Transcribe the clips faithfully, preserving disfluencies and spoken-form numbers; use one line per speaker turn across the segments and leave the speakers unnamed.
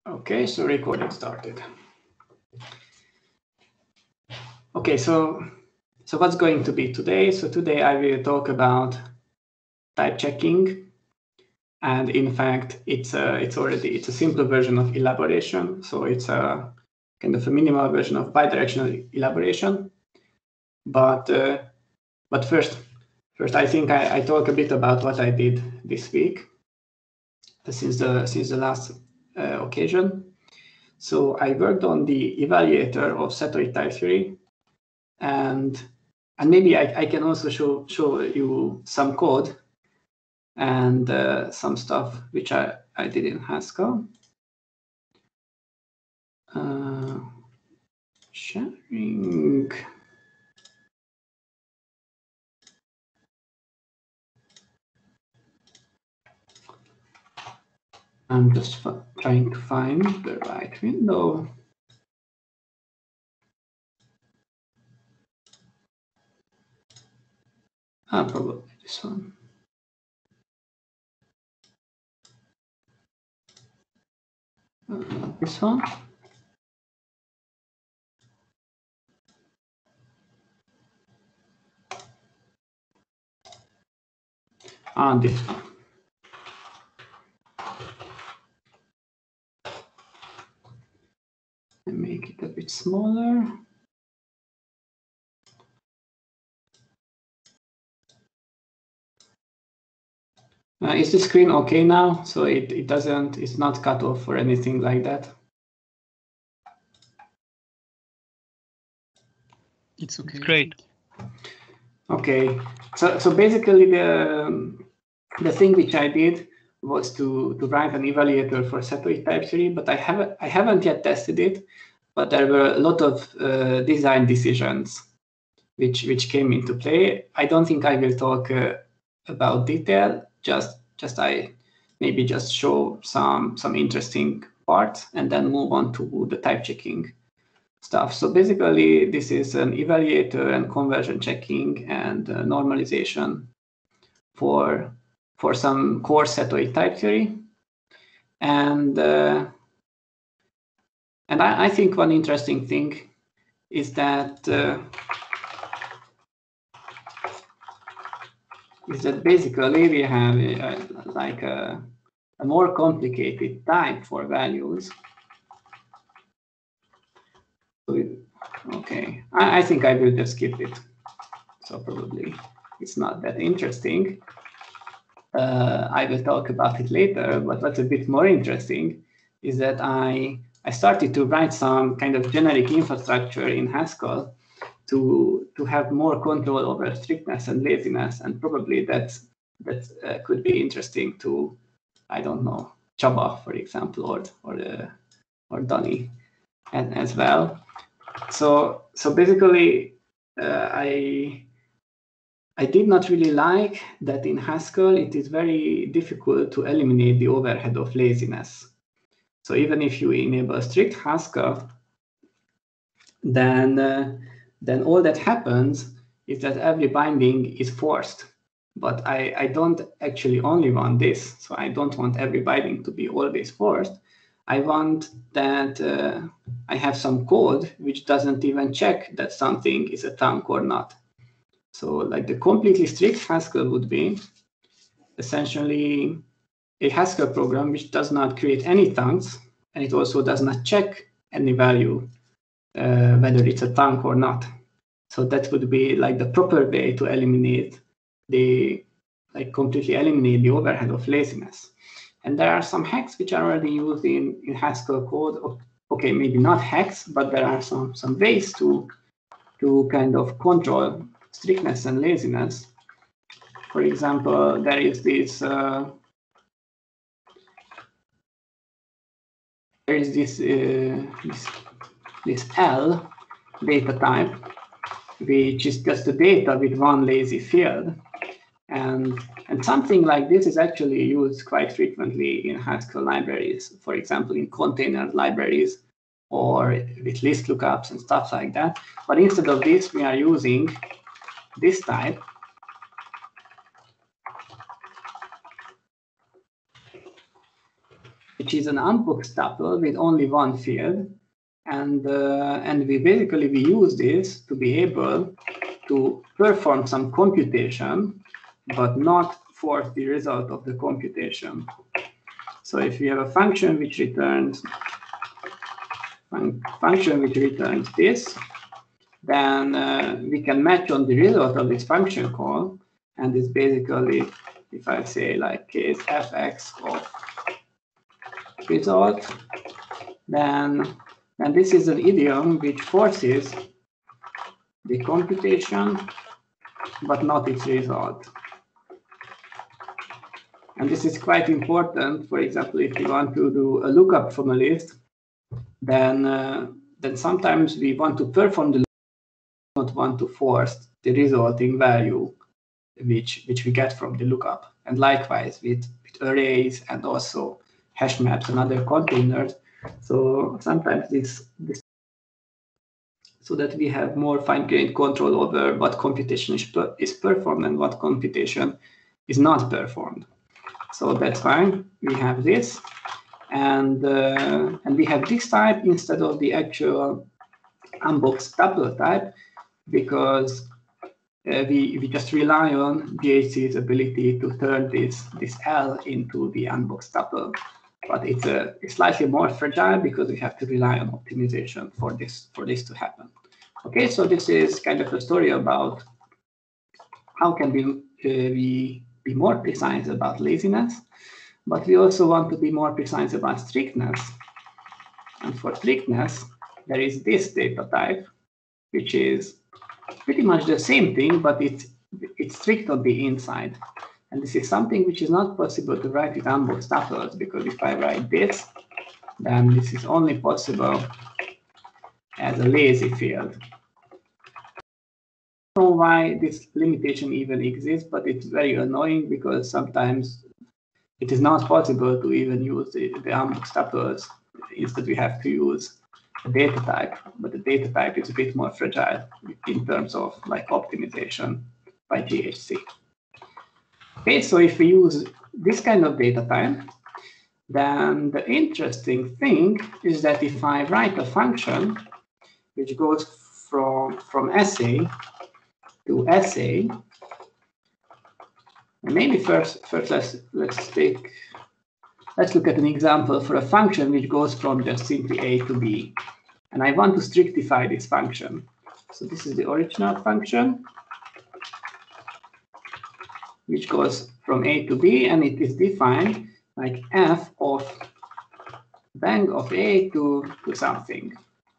Okay, so recording started. Okay, so so what's going to be today? So today I will talk about type checking, and in fact, it's a it's already it's a simple version of elaboration. So it's a kind of a minimal version of bidirectional elaboration. But uh, but first, first I think I, I talk a bit about what I did this week since the since the last uh, occasion. So I worked on the evaluator of setoid type theory, and and maybe I, I can also show show you some code and uh, some stuff which I, I did in Haskell. Uh, sharing. I'm just trying to find the right window. Ah, probably this one. Uh, this one. Ah, this one. I make it a bit smaller. Uh, is the screen okay now? So it, it doesn't, it's not cut off or anything like that?
It's okay.
Great.
Okay, so so basically the the thing which I did was to to write an evaluator for setoid type theory, but I haven't I haven't yet tested it. But there were a lot of uh, design decisions which which came into play. I don't think I will talk uh, about detail. Just just I maybe just show some some interesting parts and then move on to the type checking stuff. So basically, this is an evaluator and conversion checking and uh, normalization for for some core setoid type theory. And uh, and I, I think one interesting thing is that uh, is that basically we have uh, like a, a more complicated type for values. So it, okay, I, I think I will just skip it. So probably it's not that interesting. Uh, I will talk about it later, but what's a bit more interesting is that I, I started to write some kind of generic infrastructure in Haskell to, to have more control over strictness and laziness, and probably that, that uh, could be interesting to, I don't know, Chaba, for example, or, or, uh, or Donny as, as well. So, so basically, uh, I I did not really like that in Haskell, it is very difficult to eliminate the overhead of laziness. So even if you enable strict Haskell, then, uh, then all that happens is that every binding is forced. But I, I don't actually only want this. So I don't want every binding to be always forced. I want that uh, I have some code which doesn't even check that something is a thunk or not. So like the completely strict Haskell would be essentially a Haskell program which does not create any thunks, and it also does not check any value, uh, whether it's a thunk or not. So that would be like the proper way to eliminate the, like completely eliminate the overhead of laziness. And there are some hacks which are already used in, in Haskell code. Okay, maybe not hacks, but there are some, some ways to, to kind of control strictness and laziness. For example, there is this uh, there is this, uh, this this L data type, which is just the data with one lazy field, and and something like this is actually used quite frequently in Haskell libraries. For example, in container libraries or with list lookups and stuff like that. But instead of this, we are using this type. which is an unboxed tuple with only one field. And, uh, and we basically we use this to be able to perform some computation, but not force the result of the computation. So if we have a function which returns fun function which returns this, then uh, we can match on the result of this function call, and it's basically, if I say like case fx of result, then and this is an idiom which forces the computation, but not its result. And this is quite important. For example, if you want to do a lookup from a list, then, uh, then sometimes we want to perform the lookup, not want to force the resulting value which, which we get from the lookup. And likewise with, with arrays and also hash maps and other containers. So sometimes this, this so that we have more fine-grained control over what computation is, per is performed and what computation is not performed. So that's why we have this, and uh, and we have this type instead of the actual unboxed tuple type, because uh, we we just rely on D H C's ability to turn this this L into the unboxed tuple. But it's, a, it's slightly more fragile because we have to rely on optimization for this for this to happen. Okay, so this is kind of a story about how can we uh, we be more precise about laziness, but we also want to be more precise about strictness. And for strictness, there is this data type, which is pretty much the same thing, but it's it's strict on the inside. And this is something which is not possible to write with unboxed tuples, because if I write this, then this is only possible as a lazy field. I don't know why this limitation even exists, but it's very annoying because sometimes it is not possible to even use the, the unboxed tuples. Instead, we have to use a data type, but the data type is a bit more fragile in terms of like optimization by G H C. Okay, so if we use this kind of data type, then the interesting thing is that if I write a function which goes from, from essay to essay, and maybe first, first let's, let's take, let's look at an example for a function which goes from just simply A to B. And I want to strictify this function. So this is the original function, which goes from A to B, and it is defined like f of bang of A to, to something.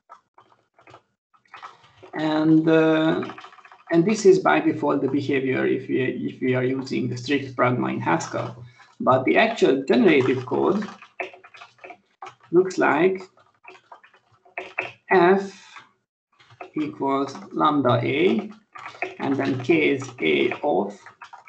And, uh, and this is by default the behavior if we, if we are using the strict pragma in Haskell. But the actual generated code looks like f equals lambda A, and then case A of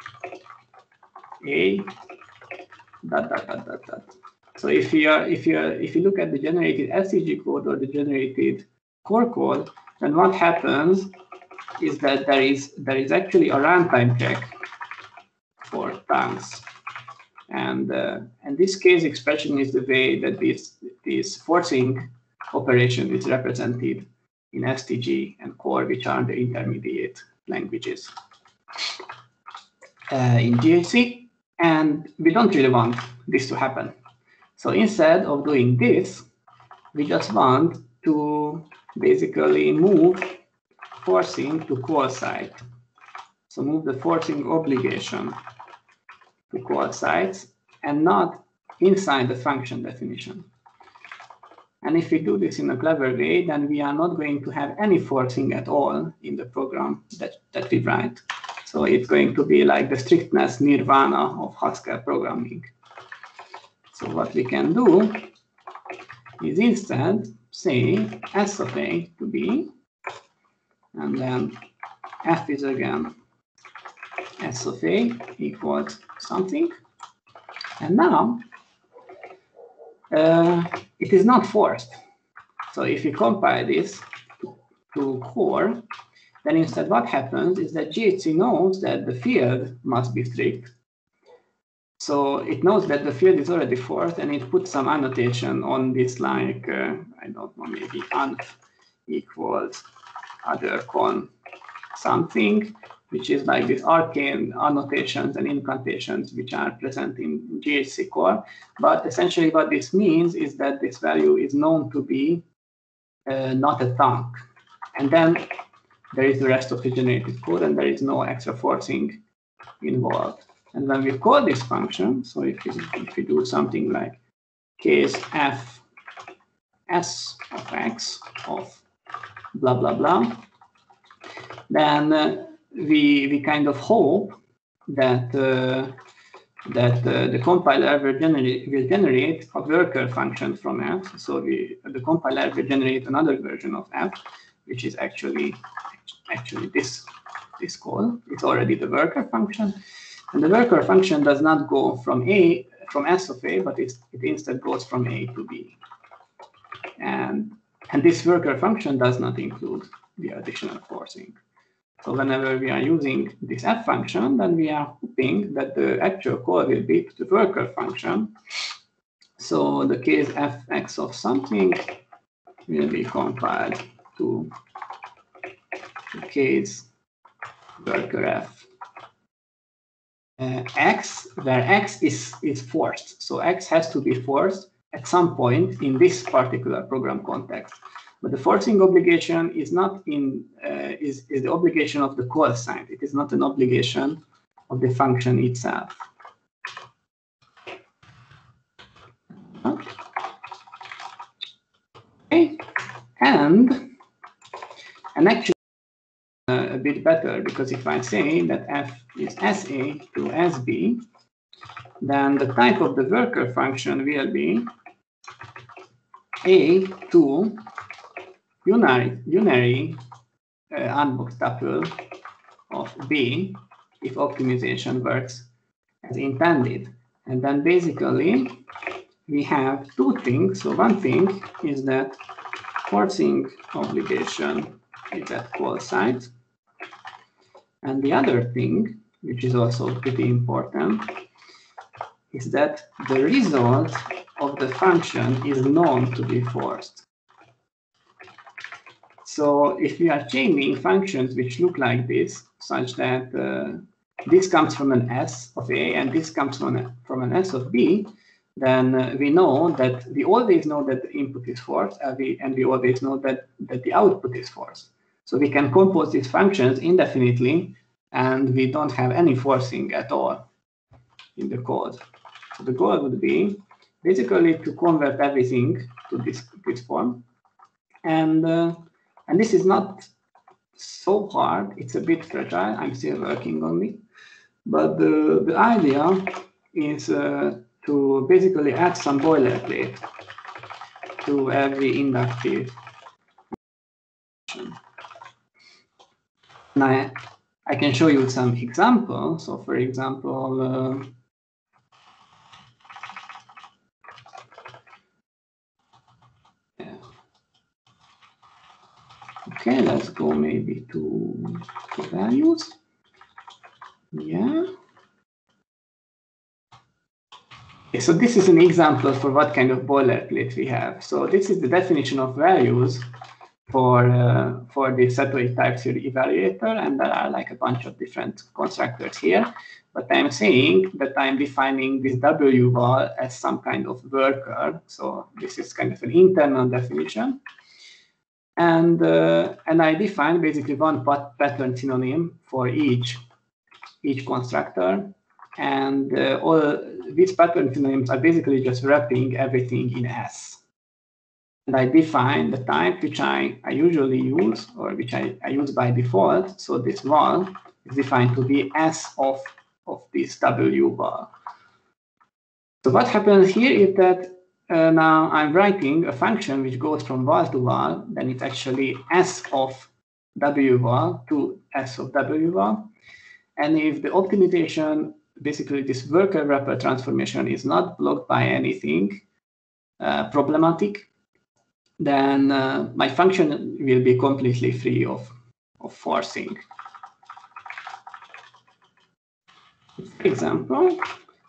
A dot dot dot dot dot. So if you are if you are if you look at the generated S C G code or the generated core code, then what happens is that there is there is actually a runtime check for tongues, and uh, and this case expression is the way that this this forcing operation is represented in S T G and core, which are the intermediate languages uh, in G H C. And we don't really want this to happen. So instead of doing this, we just want to basically move forcing to call site. So move the forcing obligation to call sites and not inside the function definition. And if we do this in a clever way, then we are not going to have any forcing at all in the program that, that we write. So it's going to be like the strictness nirvana of Haskell programming. So what we can do is instead say S of A to B, and then F is again S of A equals something. And now uh, it is not forced. So if you compile this to, to core, then instead what happens is that G H C knows that the field must be strict. So it knows that the field is already forced, and it puts some annotation on this, like, uh, I don't know, maybe unf equals other con something, which is like these arcane annotations and incantations which are present in G H C core. But essentially what this means is that this value is known to be uh, not a thunk. And then there is the rest of the generated code, and there is no extra forcing involved. And when we call this function, so if we, if we do something like case f s of x of blah, blah, blah, then uh, we, we kind of hope that, uh, that uh, the compiler will generate, will generate a worker function from f. So we, the compiler will generate another version of f, which is actually, actually this, this call. It's already the worker function. And the worker function does not go from a from s of a, but it's, it instead goes from a to b. And, and this worker function does not include the additional forcing. So whenever we are using this f function, then we are hoping that the actual call will be to the worker function. So the case fx of something will be compiled to the case worker f. Uh, x, where x is, is forced. So x has to be forced at some point in this particular program context. But the forcing obligation is not in, uh, is, is the obligation of the call sign. It is not an obligation of the function itself. Okay, and, and actually, Uh, a bit better, because if I say that f is S A to S B, then the type of the worker function will be A to unary, unary uh, unbox tuple of B if optimization works as intended. And then basically we have two things. So one thing is that forcing obligation is at call site. And the other thing, which is also pretty important, is that the result of the function is known to be forced. So if we are chaining functions which look like this, such that uh, this comes from an S of A and this comes from, a, from an S of B, then uh, we know that we always know that the input is forced, and we, and we always know that, that the output is forced. So we can compose these functions indefinitely, and we don't have any forcing at all in the code. So the goal would be basically to convert everything to this, this form. And, uh, and this is not so hard. It's a bit fragile. I'm still working on it. But the, the idea is uh, to basically add some boilerplate to every inductive. And I, I can show you some examples. So for example, uh, yeah. Okay, let's go maybe to, to values. Yeah. Okay, so this is an example for what kind of boilerplate we have. So this is the definition of values for uh, for the Satory type theory evaluator, and there are like a bunch of different constructors here. But I'm saying that I'm defining this W val as some kind of worker. So this is kind of an internal definition. And, uh, and I define basically one pattern synonym for each, each constructor. And uh, all these pattern synonyms are basically just wrapping everything in S. And I define the type which I, I usually use, or which I, I use by default. So this val is defined to be S of, of this W val. So what happens here is that uh, now I'm writing a function which goes from val to val, then it's actually S of W val to S of W val. And if the optimization, basically this worker wrapper transformation, is not blocked by anything uh, problematic, then uh, my function will be completely free of, of forcing. For example,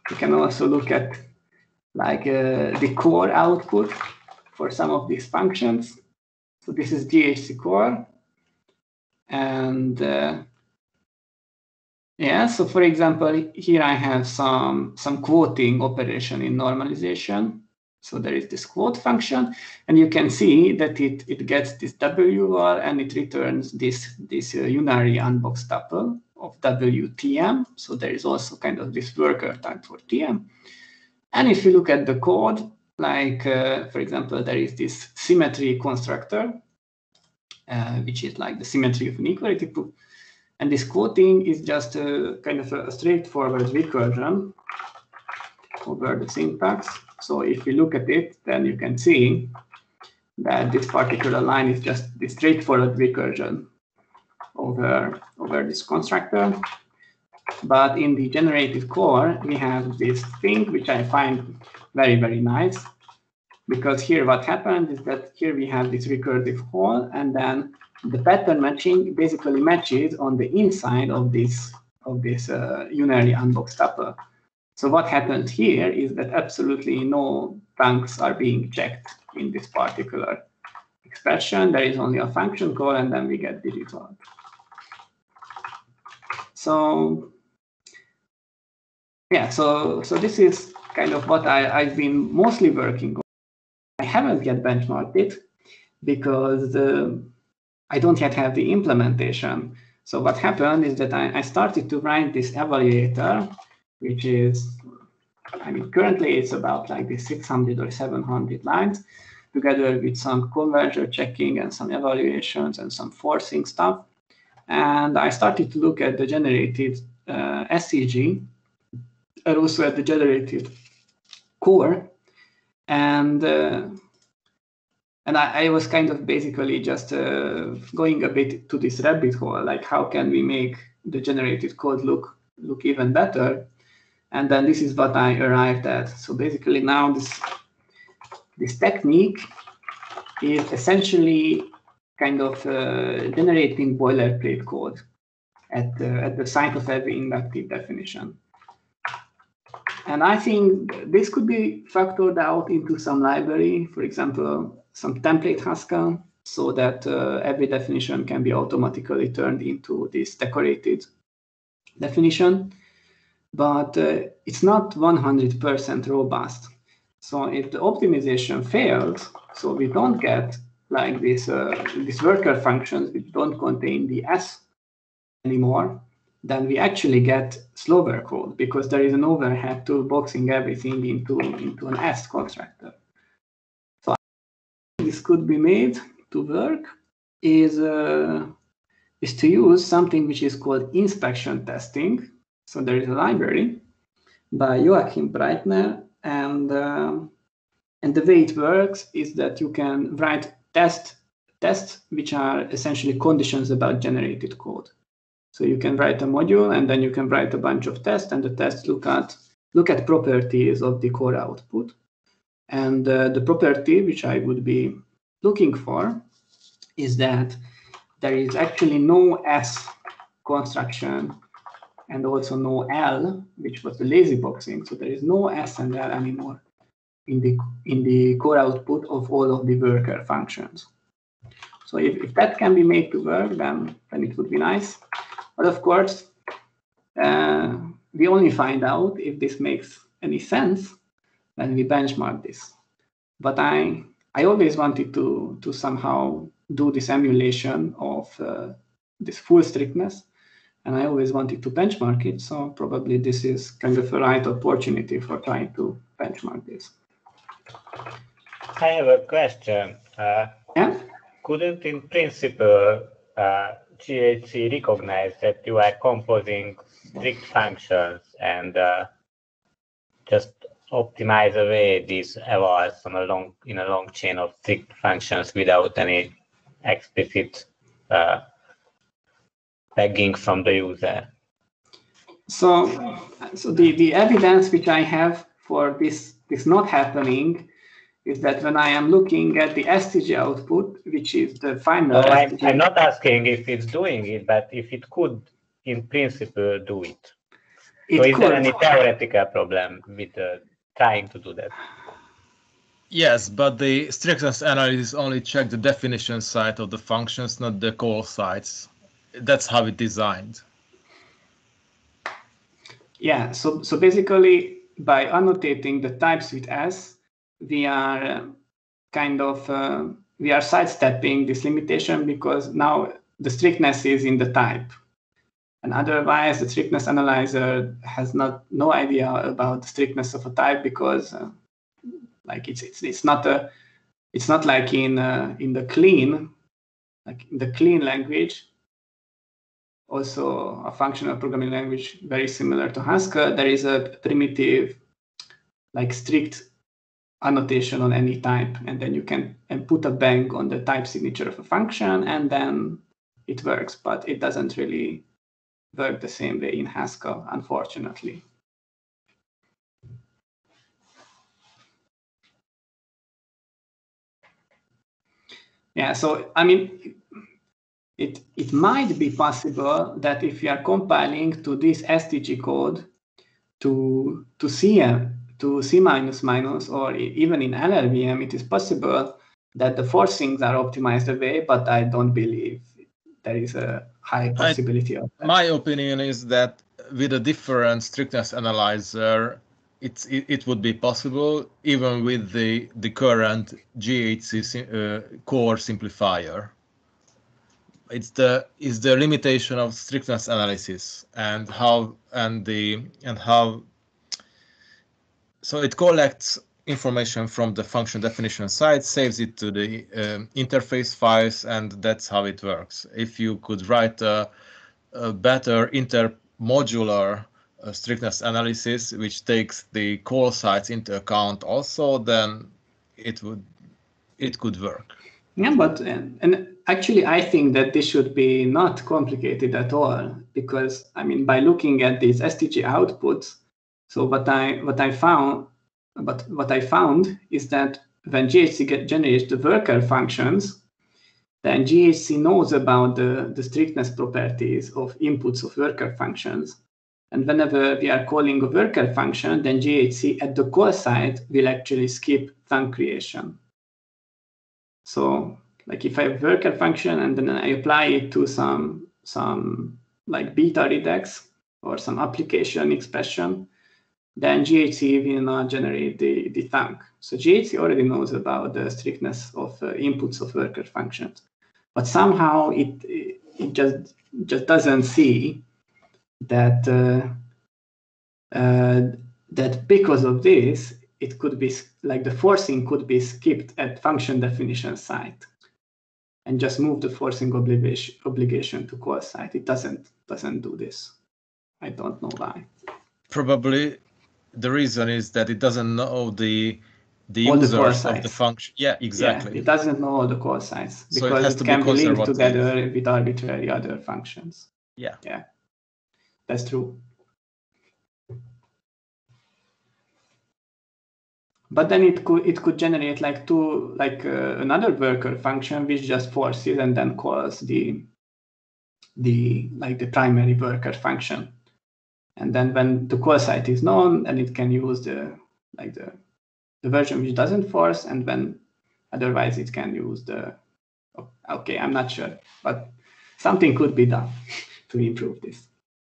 You can also look at like uh, the core output for some of these functions. So this is G H C core. And uh, yeah, so for example, here I have some, some quoting operation in normalization. So there is this quote function, and you can see that it, it gets this W R and it returns this, this uh, unary unbox tuple of W T M. So there is also kind of this worker type for T M. And if you look at the code, like, uh, for example, there is this symmetry constructor, uh, which is like the symmetry of inequality proof. And this quoting is just a kind of a straightforward recursion over the syntax. So if you look at it, then you can see that this particular line is just the straightforward recursion over, over this constructor. But in the generated core, we have this thing which I find very, very nice. Because here what happened is that here we have this recursive hole, and then the pattern matching basically matches on the inside of this, of this uh, unary unbox tuple. So what happened here is that absolutely no trunks are being checked in this particular expression. There is only a function call, and then we get the result. So yeah, so so this is kind of what I, I've been mostly working on. I haven't yet benchmarked it because uh, I don't yet have the implementation. So what happened is that I, I started to write this evaluator, which is, I mean, currently it's about like this six hundred or seven hundred lines, together with some conversion checking and some evaluations and some forcing stuff. And I started to look at the generated uh, S C G and also at the generated core. And uh, and I, I was kind of basically just uh, going a bit to this rabbit hole, like how can we make the generated code look look even better? And then this is what I arrived at. So basically now this this technique is essentially kind of uh, generating boilerplate code at the, at the site of every inductive definition. And I think this could be factored out into some library, for example, some template Haskell, so that uh, every definition can be automatically turned into this decorated definition. But uh, it's not one hundred percent robust. So if the optimization fails, so we don't get like this, uh, these worker functions which don't contain the S anymore, then we actually get slower code because there is an overhead to boxing everything into, into an S constructor. So this could be made to work is, uh, is to use something which is called inspection testing. So there is a library by Joachim Breitner, and uh, and the way it works is that you can write test tests which are essentially conditions about generated code. So you can write a module, and then you can write a bunch of tests, and the tests look at look at properties of the core output. And uh, the property which I would be looking for is that there is actually no S construction and also no L, which was the lazy boxing. So there is no S and L anymore in the in the core output of all of the worker functions. So if, if that can be made to work, then, then it would be nice. But of course, uh, we only find out if this makes any sense when we benchmark this. But I I always wanted to, to somehow do this emulation of uh, this full strictness. And I always wanted to benchmark it, so probably this is kind of a right opportunity for trying to benchmark this.
I have a question. Uh,
yeah?
Couldn't, in principle, uh, G H C recognize that you are composing strict functions and uh, just optimize away these evals on a long in a long chain of strict functions without any explicit uh, tagging from the user?
So, so the, the evidence which I have for this, this not happening is that when I am looking at the S T G output, which is the final.
No, I'm, I'm not asking if it's doing it, but if it could, in principle, do it. So is there any theoretical problem with uh, trying to do that?
Yes, but the strictness analysis only check the definition side of the functions, not the call sides. That's how it's designed.
Yeah, so, so basically, by annotating the types with S, we are uh, kind of, uh, we are sidestepping this limitation because now the strictness is in the type. And otherwise, the strictness analyzer has not no idea about the strictness of a type because uh, like it's, it's it's not a it's not like in uh, in the clean like in the clean language, also a functional programming language very similar to Haskell. There is a primitive like strict annotation on any type, and then you can and put a bang on the type signature of a function, and then it works. But it doesn't really work the same way in Haskell, unfortunately. Yeah, so I mean, it it might be possible that if you are compiling to this S T G code to to C M to C minus minus or even in L L V M, it is possible that the forcings are optimized away, but I don't believe there is a high possibility
I,
of that.
My opinion is that with a different strictness analyzer, it's, it, it would be possible even with the, the current G H C uh, core simplifier. It's the is the limitation of strictness analysis and how and the and how so it collects information from the function definition side, saves it to the um, interface files, and that's how it works. If you could write a, a better intermodular uh, strictness analysis, which takes the call sites into account also, then it would it could work.
Yeah, but and, and actually, I think that this should be not complicated at all because I mean, by looking at these S T G outputs, so what I what I found, but what I found is that when G H C get, generates the worker functions, then G H C knows about the, the strictness properties of inputs of worker functions. And whenever we are calling a worker function, then G H C at the call side will actually skip thunk creation. So like if I have a worker function and then I apply it to some, some like beta redex or some application expression, then G H C will not generate the, the thunk. So G H C already knows about the strictness of uh, inputs of worker functions. But somehow it, it, it just, just doesn't see that, uh, uh, that because of this, it could be like the forcing could be skipped at function definition site and just move the forcing obligation, obligation to call site. It doesn't, doesn't do this. I don't know why.
Probably the reason is that it doesn't know the the
all
users
the core
of
sites.
the function. Yeah, exactly.
Yeah, it doesn't know all the call sites because
so it, has
it
to
can
be,
be linked together with arbitrary other functions.
Yeah.
Yeah, that's true. But then it could it could generate like two like uh, another worker function which just forces and then calls the the like the primary worker function, and then when the call site is known, then it can use the like the the version which doesn't force, and when otherwise it can use the okay, I'm not sure, but something could be done to improve this.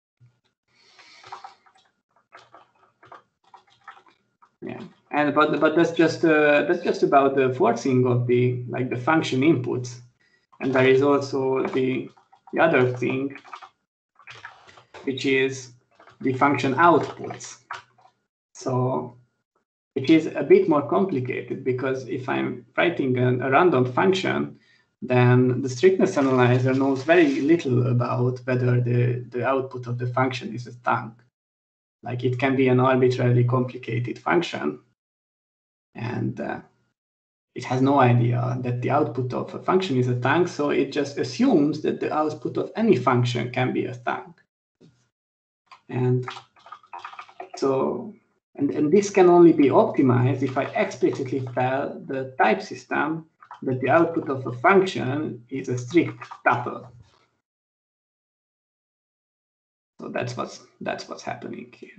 Yeah, and but but that's just uh, that's just about the forcing of the like the function inputs, and there is also the the other thing, which is the function outputs. So it is a bit more complicated because if I'm writing an, a random function, then the strictness analyzer knows very little about whether the, the output of the function is a thunk. Like it can be an arbitrarily complicated function, and uh, it has no idea that the output of a function is a thunk, so it just assumes that the output of any function can be a thunk. And so, and, and this can only be optimized if I explicitly tell the type system that the output of a function is a strict tuple. So that's what's that's what's happening here.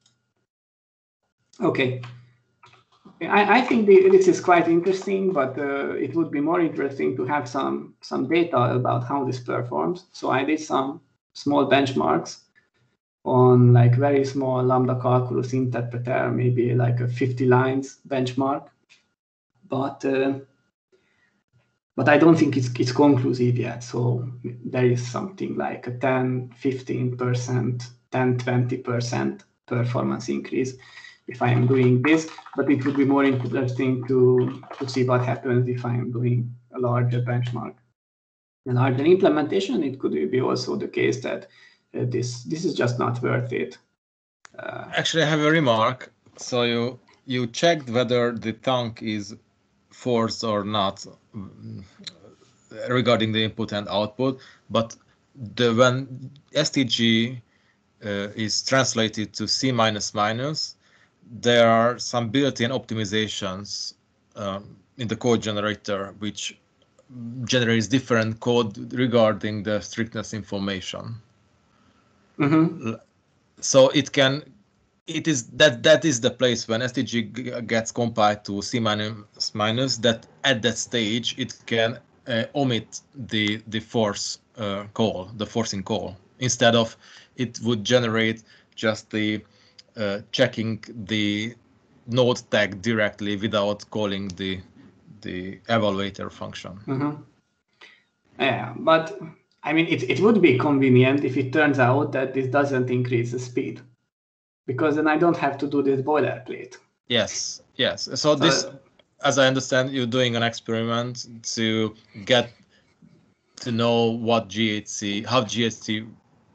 Okay. I, I think the, this is quite interesting, but uh, it would be more interesting to have some some data about how this performs. So I did some small benchmarks on like very small lambda calculus interpreter, maybe like a fifty lines benchmark, but uh, but I don't think it's it's conclusive yet. So there is something like a ten, fifteen percent, ten, twenty percent performance increase if I am doing this, but it would be more interesting to, to see what happens if I am doing a larger benchmark. A larger implementation, it could be also the case that uh, this this is just not worth it. Uh,
Actually, I have a remark. So you you checked whether the thunk is forced or not regarding the input and output, but the when S T G uh, is translated to C minus minus, there are some built-in optimizations um, in the code generator which generates different code regarding the strictness information. Mm-hmm. So it can, it is that that is the place when S T G gets compiled to C minus minus, that at that stage it can uh, omit the the force uh, call, the forcing call. Instead of it would generate just the uh, checking the node tag directly without calling the the evaluator function.
Mm-hmm. Yeah, but I mean, it, it would be convenient if it turns out that this doesn't increase the speed, because then I don't have to do this boilerplate.
Yes, yes. So, so this, as I understand, you're doing an experiment to get to know what G H C, how G H C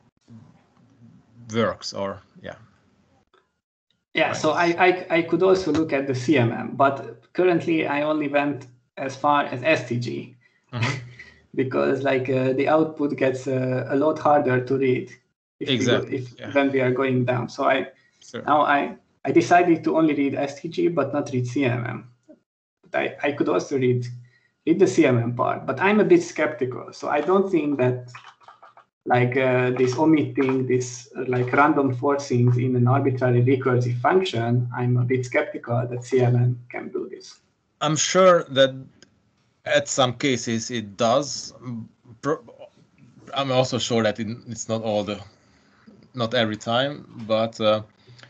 works, or yeah.
Yeah, right. So I, I I could also look at the C M M, but currently I only went as far as S T G. Mm-hmm. Because like uh, the output gets uh, a lot harder to read if
exactly
we go, if
yeah.
when we are going down. So I sure. now I I decided to only read S T G but not read C M M. But I, I could also read read the C M M part, but I'm a bit skeptical. So I don't think that like uh, this omitting this uh, like random forcings in an arbitrary recursive function, I'm a bit skeptical that C M M can do this.
I'm sure that at some cases it does. I'm also sure that it, it's not all the, not every time, but uh,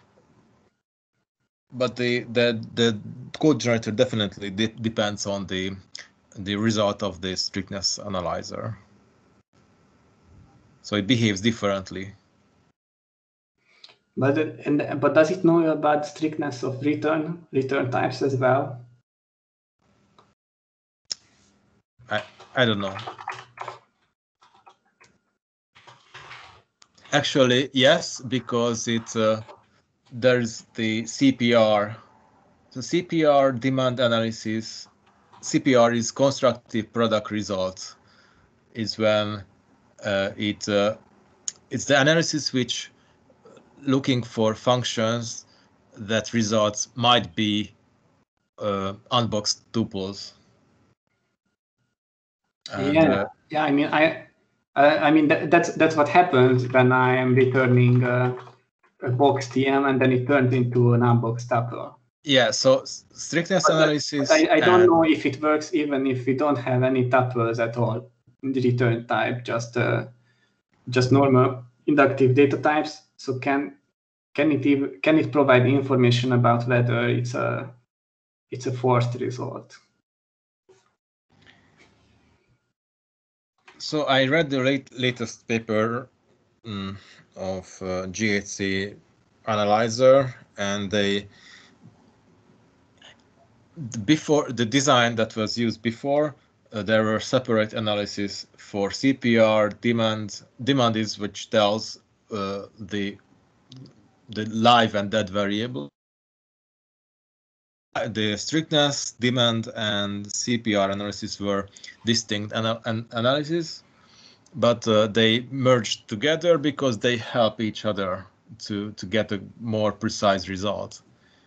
but the the the code generator definitely de depends on the the result of the strictness analyzer. So it behaves differently.
But and but does it know about strictness of return return types as well?
I I don't know. Actually, yes, because it uh, there's the C P R. So C P R demand analysis. C P R is constructive product result. Is when uh, it uh, it's the analysis which looking for functions that results might be uh, unboxed tuples.
And, yeah, uh, yeah. I mean, I, uh, I mean that, that's that's what happens when I am returning uh, a box T M and then it turns into an unboxed tuple.
Yeah. So strictness
but
analysis.
But I, I don't know if it works even if we don't have any tuples at all in the return type, just uh, just normal inductive data types. So can can it even, can it provide information about whether it's a it's a forced result?
So I read the late, latest paper um, of uh, G H C analyzer, and they before the design that was used before, uh, there were separate analysis for C P R demand. Demand is which tells uh, the the live and dead variable. The strictness, demand, and C P R analysis were distinct ana an analysis, but uh, they merged together because they help each other to to get a more precise result.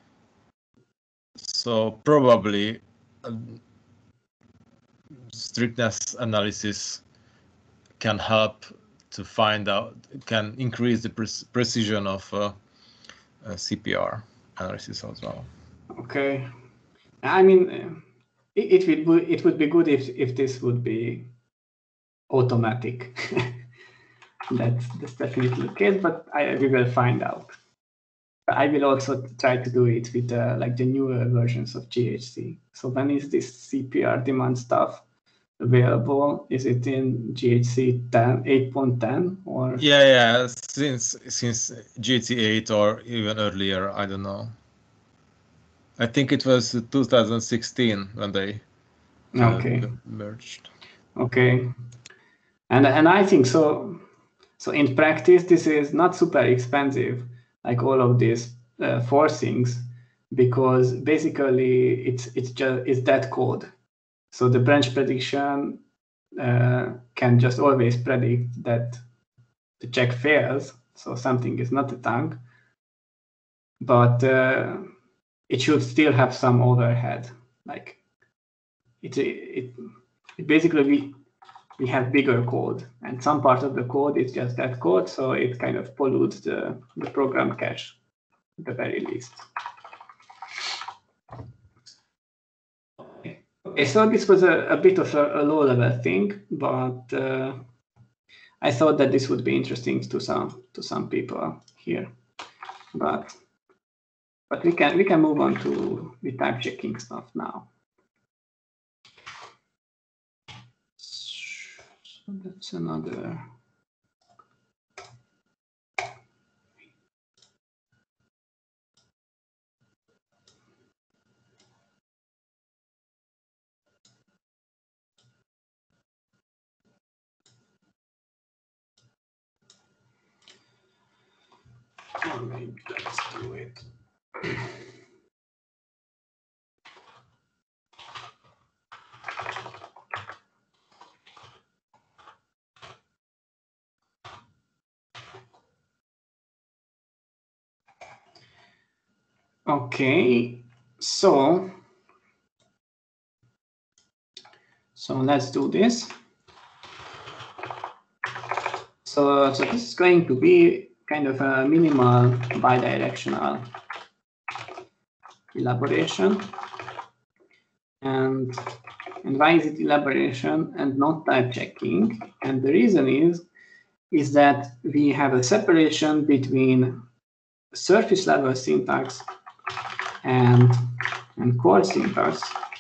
So probably uh, strictness analysis can help to find out, can increase the pre precision of uh, uh, C P R analysis as well.
Okay, I mean, it, it would it would be good if if this would be automatic. that's that's definitely the case, but I, we will find out. I will also try to do it with uh, like the newer versions of G H C. So when is this C P R demand stuff available? Is it in G H C ten, eight point ten or?
Yeah, yeah, since since G H C eight or even earlier, I don't know. I think it was two thousand sixteen when they uh,
okay.
merged.
Okay, and and I think so. So in practice, this is not super expensive, like all of these uh, forcings, because basically it's it's just it's that code. So the branch prediction uh, can just always predict that the check fails, so something is not a tongue, but uh, it should still have some overhead. Like it, it, it basically we we have bigger code, and some part of the code is just that code, so it kind of pollutes the, the program cache at the very least. Okay, okay so this was a, a bit of a, a low-level thing, but uh, I thought that this would be interesting to some to some people here. But but we can we can move on to the type checking stuff now. So that's another. Or maybe let's do it. Okay, so so let's do this. So so this is going to be kind of a minimal bidirectional elaboration. And and why is it elaboration and not type checking? And the reason is is that we have a separation between surface level syntax and and core syntax.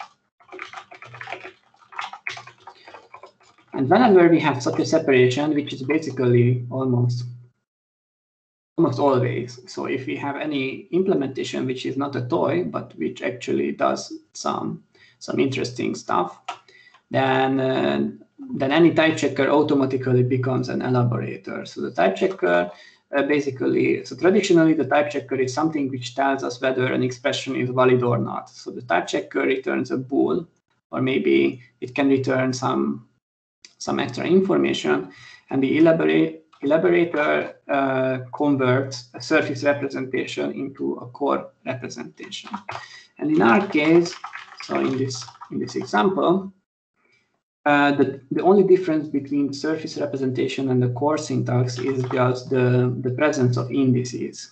And whenever we have such a separation, which is basically almost almost always, so if we have any implementation which is not a toy but which actually does some some interesting stuff, then uh, then any type checker automatically becomes an elaborator. So the type checker uh, basically, so traditionally the type checker is something which tells us whether an expression is valid or not. So the type checker returns a bool, or maybe it can return some some extra information, and the elaborate, elaborator uh, converts a surface representation into a core representation. And in our case, so in this in this example, uh, the, the only difference between the surface representation and the core syntax is just the, the presence of indices.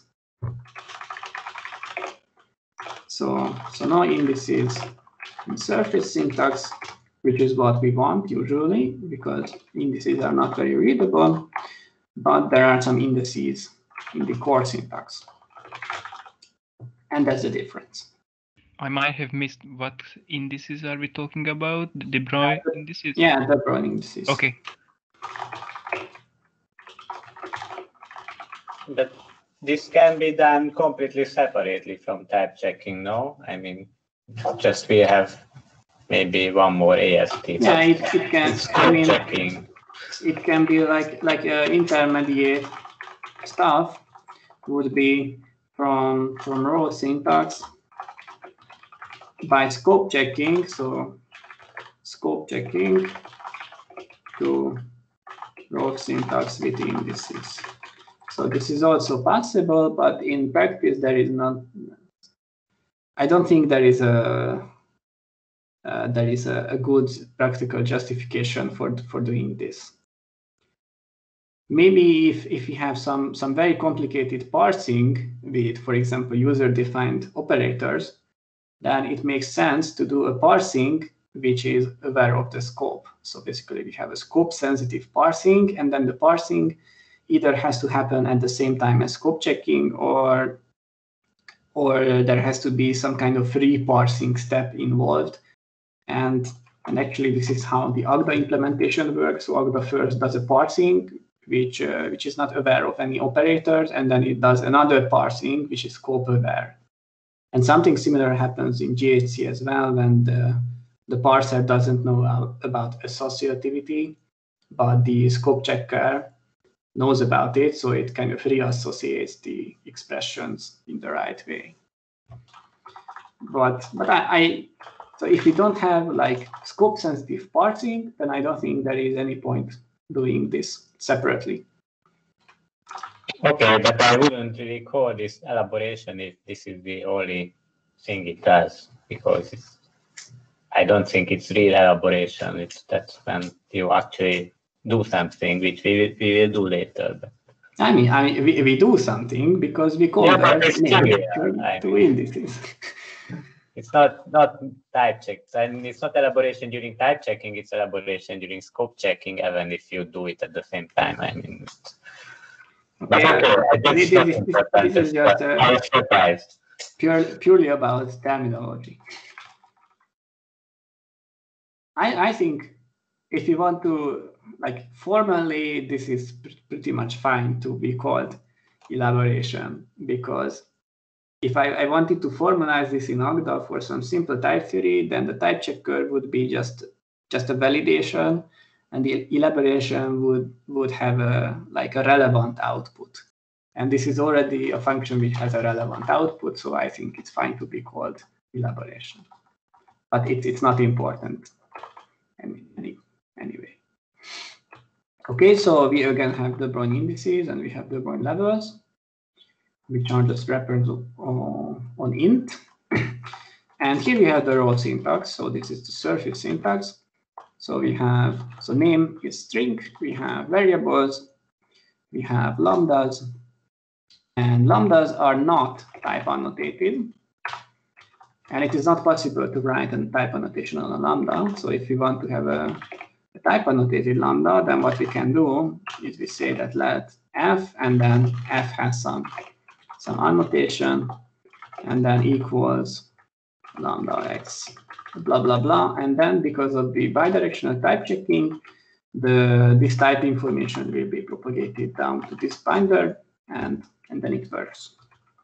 So, so no indices in surface syntax, which is what we want usually, because indices are not very readable, but there are some indices in the core syntax. And that's the difference.
I might have missed what indices are we talking about? The De Broglie indices?
Yeah, De Broglie indices.
Okay.
But this can be done completely separately from type checking, no? I mean, just we have maybe one more A S T.
Yeah, it, it can. I mean,
checking.
It can be like like uh, intermediate stuff would be from from raw syntax by scope checking. So scope checking to raw syntax with indices. So this is also possible, but in practice there is not. I don't think there is a uh, there is a, a good practical justification for for doing this. maybe if, if you have some, some very complicated parsing with, for example, user-defined operators, then it makes sense to do a parsing which is aware of the scope. So basically we have a scope-sensitive parsing, and then the parsing either has to happen at the same time as scope checking, or, or there has to be some kind of re-parsing step involved. And, and actually this is how the Agda implementation works. So Agda first does a parsing, which, uh, which is not aware of any operators, and then it does another parsing, which is scope aware. And something similar happens in G H C as well, when the, the parser doesn't know about associativity, but the scope checker knows about it, so it kind of reassociates the expressions in the right way. But, but I, I so if we don't have like scope-sensitive parsing, then I don't think there is any point doing this separately.
Okay, but I wouldn't really call this elaboration if this is the only thing it does, because it's, I don't think it's real elaboration. It's that's when you actually do something, which we, we will do later. But.
I mean, I mean we, we do something because we call
yeah,
that name
to,
to indices.
It's not, not type checks. I mean, it's not elaboration during type checking, it's elaboration during scope checking, even if you do it at the same time. I mean, but
yeah,
okay,
this, this, this, this is just uh, pure, purely about terminology. I, I think if you want to, like formally, this is pr pretty much fine to be called elaboration, because if I, I wanted to formalize this in Agda for some simple type theory, then the type checker would be just, just a validation, and the elaboration would, would have a, like a relevant output. And this is already a function which has a relevant output, so I think it's fine to be called elaboration. But it, it's not important any, any, anyway. Okay, so we again have De Bruijn indices and we have De Bruijn levels, which are just wrappers on, on int. And here we have the raw syntax. So this is the surface syntax. So we have, so name is string, we have variables, we have lambdas, and lambdas are not type annotated. And it is not possible to write a type annotation on a lambda. So if we want to have a, a type annotated lambda, then what we can do is we say that let f, and then f has some some annotation, and then equals lambda x, blah, blah, blah. And then because of the bidirectional type checking, the this type information will be propagated down to this binder, and, and then it works.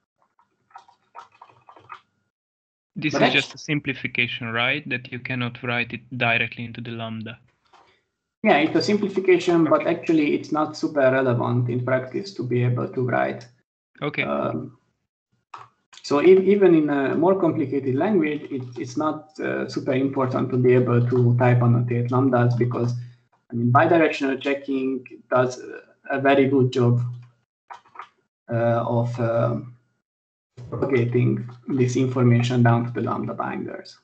This but is just a simplification, right? That you cannot write it directly into the lambda.
Yeah, it's a simplification, but actually it's not super relevant in practice to be able to write.
Okay.
Um, so if, even in a more complicated language, it, it's not uh, super important to be able to type annotate lambdas, because I mean, bidirectional checking does a very good job uh, of uh, propagating this information down to the lambda binders.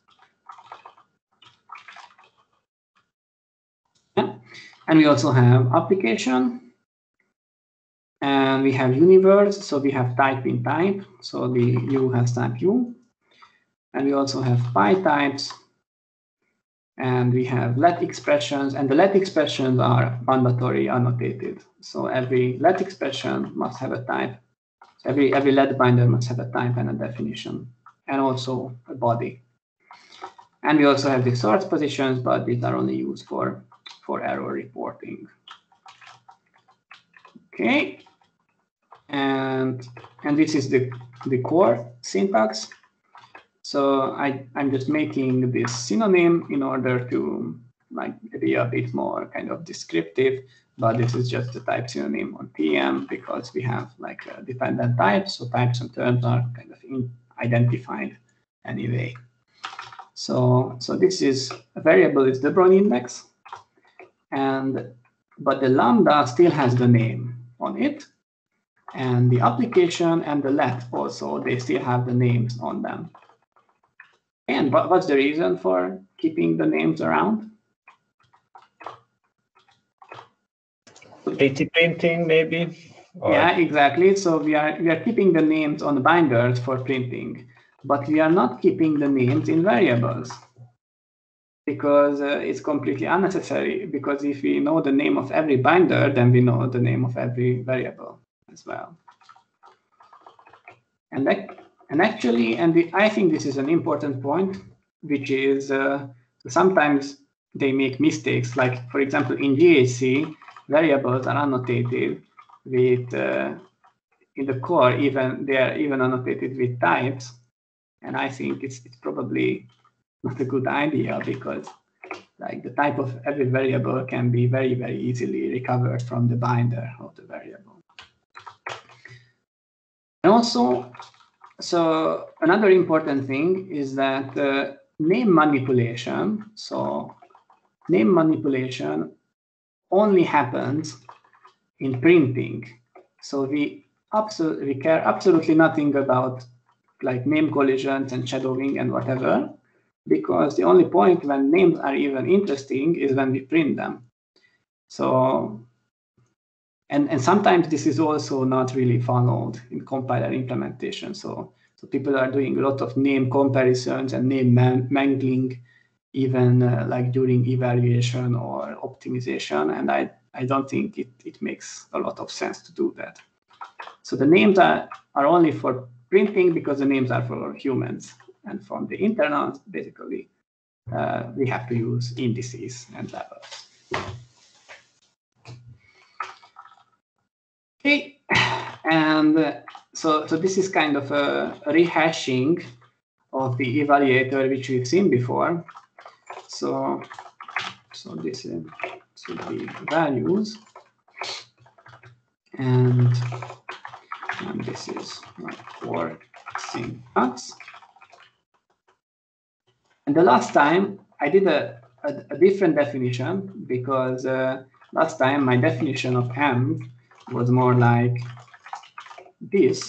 Yeah. And we also have application, and we have universe. So we have type in type. So the U has type U. And we also have pi types. And we have let expressions, and the let expressions are mandatory annotated. So every let expression must have a type. Every, every let binder must have a type and a definition, and also a body. And we also have the source positions, but these are only used for, for error reporting. Okay, and, and this is the, the core syntax. So I, I'm just making this synonym in order to like be a bit more kind of descriptive, but this is just the type synonym on T M because we have like a dependent types, so types and terms are kind of identified anyway. So, so this is a variable, it's the De Bruijn index, and but the lambda still has the name on it, and the application and the let also, they still have the names on them. And what, what's the reason for keeping the names around?
pretty printing maybe? Or...
Yeah, exactly. So we are we are keeping the names on binders for printing, but we are not keeping the names in variables because uh, it's completely unnecessary. Because if we know the name of every binder, then we know the name of every variable as well. And that, and actually, and the, I think this is an important point, which is uh, sometimes they make mistakes. Like for example, in G H C, variables are annotated with uh, in the core, even they are even annotated with types, and I think it's it's probably not a good idea because like the type of every variable can be very very easily recovered from the binder of the variable. And also, so another important thing is that uh, name manipulation. So name manipulation only happens in printing. So we absolutely we care absolutely nothing about like name collisions and shadowing and whatever, because the only point when names are even interesting is when we print them. So, and, and sometimes this is also not really followed in compiler implementation. So, so people are doing a lot of name comparisons and name man mangling, even uh, like during evaluation or optimization. And I, I don't think it, it makes a lot of sense to do that. So the names are, are only for printing because the names are for humans. And from the internals, basically, uh, we have to use indices and levels. Okay, and uh, so, so this is kind of a rehashing of the evaluator which we've seen before. So, so this is, should be values, and, and this is for syntax. And the last time I did a, a, a different definition because uh, last time my definition of M was more like this.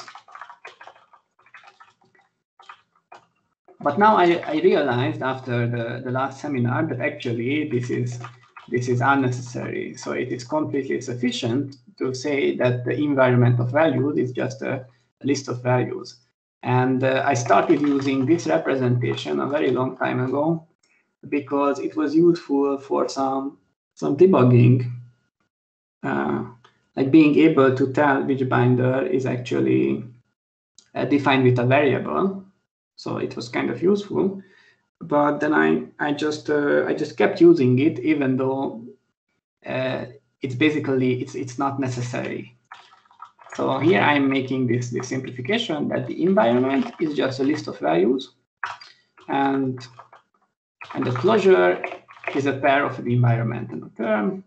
But now I, I realized after the, the last seminar that actually this is this is unnecessary. So it is completely sufficient to say that the environment of values is just a, a list of values. And uh, I started using this representation a very long time ago because it was useful for some some debugging, uh, like being able to tell which binder is actually uh, defined with a variable. So it was kind of useful. But then I I just uh, I just kept using it, even though uh, it's basically it's it's not necessary. So here I'm making this this simplification that the environment is just a list of values, and and the closure is a pair of the environment and the term.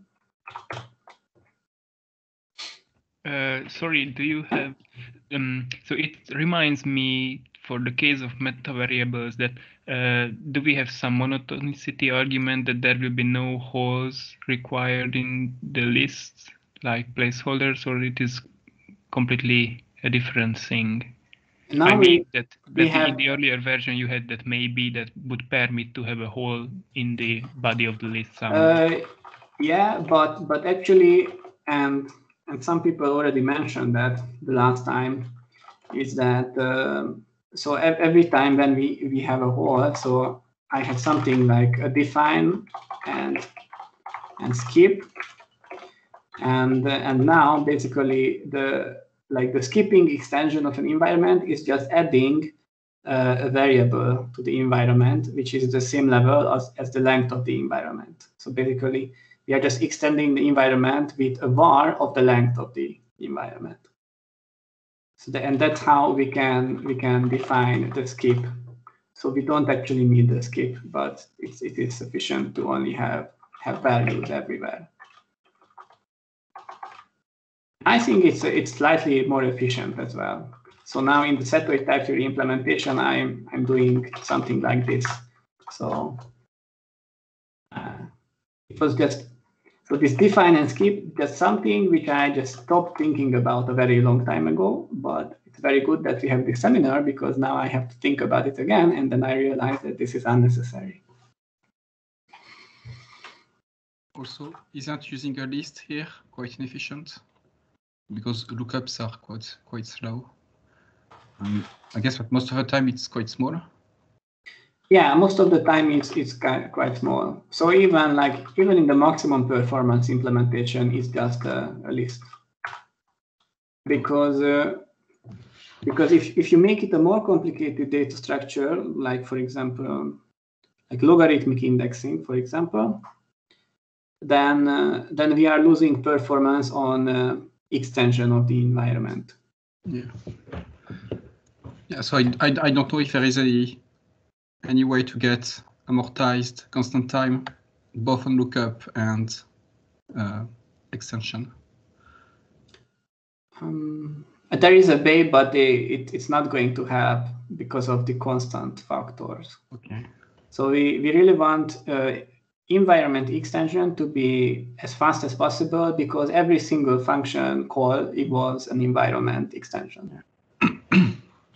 Uh, sorry, do you have, um, so it reminds me for the case of meta variables that uh, do we have some monotonicity argument that there will be no holes required in the lists like placeholders, or it is completely a different thing?
Now
I mean
we,
that,
we
that
have,
in the earlier version you had that maybe that would permit to have a hole in the body of the list somewhere.
Uh, yeah, but but actually, and and some people already mentioned that the last time is that uh, so every time when we we have a hole, so I have something like a define and and skip, and and now basically the like the skipping extension of an environment is just adding uh, a variable to the environment, which is the same level as, as the length of the environment. So basically, we are just extending the environment with a var of the length of the environment. So the, and that's how we can we can define the skip. So we don't actually need the skip, but it's, it is sufficient to only have have values everywhere. I think it's it's slightly more efficient as well. So now in the set-weight type theory implementation, I'm I'm doing something like this. So uh, it was just so this define and skip, just something which I just stopped thinking about a very long time ago. But it's very good that we have this seminar because now I have to think about it again, and then I realized that this is unnecessary.
Also, isn't using a list here quite inefficient? Because lookups are quite quite slow. Um, I guess that most of the time it's quite small.
Yeah, most of the time it's it's quite small. So even like even in the maximum performance implementation, it's just a, a list. Because uh, because if if you make it a more complicated data structure, like for example, like logarithmic indexing, for example, then uh, then we are losing performance on uh, extension of the environment.
Yeah. Yeah. So I, I I don't know if there is any any way to get amortized constant time both on lookup and uh, extension.
Um, there is a way, but they, it, it's not going to help because of the constant factors.
Okay.
So we, we really want uh, environment extension to be as fast as possible because every single function call equals an environment extension.
Yeah.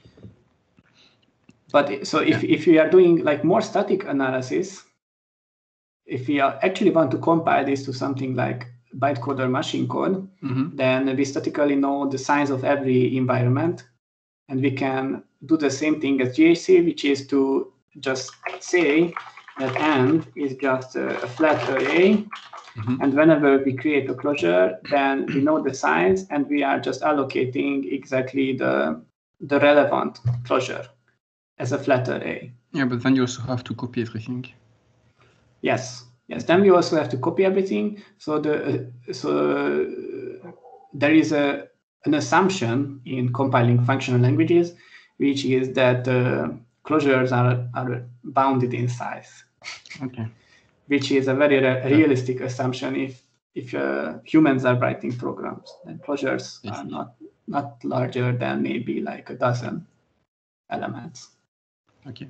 But so if, yeah. if you are doing like more static analysis, if we are actually want to compile this to something like bytecode or machine code, mm-hmm. then we statically know the size of every environment, and we can do the same thing as G H C, which is to just say that end is just a, a flat array, mm-hmm. and whenever we create a closure, then we know the size, and we are just allocating exactly the the relevant closure as a flat array.
Yeah, but then you also have to copy everything.
Yes, yes. Then we also have to copy everything. So the uh, so uh, there is a an assumption in compiling functional languages, which is that uh, closures are are bounded in size.
Okay.
Which is a very re realistic assumption if if uh, humans are writing programs, then closures yes. are not not larger than maybe like a dozen elements.
Okay.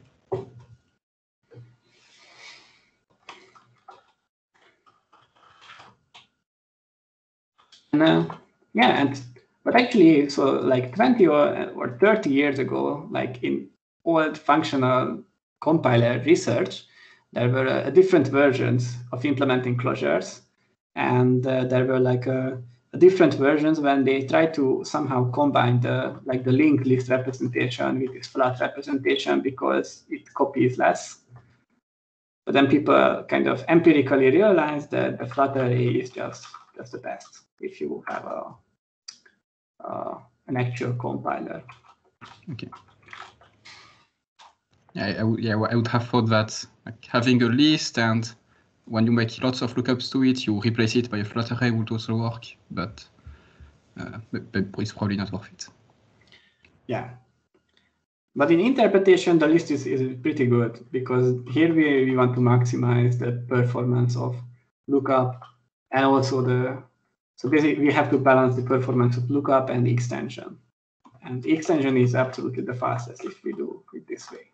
And, uh, yeah, and but actually, so like twenty or, or thirty years ago, like in old functional compiler research, there were uh, different versions of implementing closures, and uh, there were like uh, different versions when they tried to somehow combine the like the linked list representation with this flat representation because it copies less. But then people kind of empirically realized that the flat array is just just the best if you have a uh, an actual compiler.
Okay. Yeah, I, I, yeah, I would have thought that like, having a list and when you make lots of lookups to it, you replace it by a flat array would also work, but, uh, but, but it's probably not worth it.
Yeah. But in interpretation, the list is, is pretty good because here we, we want to maximize the performance of lookup and also the, so basically we have to balance the performance of lookup and the extension. And the extension is absolutely the fastest if we do it this way.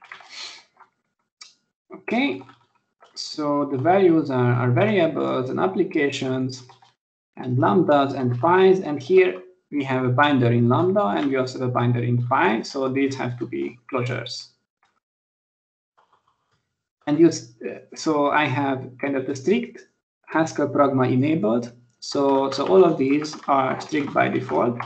Okay, so the values are, are variables and applications and lambdas and pies, and here we have a binder in lambda and we also have a binder in pi, so these have to be closures. And you, so I have kind of the strict Haskell pragma enabled, so so all of these are strict by default.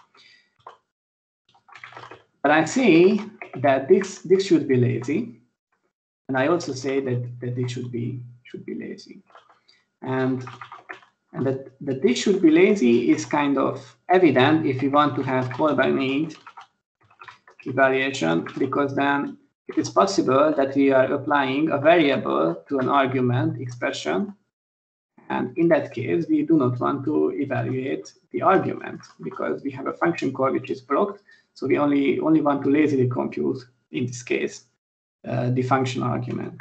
But I say that this this should be lazy, and I also say that that this should be should be lazy, and. And that, that this should be lazy is kind of evident if you want to have call by need evaluation, because then it is possible that we are applying a variable to an argument expression. And in that case, we do not want to evaluate the argument because we have a function call which is blocked. So we only, only want to lazily compute, in this case, uh, the function argument.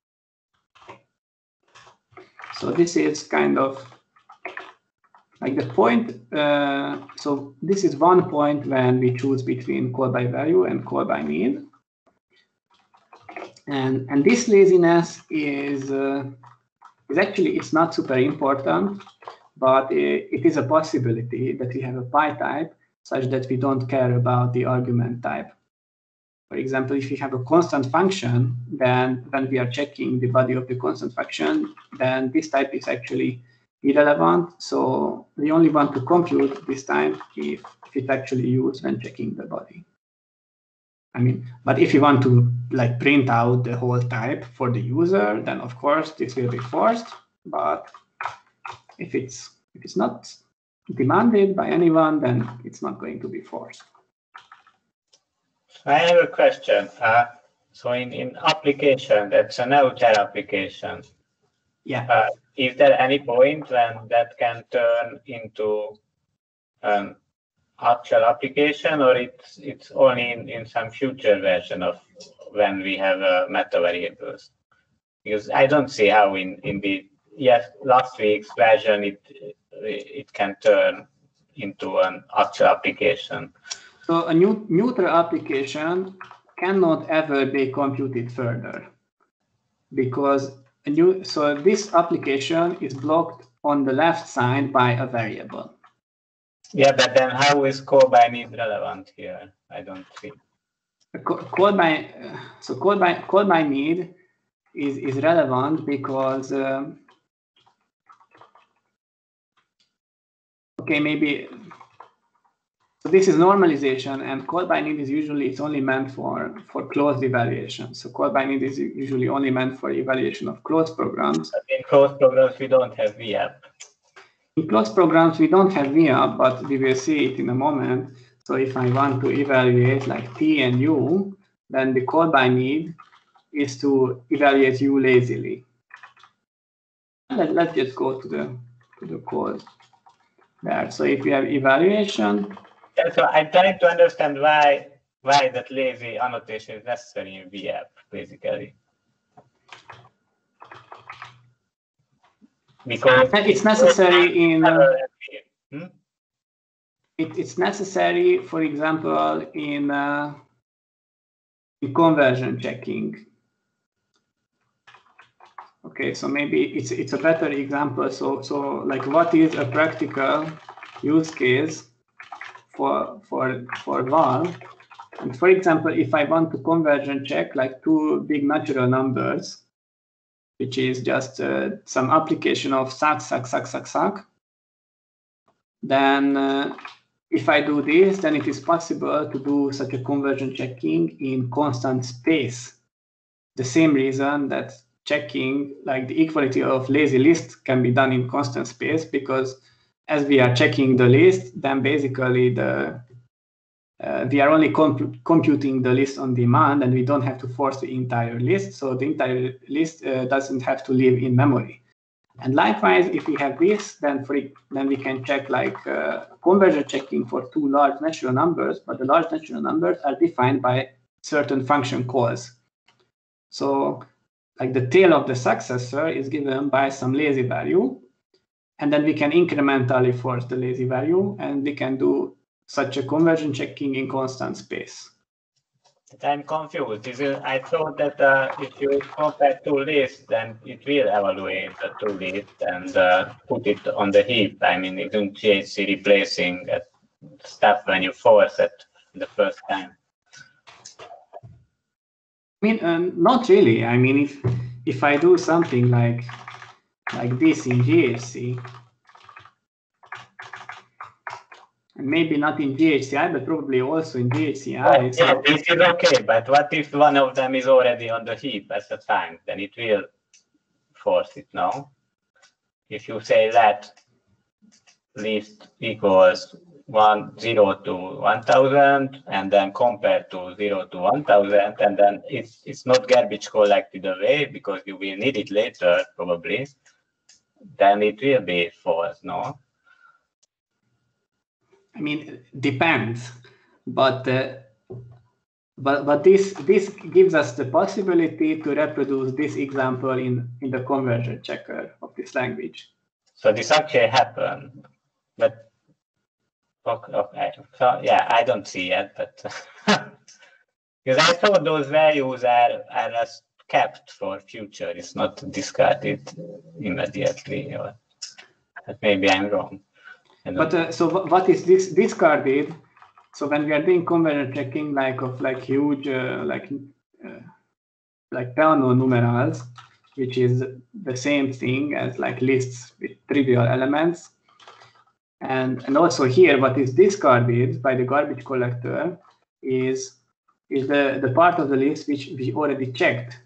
So this is kind of like the point, uh, so this is one point when we choose between call by value and call by need. And, and this laziness is, uh, is actually, it's not super important, but it, it is a possibility that we have a pi type such that we don't care about the argument type. For example, if we have a constant function, then when we are checking the body of the constant function, then this type is actually irrelevant. So we only want to compute this type if, if it's actually used when checking the body. I mean, but if you want to like print out the whole type for the user, then of course this will be forced. But if it's if it's not demanded by anyone, then it's not going to be forced.
I have a question. Uh, so in, in application, that's a Node application.
Yeah.
Uh, is there any point when that can turn into an actual application, or it's it's only in, in some future version of when we have uh, meta variables? Because I don't see how in, in the yes last week's version it it can turn into an actual application.
So a new neutral application cannot ever be computed further because a new so this application is blocked on the left side by a variable.
Yeah, but then how is call by need relevant here? I don't see.
Call by uh, so call by call by need is is relevant because um, okay maybe so this is normalization, and call by need is usually it's only meant for for closed evaluation. So call by need is usually only meant for evaluation of closed programs.
In closed programs we don't have V A P.
In closed programs we don't have V A P, but we will see it in a moment. So if I want to evaluate like T and U, then the call by need is to evaluate U lazily. Let, let's just go to the to the code there. So if we have evaluation.
Yeah, so I'm trying to understand why why that lazy annotation is necessary in V A P, basically. Because
it's necessary in uh,
hmm?
it, it's necessary, for example, in, uh, in conversion checking. Okay, so maybe it's it's a better example. So so like what is a practical use case for for for val? And for example, if I want to conversion check like two big natural numbers, which is just uh, some application of suck, suck, suck, suck, suck, then uh, if I do this, then it is possible to do such a conversion checking in constant space. The same reason that checking like the equality of lazy list can be done in constant space, because as we are checking the list, then basically the Uh, we are only comp computing the list on demand, and we don't have to force the entire list. So the entire list uh, doesn't have to live in memory. And likewise, if we have this, then for it, then we can check like uh, conversion checking for two large natural numbers, but the large natural numbers are defined by certain function calls. So like the tail of the successor is given by some lazy value, and then we can incrementally force the lazy value, and we can do such a conversion checking in constant space.
I'm confused. Is it, I thought that uh, if you compare two lists, then it will evaluate the two lists and uh, put it on the heap. I mean, it isn't G H C replacing stuff when you force it the first time.
I mean, um, not really. I mean, if if I do something like like this in G H C, and maybe not in G H C I, but probably also in G H C I.
Well,
so
yeah, this is okay, but what if one of them is already on the heap at the time? Then it will force it, no? If you say that list equals one zero to one thousand, and then compare to zero to one thousand, and then it's it's not garbage collected away because you will need it later probably, then it will be false, no?
I mean, it depends, but uh, but but this this gives us the possibility to reproduce this example in in the conversion checker of this language.
So this actually happened, but okay, okay. So yeah, I don't see it, but because I thought those values are are just kept for future. It's not discarded immediately, or but maybe I'm wrong.
But uh, so what is this discarded So when we are doing conversion checking, like of like huge, uh, like uh, like Peano numerals, which is the same thing as like lists with trivial elements, and and also here, what is discarded by the garbage collector is is the the part of the list which we already checked.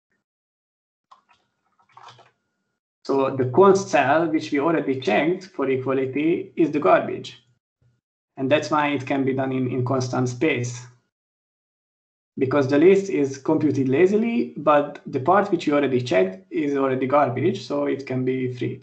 So the const cell, which we already checked for equality, is the garbage. And that's why it can be done in, in constant space. Because the list is computed lazily, but the part which you already checked is already garbage, so it can be freed.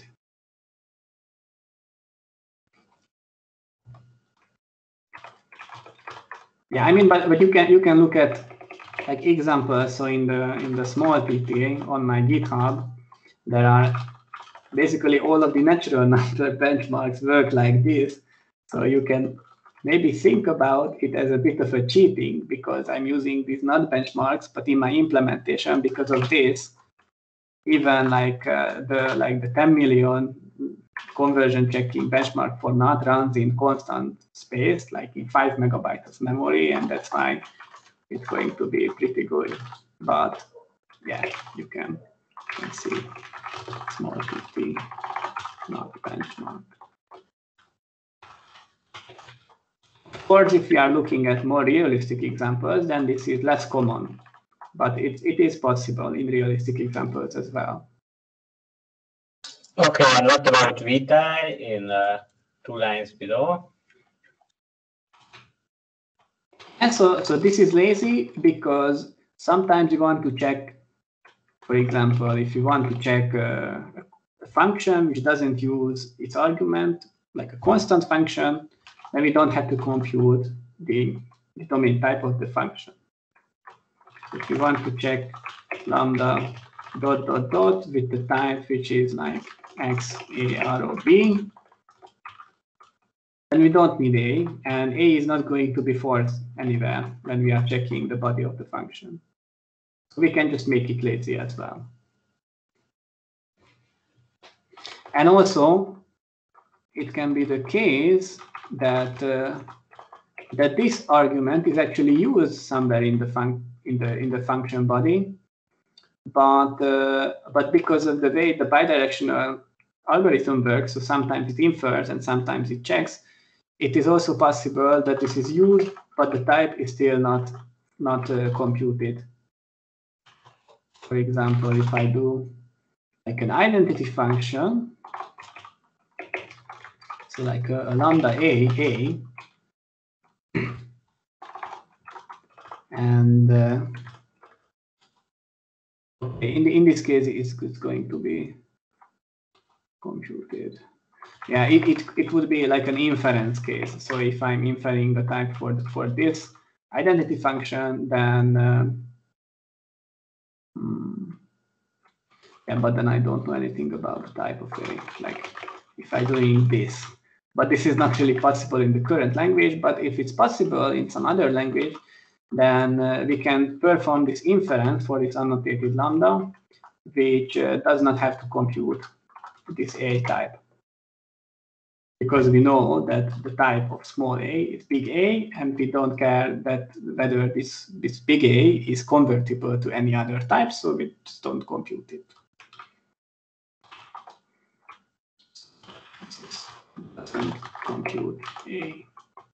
Yeah, I mean, but, but you can you can look at like examples. So in the in the small P T A on my GitHub, there are basically all of the natural number benchmarks work like this. So you can maybe think about it as a bit of a cheating because I'm using these not benchmarks, but in my implementation, because of this, even like uh, the like the ten million conversion checking benchmark for not runs in constant space, like in five megabytes of memory, and that's why it's going to be pretty good. But yeah, you can, you can see small fifty. Not benchmark. Of course, if we are looking at more realistic examples, then this is less common, but it, it is possible in realistic examples as well.
Okay, and what about vitae in uh, two lines below?
And so, so this is lazy because sometimes you want to check, for example, if you want to check uh, a function which doesn't use its argument, like a constant function, then we don't have to compute the, the domain type of the function. So if you want to check lambda dot dot dot with the type which is like x, a, r, or b, then we don't need a, and a is not going to be forced anywhere when we are checking the body of the function. So we can just make it lazy as well. And also, it can be the case that uh, that this argument is actually used somewhere in the func in the in the function body, but uh, but because of the way the bidirectional algorithm works, so sometimes it infers and sometimes it checks, it is also possible that this is used, but the type is still not not uh, computed. For example, if I do like an identity function, so like a, a lambda a a, and uh, okay, in the, in this case, it's, it's going to be computed. Yeah, it, it it would be like an inference case. So if I'm inferring the type for for this identity function, then uh, hmm, yeah, but then I don't know anything about the type of array. Like if I'm doing this, but this is not really possible in the current language. But if it's possible in some other language, then uh, we can perform this inference for this annotated lambda, which uh, does not have to compute this A type. Because we know that the type of small a is big A, and we don't care that whether this, this big A is convertible to any other type, so we just don't compute it. This doesn't compute A.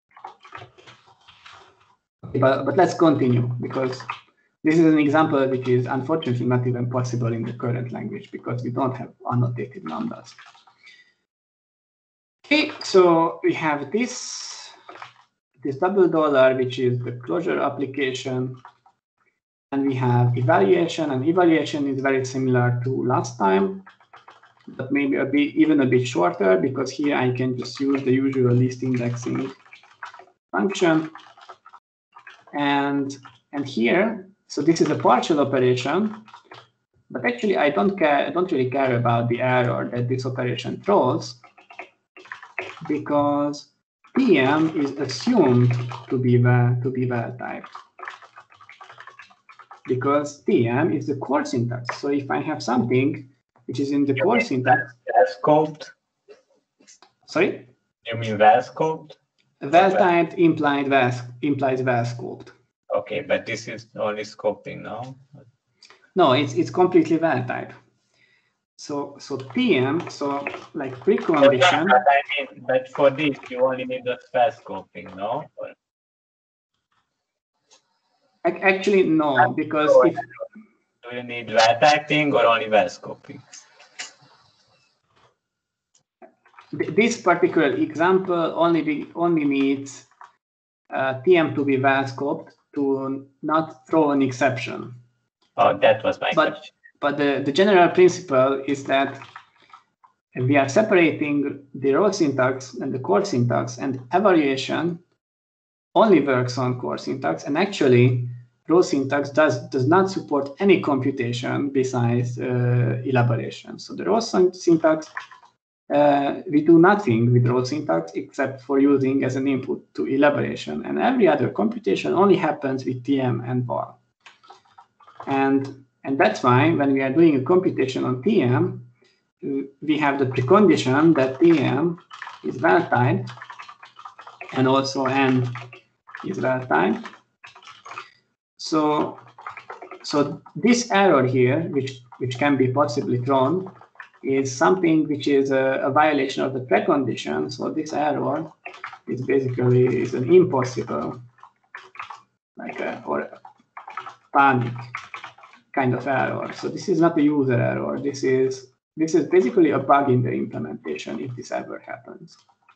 But, but let's continue, because this is an example which is unfortunately not even possible in the current language, because we don't have annotated lambdas. Okay, so we have this, this double dollar, which is the closure application. And we have evaluation, and evaluation is very similar to last time, but maybe a bit, even a bit shorter, because here I can just use the usual list indexing function. And, and here, so this is a partial operation, but actually I don't care, I don't really care about the error that this operation throws, because P M is assumed to be well, to be well typed, because P M is the core syntax. So if I have something which is in the
You
core
mean
syntax,
well scoped?
sorry,
You mean well scoped?
Well-timed implied well, implies well-scoped.
Okay, but this is only scoping, no?
No, it's it's completely well-timed. So so T M, so like precondition.
Oh, yeah, but I mean, but for this you only need the well scoping, no? Or...
Actually, no, because
so,
if
do you need well typing or only well scoping?
This particular example only be, only needs uh, T M to be well scoped to not throw an exception.
Oh, that was my
but,
question.
But the, the general principle is that we are separating the raw syntax and the core syntax, and evaluation only works on core syntax, and actually raw syntax does, does not support any computation besides uh, elaboration. So the raw syntax, uh, we do nothing with raw syntax except for using as an input to elaboration, and every other computation only happens with T M and var. And, and that's why when we are doing a computation on T M, we have the precondition that T M is well-timed and also N is well-timed. So, so this error here, which, which can be possibly thrown, is something which is a, a violation of the precondition. So this error is basically is an impossible, like a, or a panic kind of error. So this is not a user error. This is this is basically a bug in the implementation if this ever happens.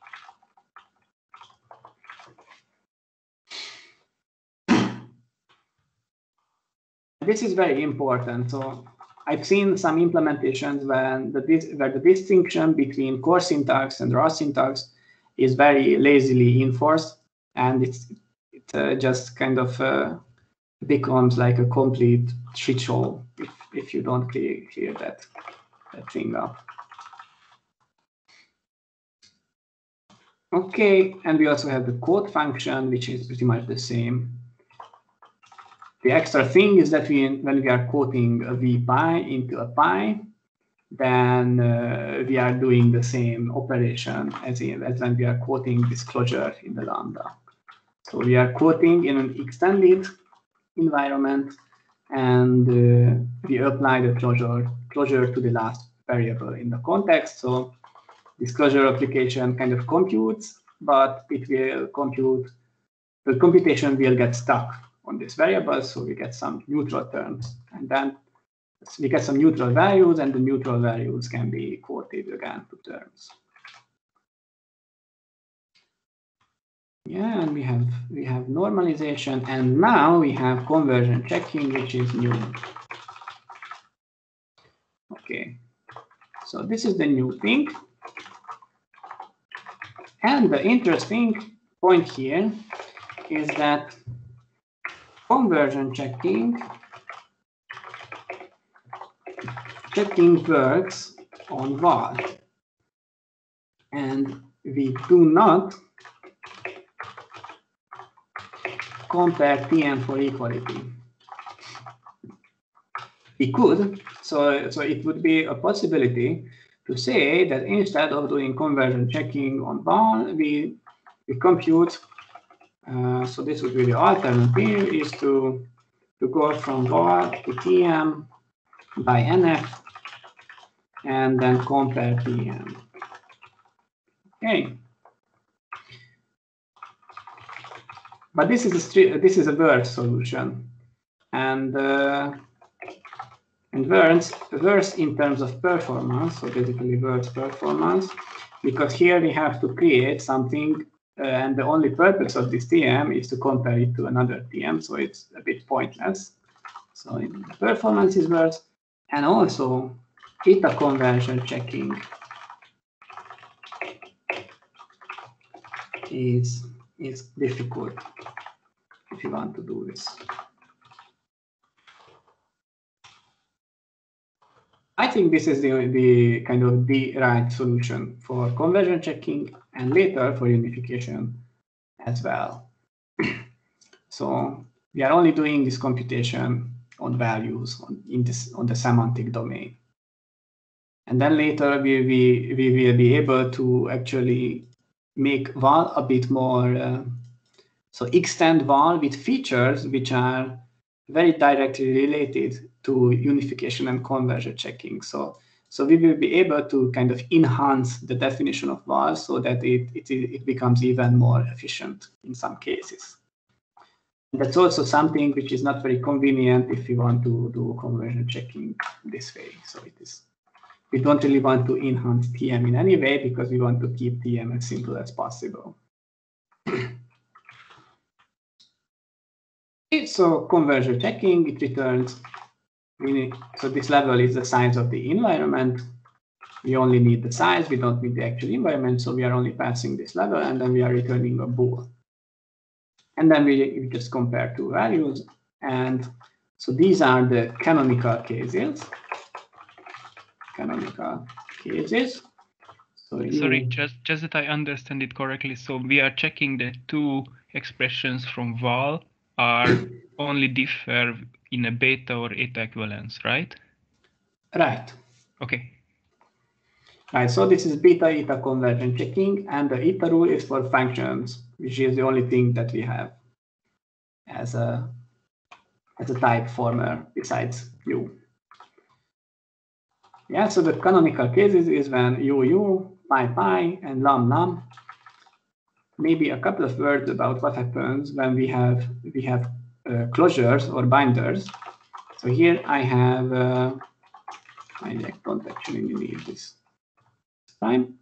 This is very important. So I've seen some implementations when the, where the distinction between core syntax and raw syntax is very lazily enforced, and it's, it uh, just kind of uh, becomes like a complete shit show if, if you don't clear, clear that, that thing up. Okay, and we also have the quote function, which is pretty much the same. The extra thing is that we, when we are quoting a vpi into a pi, then uh, we are doing the same operation as, in, as when we are quoting this closure in the lambda. So we are quoting in an extended environment, and uh, we apply the closure, closure to the last variable in the context. So this closure application kind of computes, but it will compute, the computation will get stuck on this variable, so we get some neutral terms, and then we get some neutral values, and the neutral values can be quoted again to terms. Yeah, and we have we have normalization, and now we have conversion checking, which is new. Okay, so this is the new thing. And the interesting point here is that conversion checking checking works on var, and we do not compare T M for equality. We could, so, so it would be a possibility to say that instead of doing conversion checking on var, we, we compute, uh, so this would be the alternative, is to, to go from var to T M by N F and then compare T M. Okay. But this is a this is a worse solution, and uh, and worse worse in terms of performance. So basically, worse performance, because here we have to create something, uh, and the only purpose of this T M is to compare it to another T M. So it's a bit pointless. So the performance is worse, and also eta conversion checking is is difficult if you want to do this. I think this is the, the kind of the right solution for conversion checking and later for unification as well. So we are only doing this computation on values on, in this, on the semantic domain. And then later we, we, we will be able to actually make val a bit more, uh, so extend val with features which are very directly related to unification and conversion checking. So, so we will be able to kind of enhance the definition of val so that it, it, it becomes even more efficient in some cases. And that's also something which is not very convenient if you want to do conversion checking this way. So it is, we don't really want to enhance T M in any way because we want to keep T M as simple as possible. So conversion checking, it returns, so this level is the size of the environment. We only need the size, we don't need the actual environment, so we are only passing this level, and then we are returning a bool. And then we, we just compare two values, and so these are the canonical cases. Canonical cases. So you,
Sorry, just, just that I understand it correctly. So we are checking the two expressions from val are only differ in a beta or eta equivalence, right?
Right.
Okay.
Right, so this is beta eta convergent checking, and the eta rule is for functions, which is the only thing that we have as a as a type former besides u. Yeah, so the canonical cases is when u u, pi pi, and lam lam. Maybe a couple of words about what happens when we have we have uh, closures or binders. So here I have uh, I don't actually need this time.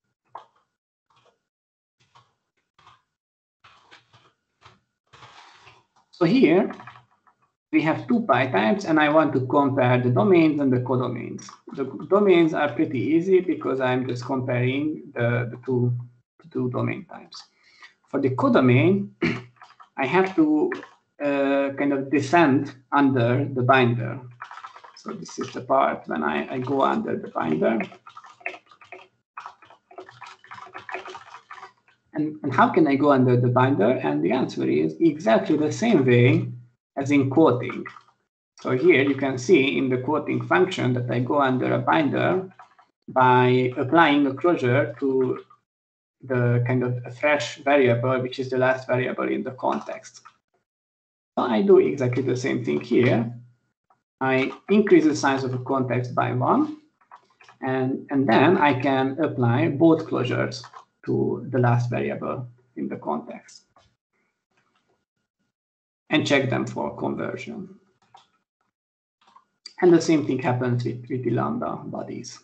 So here we have two pi types, and I want to compare the domains and the codomains. The domains are pretty easy because I'm just comparing the, the, two, the two domain types. For the codomain, I have to uh, kind of descend under the binder. So this is the part when I, I go under the binder. And, and how can I go under the binder? And the answer is exactly the same way as in quoting. So here you can see in the quoting function that I go under a binder by applying a closure to the kind of a fresh variable, which is the last variable in the context. So I do exactly the same thing here. I increase the size of a context by one, and, and then I can apply both closures to the last variable in the context and check them for conversion. And the same thing happens with, with the lambda bodies.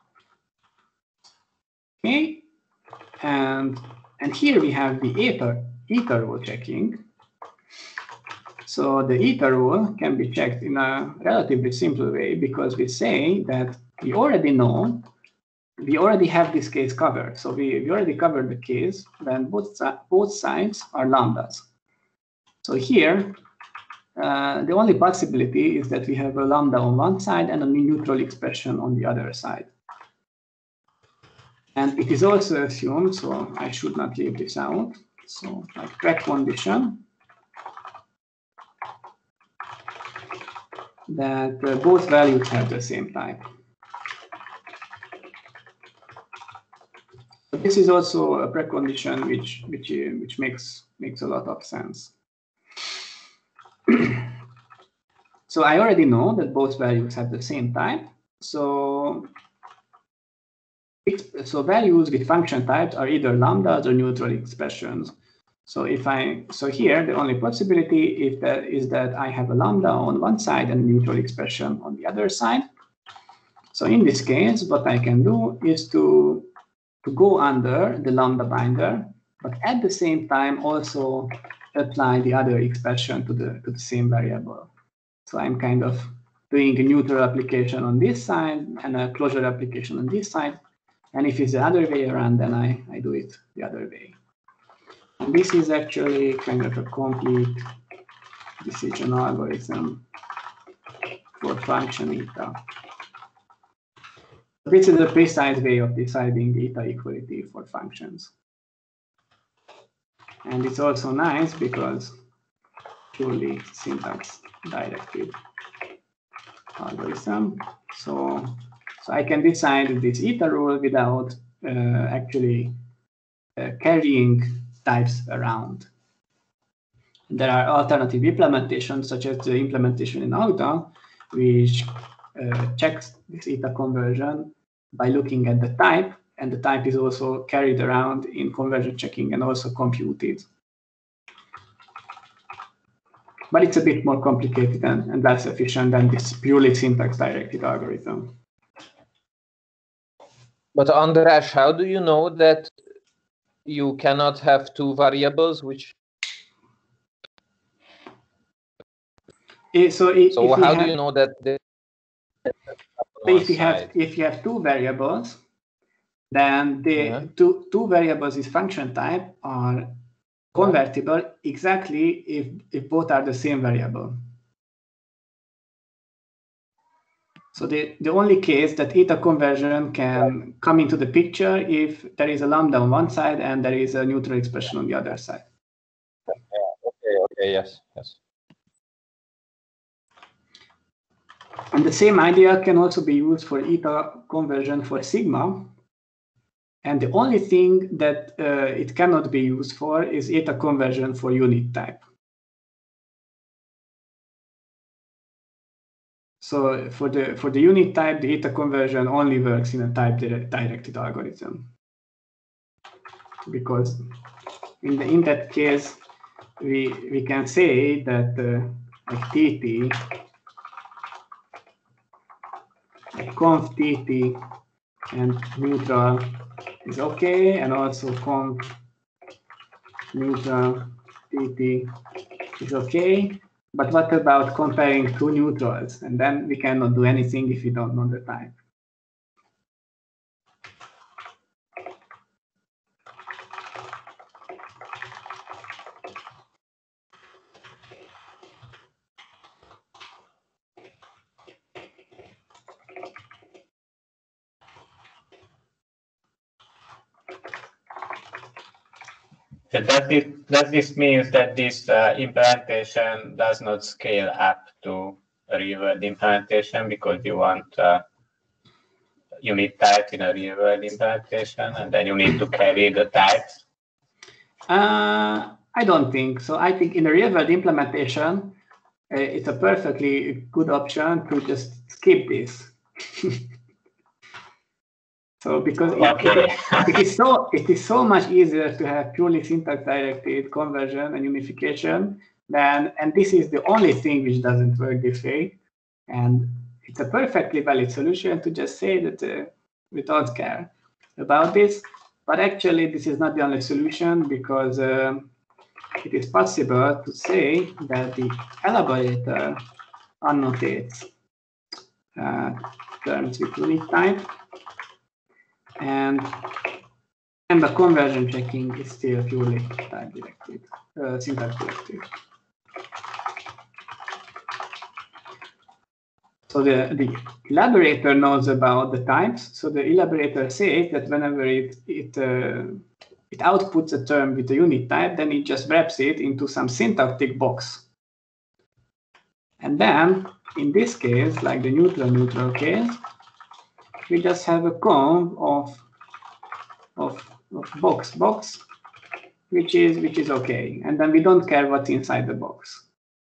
Okay, and, and here we have the eta, eta rule checking. So the eta rule can be checked in a relatively simple way because we say that we already know, we already have this case covered. So we, we already covered the case when both, both sides are lambdas. So here, uh, the only possibility is that we have a lambda on one side and a neutral expression on the other side. And it is also assumed, so I should not leave this out. So like crack condition, that uh, both values have the same type. But this is also a precondition which which which makes makes a lot of sense. So I already know that both values have the same type. So so values with function types are either lambdas or neutral expressions. So if I so here the only possibility if that is that I have a lambda on one side and a neutral expression on the other side. So in this case, what I can do is to to go under the lambda binder, but at the same time also apply the other expression to the to the same variable. So I'm kind of doing a neutral application on this side and a closure application on this side. And if it's the other way around, then I, I do it the other way. And this is actually kind of a complete decision algorithm for function eta. This is a precise way of deciding eta equality for functions. And it's also nice because purely syntax directed algorithm. So, so I can decide this eta rule without uh, actually uh, carrying types around. There are alternative implementations, such as the implementation in Auda, which uh, checks this eta conversion by looking at the type, and the type is also carried around in conversion checking and also computed. But it's a bit more complicated and, and less efficient than this purely syntax-directed algorithm.
But András, how do you know that you cannot have two variables which
So, if,
so
if
how
have,
do you know that they
if you have if you have two variables, then the yeah. two two variables is function type are convertible yeah. exactly if if both are the same variable. So the, the only case that eta conversion can come into the picture if there is a lambda on one side and there is a neutral expression on the other side.
Yeah, okay, okay, yes, yes.
And the same idea can also be used for eta conversion for sigma. And the only thing that uh, it cannot be used for is eta conversion for unit type. So for the for the unit type, the eta conversion only works in a type directed algorithm, because in the in that case we we can say that uh, like tt, like conf tt and neutral is okay, and also conf neutral tt is okay. But what about comparing two neutrals? And then we cannot do anything if we don't know the type.
So does this, does this mean that this uh, implementation does not scale up to a real-world implementation because you want uh, unit type in a real-world implementation and then you need to carry the types?
Uh, I don't think so. I think in a real-world implementation, uh, it's a perfectly good option to just skip this. So because
okay.
it, it is so it is so much easier to have purely syntax-directed conversion and unification than, and this is the only thing which doesn't work this way. And it's a perfectly valid solution to just say that uh, we don't care about this. But actually, this is not the only solution, because uh, it is possible to say that the elaborator annotates uh, terms with unit type, and and the conversion checking is still purely type directed, uh, syntax directed. So the, the elaborator knows about the types. So the elaborator says that whenever it it uh, it outputs a term with a unit type, then it just wraps it into some syntactic box. And then in this case, like the neutral neutral case, we just have a conv of of, of box box, which is which is okay. And then we don't care what's inside the box.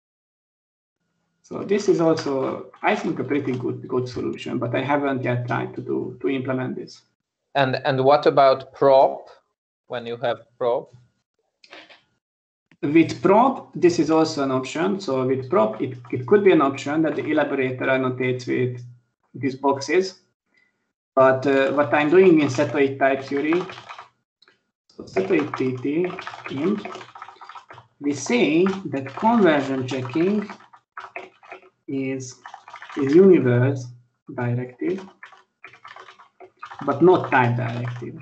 So this is also, I think, a pretty good good solution, but I haven't yet tried to do to implement this.
And and what about prop? When you have prop?
With prop, this is also an option. So with prop, it, it could be an option that the elaborator annotates with these boxes. But uh, what I'm doing in setoid type theory, so setoid tt int, we say that conversion checking is is universe directed, but not type directed.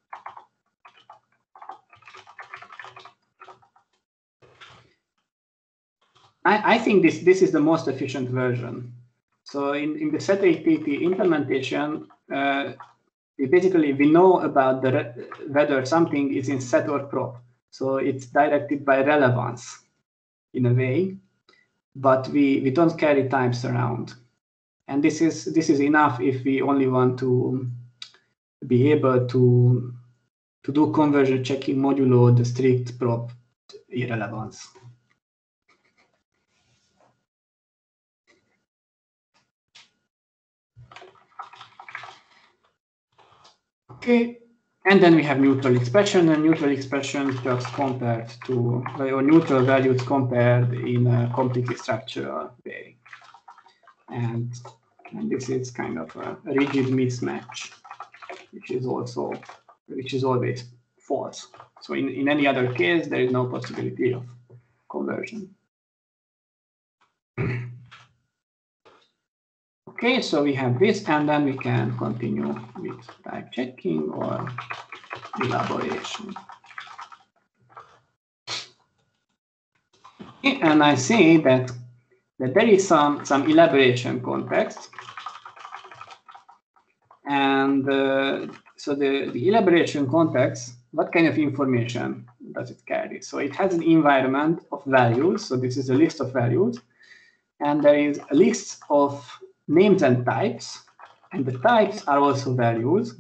I, I think this this is the most efficient version. So in, in the setoid tt implementation, uh, we basically we know about the whether something is in set or prop. So it's directed by relevance in a way, but we, we don't carry types around. And this is this is enough if we only want to be able to to do conversion checking modulo the strict prop irrelevance. Okay, and then we have neutral expression, and neutral expressions just compared to, or neutral values compared in a completely structural way. And, and this is kind of a rigid mismatch, which is also, which is always false. So in, in any other case, there is no possibility of conversion. Okay, so we have this, and then we can continue with type checking or elaboration. Okay, and I say that, that there is some, some elaboration context. And uh, so the, the elaboration context, what kind of information does it carry? So it has an environment of values. So this is a list of values. And there is a list of names and types, and the types are also values.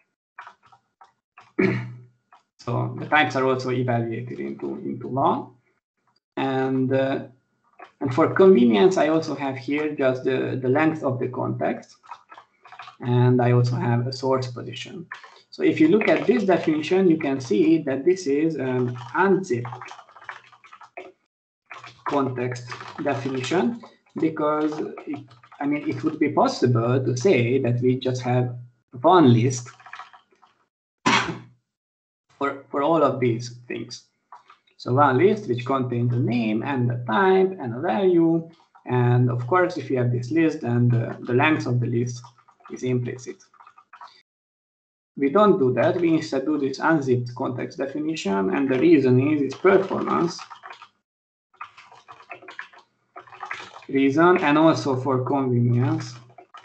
So the types are also evaluated into, into one. And, uh, and for convenience, I also have here just the, the length of the context. And I also have a source position. So if you look at this definition, you can see that this is an unzipped context definition, because it, I mean, it would be possible to say that we just have one list for, for all of these things. So one list which contains a name and a type and a value. And of course, if you have this list, then the, the length of the list is implicit. We don't do that. We instead do this unzipped context definition. And the reason is its performance reason, and also for convenience.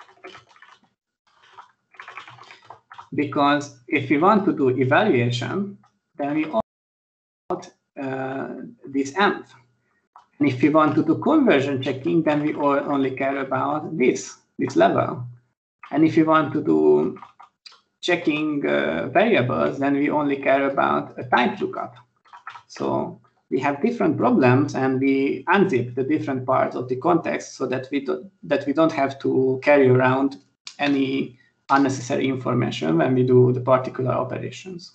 Because if we want to do evaluation, then we want uh, this nth. And if we want to do conversion checking, then we only care about this, this level. And if we want to do checking uh, variables, then we only care about a type lookup. So we have different problems, and we unzip the different parts of the context so that we don't, that we don't have to carry around any unnecessary information when we do the particular operations.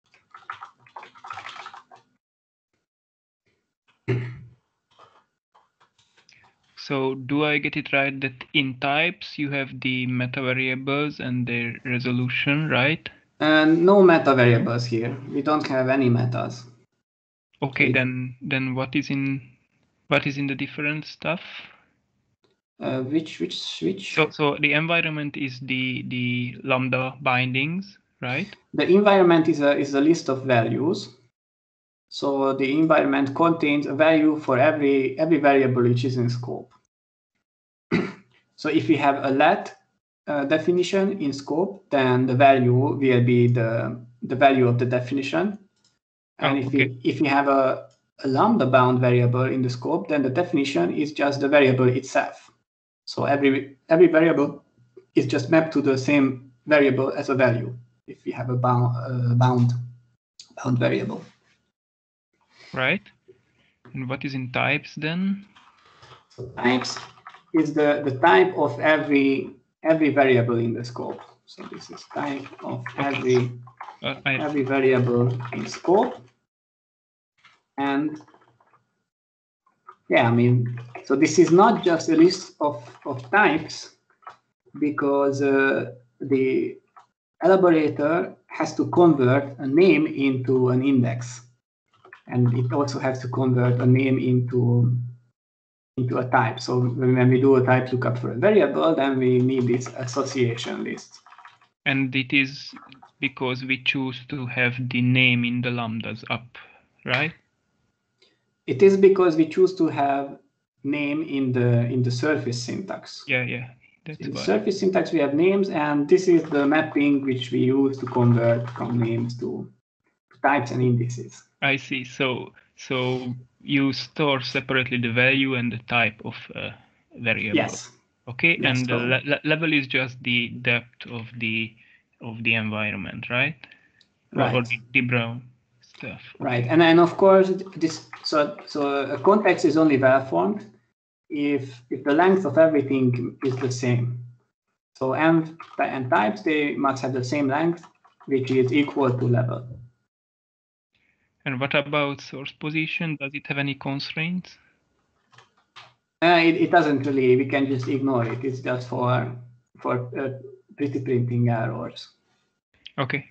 So do I get it right that in types you have the meta variables and their resolution, right?
And no meta variables here. We don't have any metas.
Okay, then then what is in what is in the different stuff?
Uh, which which which?
So so the environment is the the lambda bindings, right?
The environment is a is a list of values. So the environment contains a value for every every variable which is in scope. So if we have a let uh, definition in scope, then the value will be the the value of the definition. And
oh,
if
okay.
we if we have a, a lambda bound variable in the scope, then the definition is just the variable itself. So every every variable is just mapped to the same variable as a value if we have a bound uh, bound bound variable.
Right. And what is in types then?
So types is the, the type of every every variable in the scope. So this is type of every
uh, I...
every variable in scope. And yeah, I mean, so this is not just a list of, of types, because uh, the elaborator has to convert a name into an index. And it also has to convert a name into into a type. So when we do a type lookup for a variable, then we need this association list.
And it is because we choose to have the name in the lambdas up, right?
It is because we choose to have name in the in the surface syntax.
Yeah, yeah. That's
in the
why.
surface syntax we have names, and this is the mapping which we use to convert from names to types and indices.
I see. So so you store separately the value and the type of uh, variable.
Yes.
Okay,
Yes,
and
so.
the le level is just the depth of the of the environment, right? or, or
Right.
the de-Brown stuff.
Right, and and of course this so so a context is only well formed if if the length of everything is the same. So m and types, they must have the same length, which is equal to level.
And what about source position? Does it have any constraints?
Uh, it, it doesn't really. We can just ignore it. It's just for for uh, pretty printing errors.
Okay.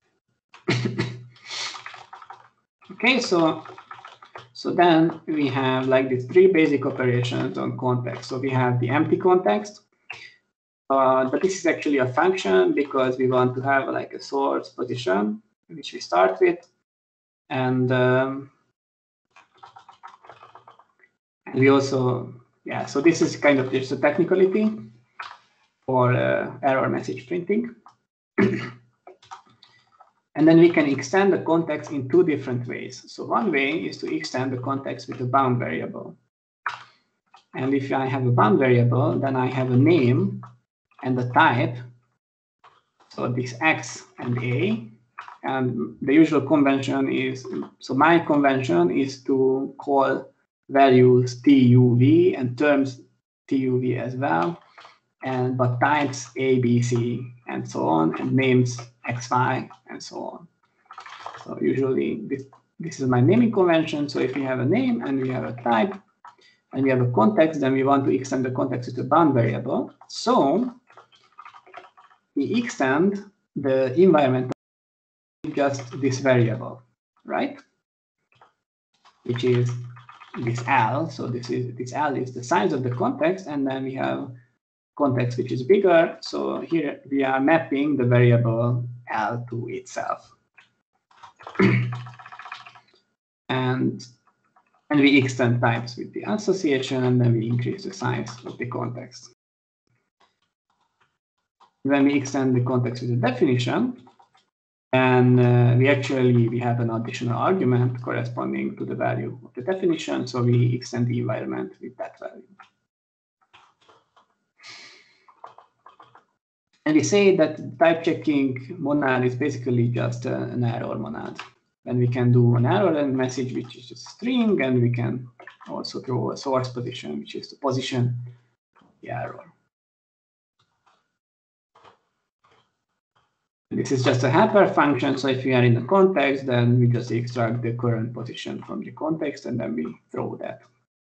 Okay, so so then we have like these three basic operations on context. So we have the empty context, uh, but this is actually a function because we want to have like a source position which we start with, and um, we also yeah. So this is kind of just a technicality for uh, error message printing. And then we can extend the context in two different ways. So one way is to extend the context with a bound variable. And if I have a bound variable, then I have a name and a type. So this X and A. And the usual convention is, so my convention is to call values T U V and terms T U V as well. And but types A, B, C, and so on, and names X, Y, and so on. So usually this, this is my naming convention. So if we have a name and we have a type and we have a context, then we want to extend the context with a bound variable. So we extend the environment with just this variable, right? Which is this L. So this is this L is the size of the context, and then we have context which is bigger. So here we are mapping the variable L to itself. and and we extend types with the association, and then we increase the size of the context. When we extend the context with the definition, and uh, we actually we have an additional argument corresponding to the value of the definition, so we extend the environment with that value. And we say that type checking monad is basically just uh, an error monad. And we can do an error message, which is a string, and we can also throw a source position, which is the position of the error. And this is just a helper function, so if we are in the context, then we just extract the current position from the context, and then we throw that.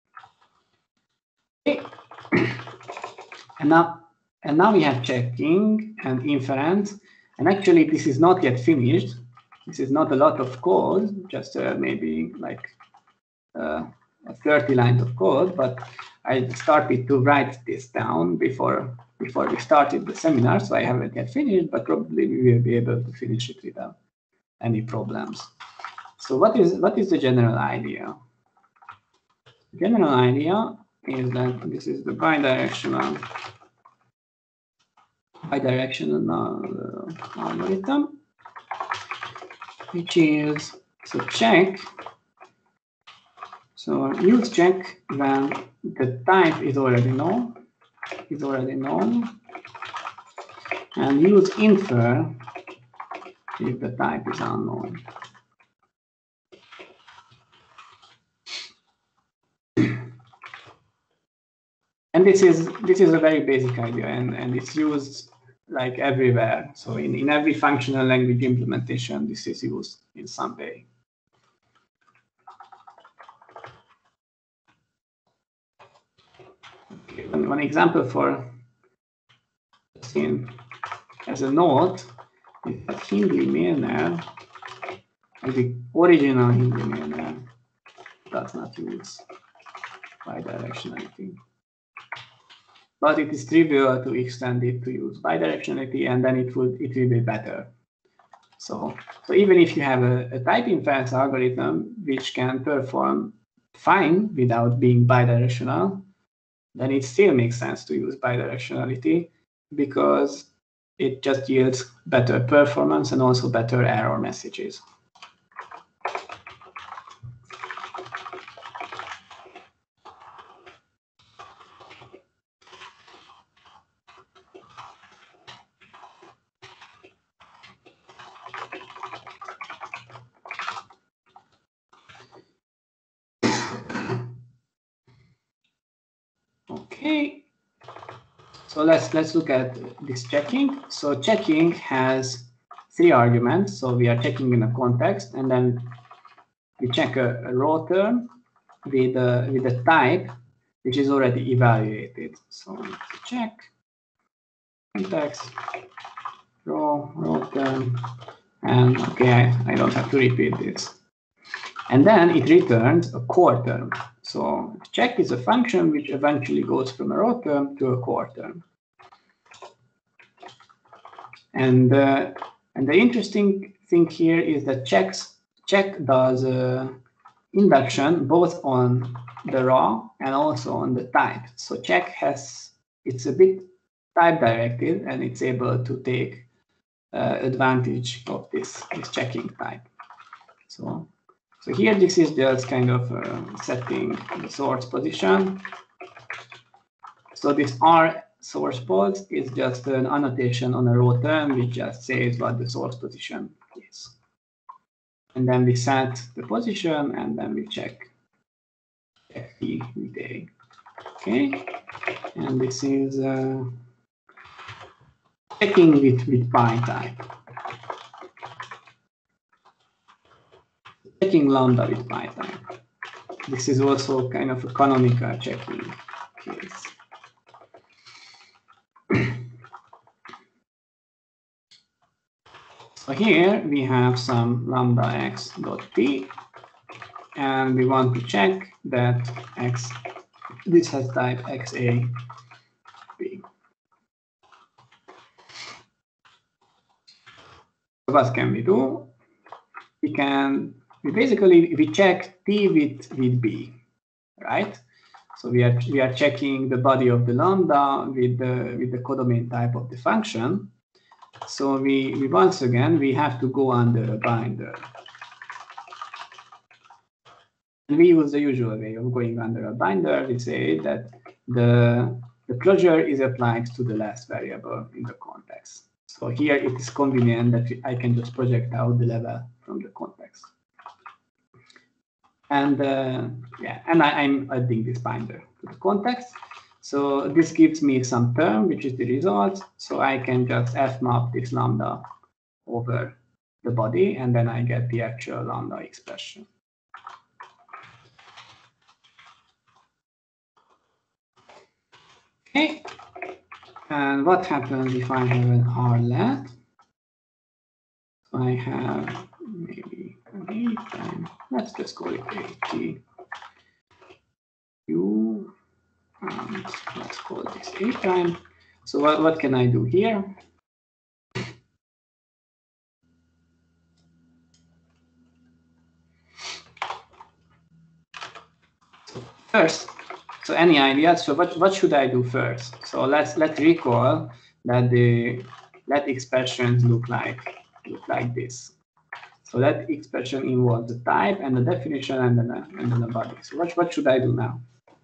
Okay. And now, and now we have checking and inference, and actually this is not yet finished. This is not a lot of code, just uh, maybe like uh, thirty lines of code, but I started to write this down before before we started the seminar, so I haven't yet finished, but probably we will be able to finish it without any problems. So what is what is the general idea? The general idea is that this is the bidirectional bidirectional uh, algorithm, which is so check. So use check when the type is already known, is already known, and use infer if the type is unknown. And this is this is a very basic idea, and, and it's used like everywhere. So in, in every functional language implementation, this is used in some way. Okay, one, one example for in as a note is that Hindi Milner, the original Hindi Milner, does not use bidirectionality. But it is trivial to extend it to use bidirectionality, and then it would it will be better. So, so even if you have a, a type inference algorithm which can perform fine without being bidirectional, then it still makes sense to use bidirectionality because it just yields better performance and also better error messages. So let's let's look at this checking. So checking has three arguments. So we are checking in a context, and then we check a, a row term with a, with a type which is already evaluated. So check context row row term, and okay, I, I don't have to repeat this. And then it returns a core term. So check is a function which eventually goes from a row term to a core term. And uh, and the interesting thing here is that checks check does uh, induction both on the raw and also on the type. So check has it's a bit type directed, and it's able to take uh, advantage of this this checking type. So so here this is just kind of uh, setting the source position. So this R source pos is just an annotation on a row term which just says what the source position is. And then we set the position, and then we check, check T with A. Okay, and this is uh, checking with, with pi type. Checking lambda with pi type. This is also kind of a canonical checking case. So here we have some lambda x dot t, and we want to check that x, this has type xa b. So what can we do? We can, we basically, we check t with, with b, right? So we are, we are checking the body of the lambda with the, with the codomain type of the function. So we, we once again, we have to go under a binder. And we use the usual way of going under a binder. We say that the, the closure is applied to the last variable in the context. So here it is convenient that I can just project out the level from the context. And uh, yeah, and I, I'm adding this binder to the context. So this gives me some term, which is the result. So I can just fmap this lambda over the body, and then I get the actual lambda expression. Okay, and what happens if I have an rlet? So I have maybe an A time, let's just call it A U, and let's call this A time. So what, what can I do here? So first, so any ideas? So what, what should I do first? So let's let's recall that the let expressions look like look like this. So that expression involves the type and the definition and then a, and then a body. So what what should I do now?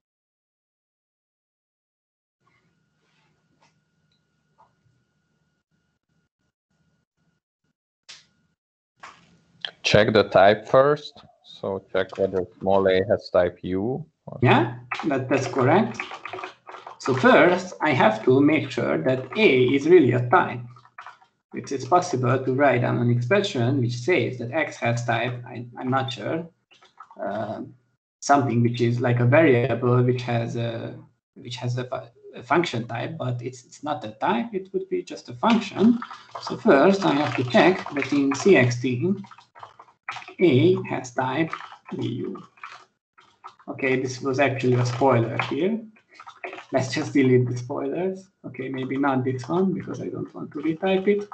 Check the type first. So check whether small a has type U.
Yeah, that, that's correct. So first, I have to make sure that A is really a type. It's, it's possible to write down an expression which says that X has type, I, I'm not sure, uh, something which is like a variable which has a, which has a, a function type, but it's, it's not a type, it would be just a function. So first, I have to check that in C X T, A has type du. Okay, this was actually a spoiler here. Let's just delete the spoilers. Okay, maybe not this one because I don't want to retype it.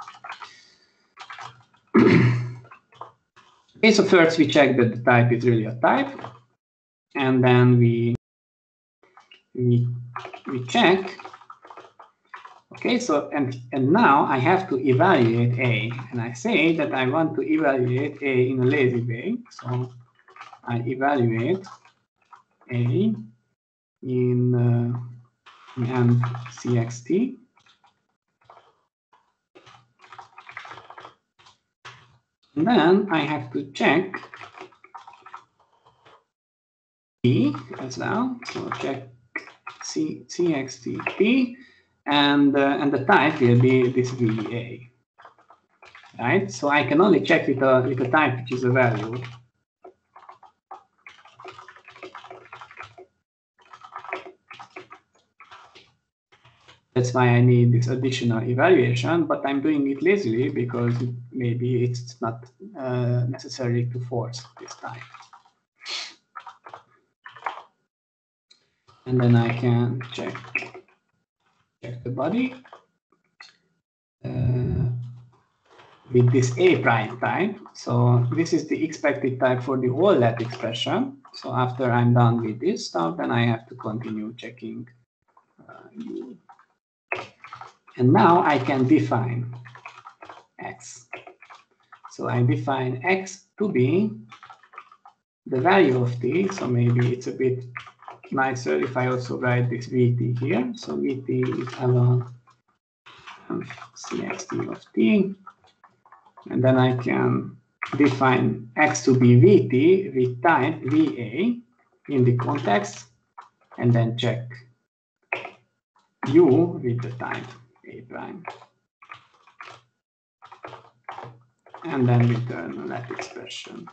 Okay, so first we check that the type is really a type, and then we we we check. Okay, so and and now I have to evaluate A, and I say that I want to evaluate A in a lazy way. So I evaluate A in uh, and C X T. And then I have to check P as well. So check C, CXT P. and uh, and the type will be this V A, right? So I can only check with a with a type which is a value. That's why I need this additional evaluation, but I'm doing it lazily because maybe it's not uh, necessary to force this type. And then I can check, check the body uh, with this A prime type. So this is the expected type for the whole let expression. So after I'm done with this stuff, then I have to continue checking uh, U. And now I can define X. So I define X to be the value of T. So maybe it's a bit nicer if I also write this V T here. So V T is ln C X T of T. And then I can define X to be V T with type V A in the context, and then check U with the type A prime. And then return a let expression.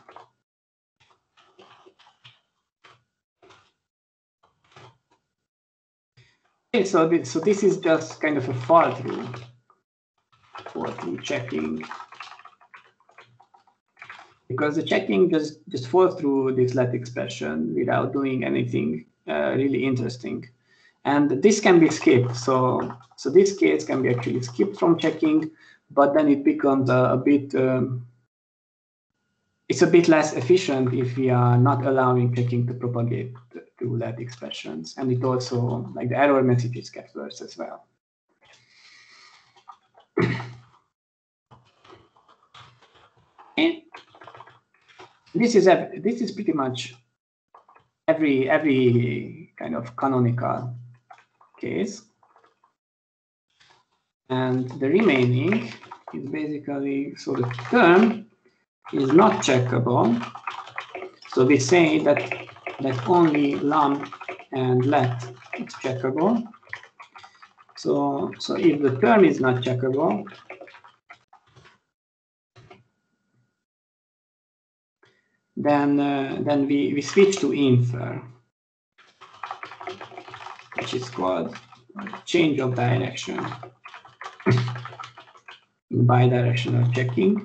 Okay, so this, so this is just kind of a fall through, fall through checking, because the checking just just falls through this let expression without doing anything uh, really interesting, and this can be skipped. So so this case can be actually skipped from checking, but then it becomes a, a bit. Um, it's a bit less efficient if we are not allowing checking to propagate through let expressions, and it also, like, the error messages get worse as well. And this is a, this is pretty much every every kind of canonical case, and the remaining is basically, so the term is not checkable. So we say that that only lam and let is checkable. So so if the term is not checkable, then uh, then we we switch to infer, which is called change of direction in bidirectional checking.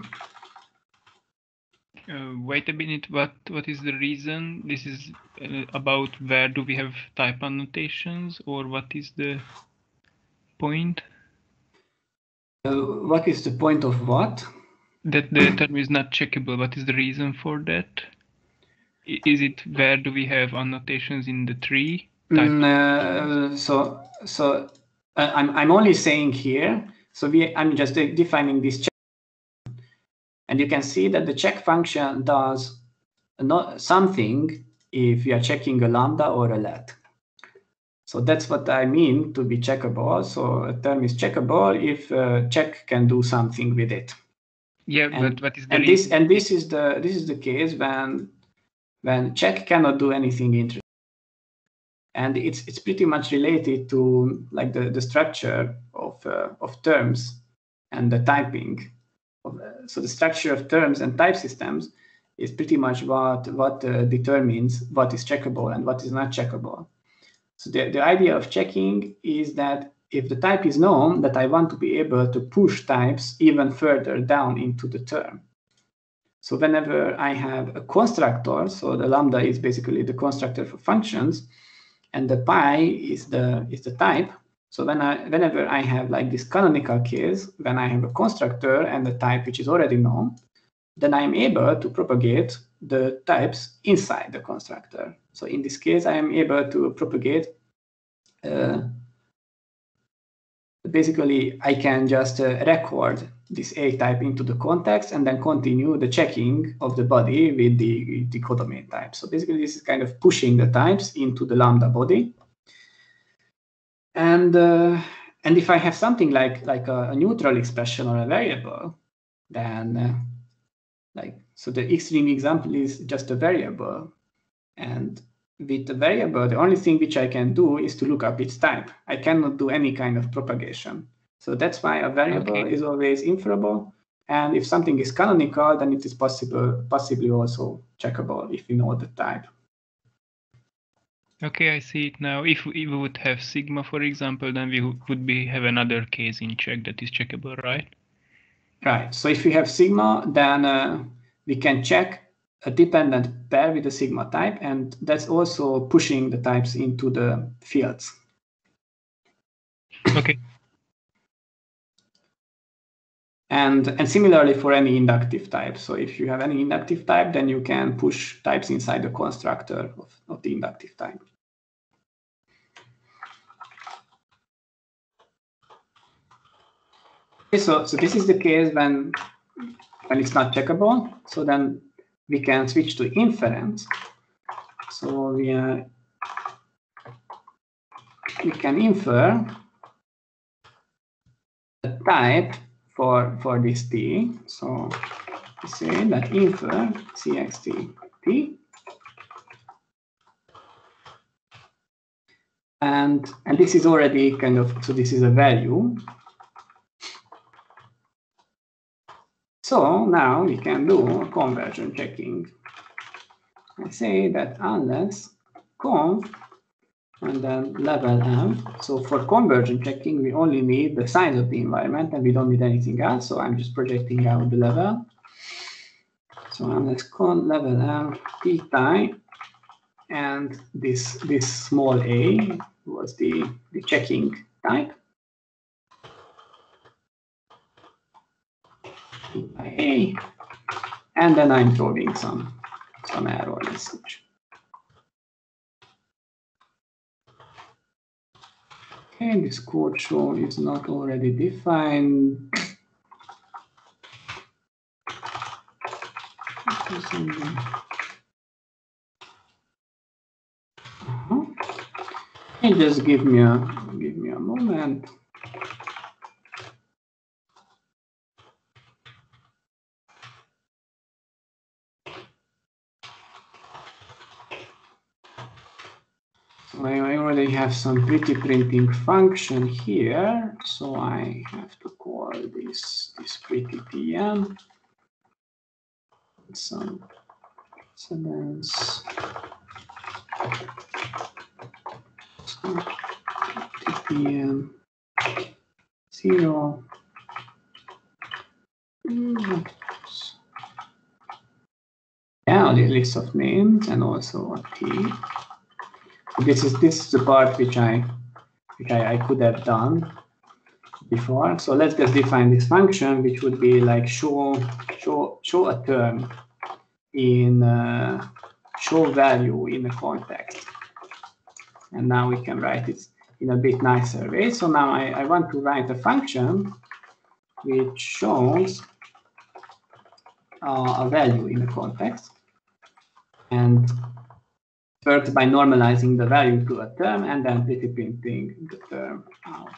Uh, wait a minute, what what is the reason? This is uh, about where do we have type annotations, or what is the point?
Uh, what is the point of what?
That the term is not checkable. What is the reason for that? I- Is it where do we have annotations in the tree? Type
Mm, uh, so so uh, I'm I'm only saying here. So we I'm just de defining this check, and you can see that the check function does not something if we are checking a lambda or a let. So that's what I mean to be checkable. So a term is checkable if uh, check can do something with it.
Yeah,
And,
but what is the
and
reason?
this and this is the this is the case when when check cannot do anything interesting. And it's it's pretty much related to, like, the, the structure of uh, of terms and the typing. Of, uh, so the structure of terms and type systems is pretty much what what uh, determines what is checkable and what is not checkable. So the, the idea of checking is that if the type is known, that I want to be able to push types even further down into the term. So whenever I have a constructor, so the lambda is basically the constructor for functions, and the pi is the is the type. So when I whenever I have, like, this canonical case, when I have a constructor and the type which is already known, then I'm able to propagate the types inside the constructor. So in this case, I am able to propagate. Uh, basically, I can just uh, record this A type into the context and then continue the checking of the body with the, the codomain type. So basically, this is kind of pushing the types into the lambda body. And uh, and if I have something like like a, a neutral expression or a variable, then uh, like so the extreme example is just a variable, and with a variable, the only thing which I can do is to look up its type. I cannot do any kind of propagation. So that's why a variable
Okay.
is always inferable. And if something is canonical, then it is possible, possibly also checkable if we know the type.
Okay, I see it now. If we would have sigma, for example, then we would be have another case in check that is checkable, right?
Right. So if we have sigma, then uh, we can check a dependent pair with a sigma type, and that's also pushing the types into the fields.
Okay.
And, and similarly for any inductive type. So if you have any inductive type, then you can push types inside the constructor of, of the inductive type. Okay, so, so this is the case when, when it's not checkable. So then we can switch to inference. So we, uh, we can infer the type for, for this T. So we say that infer cxt T. And, and this is already kind of, so this is a value. So now we can do a conversion checking. I say that unless conv and then level m. So for conversion checking, we only need the size of the environment and we don't need anything else. So I'm just projecting out the level. So unless con level m p type, and this this small a was the, the checking type. By a, and then I'm throwing some some error message. Okay, this code show is not already defined. Uh-huh. And just give me a give me a moment. I already have some pretty printing function here, so I have to call this this pretty P M. Some precedence. P M zero. Yeah, the list of names and also a T. This is this is the part which I which I, I could have done before. So let's just define this function, which would be like show show show a term in uh, show value in the context. And now we can write it in a bit nicer way. So now I, I want to write a function which shows uh, a value in the context and works by normalizing the value to a term and then pretty printing the term out.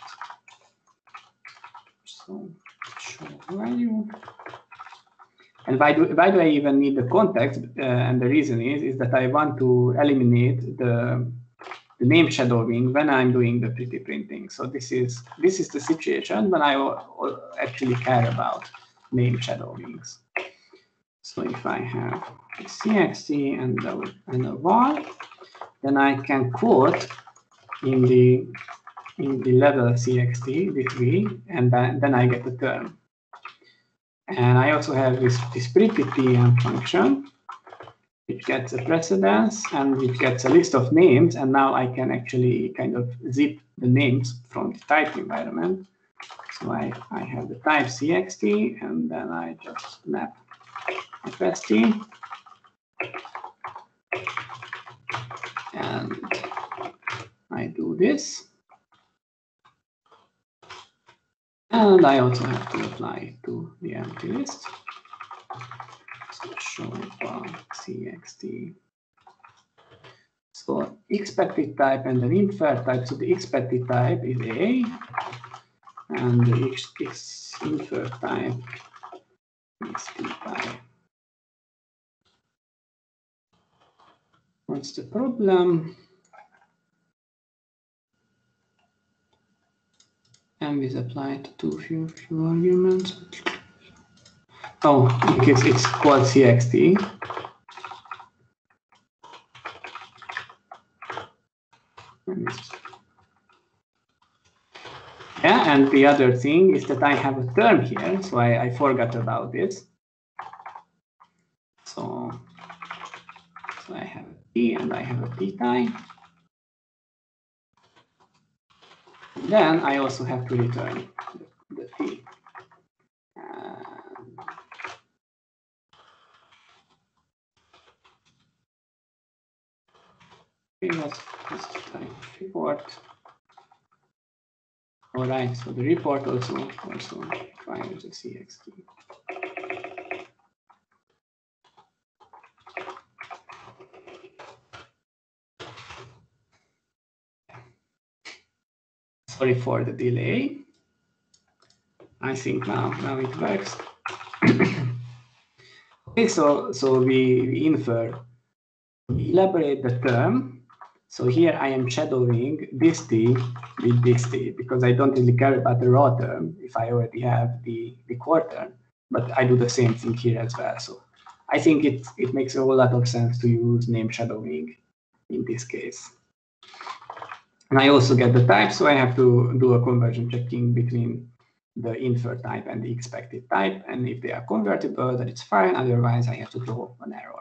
So show value. And why do, why do I even need the context? Uh, and the reason is, is that I want to eliminate the, the name shadowing when I'm doing the pretty printing. So this is this is the situation when I actually care about name shadowings. So if I have a cxt and a, and a var, then I can quote in the in the level cxt this v, and then, then I get the term. And I also have this, this pretty tm function, which gets a precedence and which gets a list of names. And now I can actually kind of zip the names from the type environment. So I, I have the type cxt, and then I just map fst. And I do this. And I also have to apply it to the empty list. So show var cxt. So expected type and an infer type. So the expected type is A, and the ex, ex infer type is T type. What's the problem? M is applied to too few, few arguments. Oh, because it's called C X T. Yeah, and the other thing is that I have a term here, so I, I forgot about this. So, so I have a T and I have a T type. Then I also have to return the, the T. And okay, let's just type report. All right, so the report also also requires a C X T. Sorry for the delay. I think now now it works. Okay, so so we, we infer, we elaborate the term. So here I am shadowing this T with this T because I don't really care about the raw term if I already have the, the core term, but I do the same thing here as well. So I think it, it makes a whole lot of sense to use name shadowing in this case. And I also get the type, so I have to do a conversion checking between the infer type and the expected type. And if they are convertible, then it's fine. Otherwise, I have to throw an error.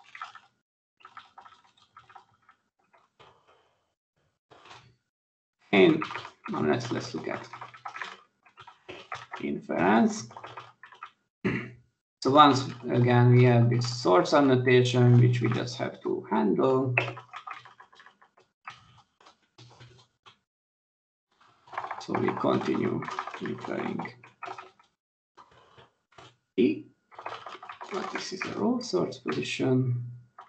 And now let's let's look at inference. So once again we have this source annotation which we just have to handle. So we continue inferring E, but this is a raw source position.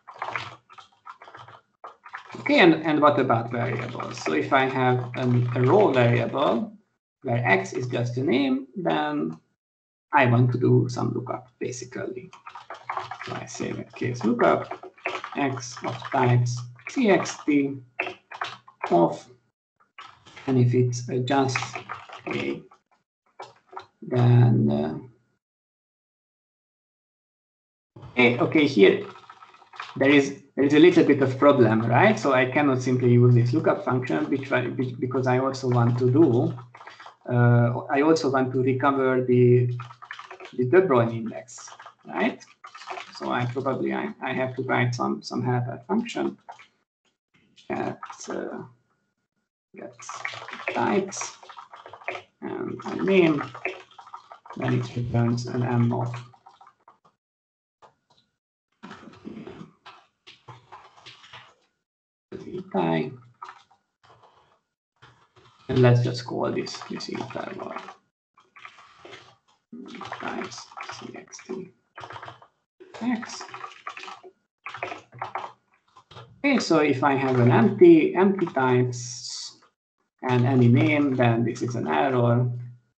Okay, and, and what about variables? So if I have an, a raw variable where x is just a name, then I want to do some lookup, basically. So I say that case lookup x of types txt of, and if it's uh, just a, then uh, okay, okay, here there is there is a little bit of problem, right? So I cannot simply use this lookup function, which, which because I also want to do, uh, I also want to recover the the De Broglie index, right? So I probably I, I have to write some some helper function that uh, gets types and a name, then it returns an M of the type, and let's just call this this interval types txt x. Okay, so if I have an empty empty types and any name, then this is an error.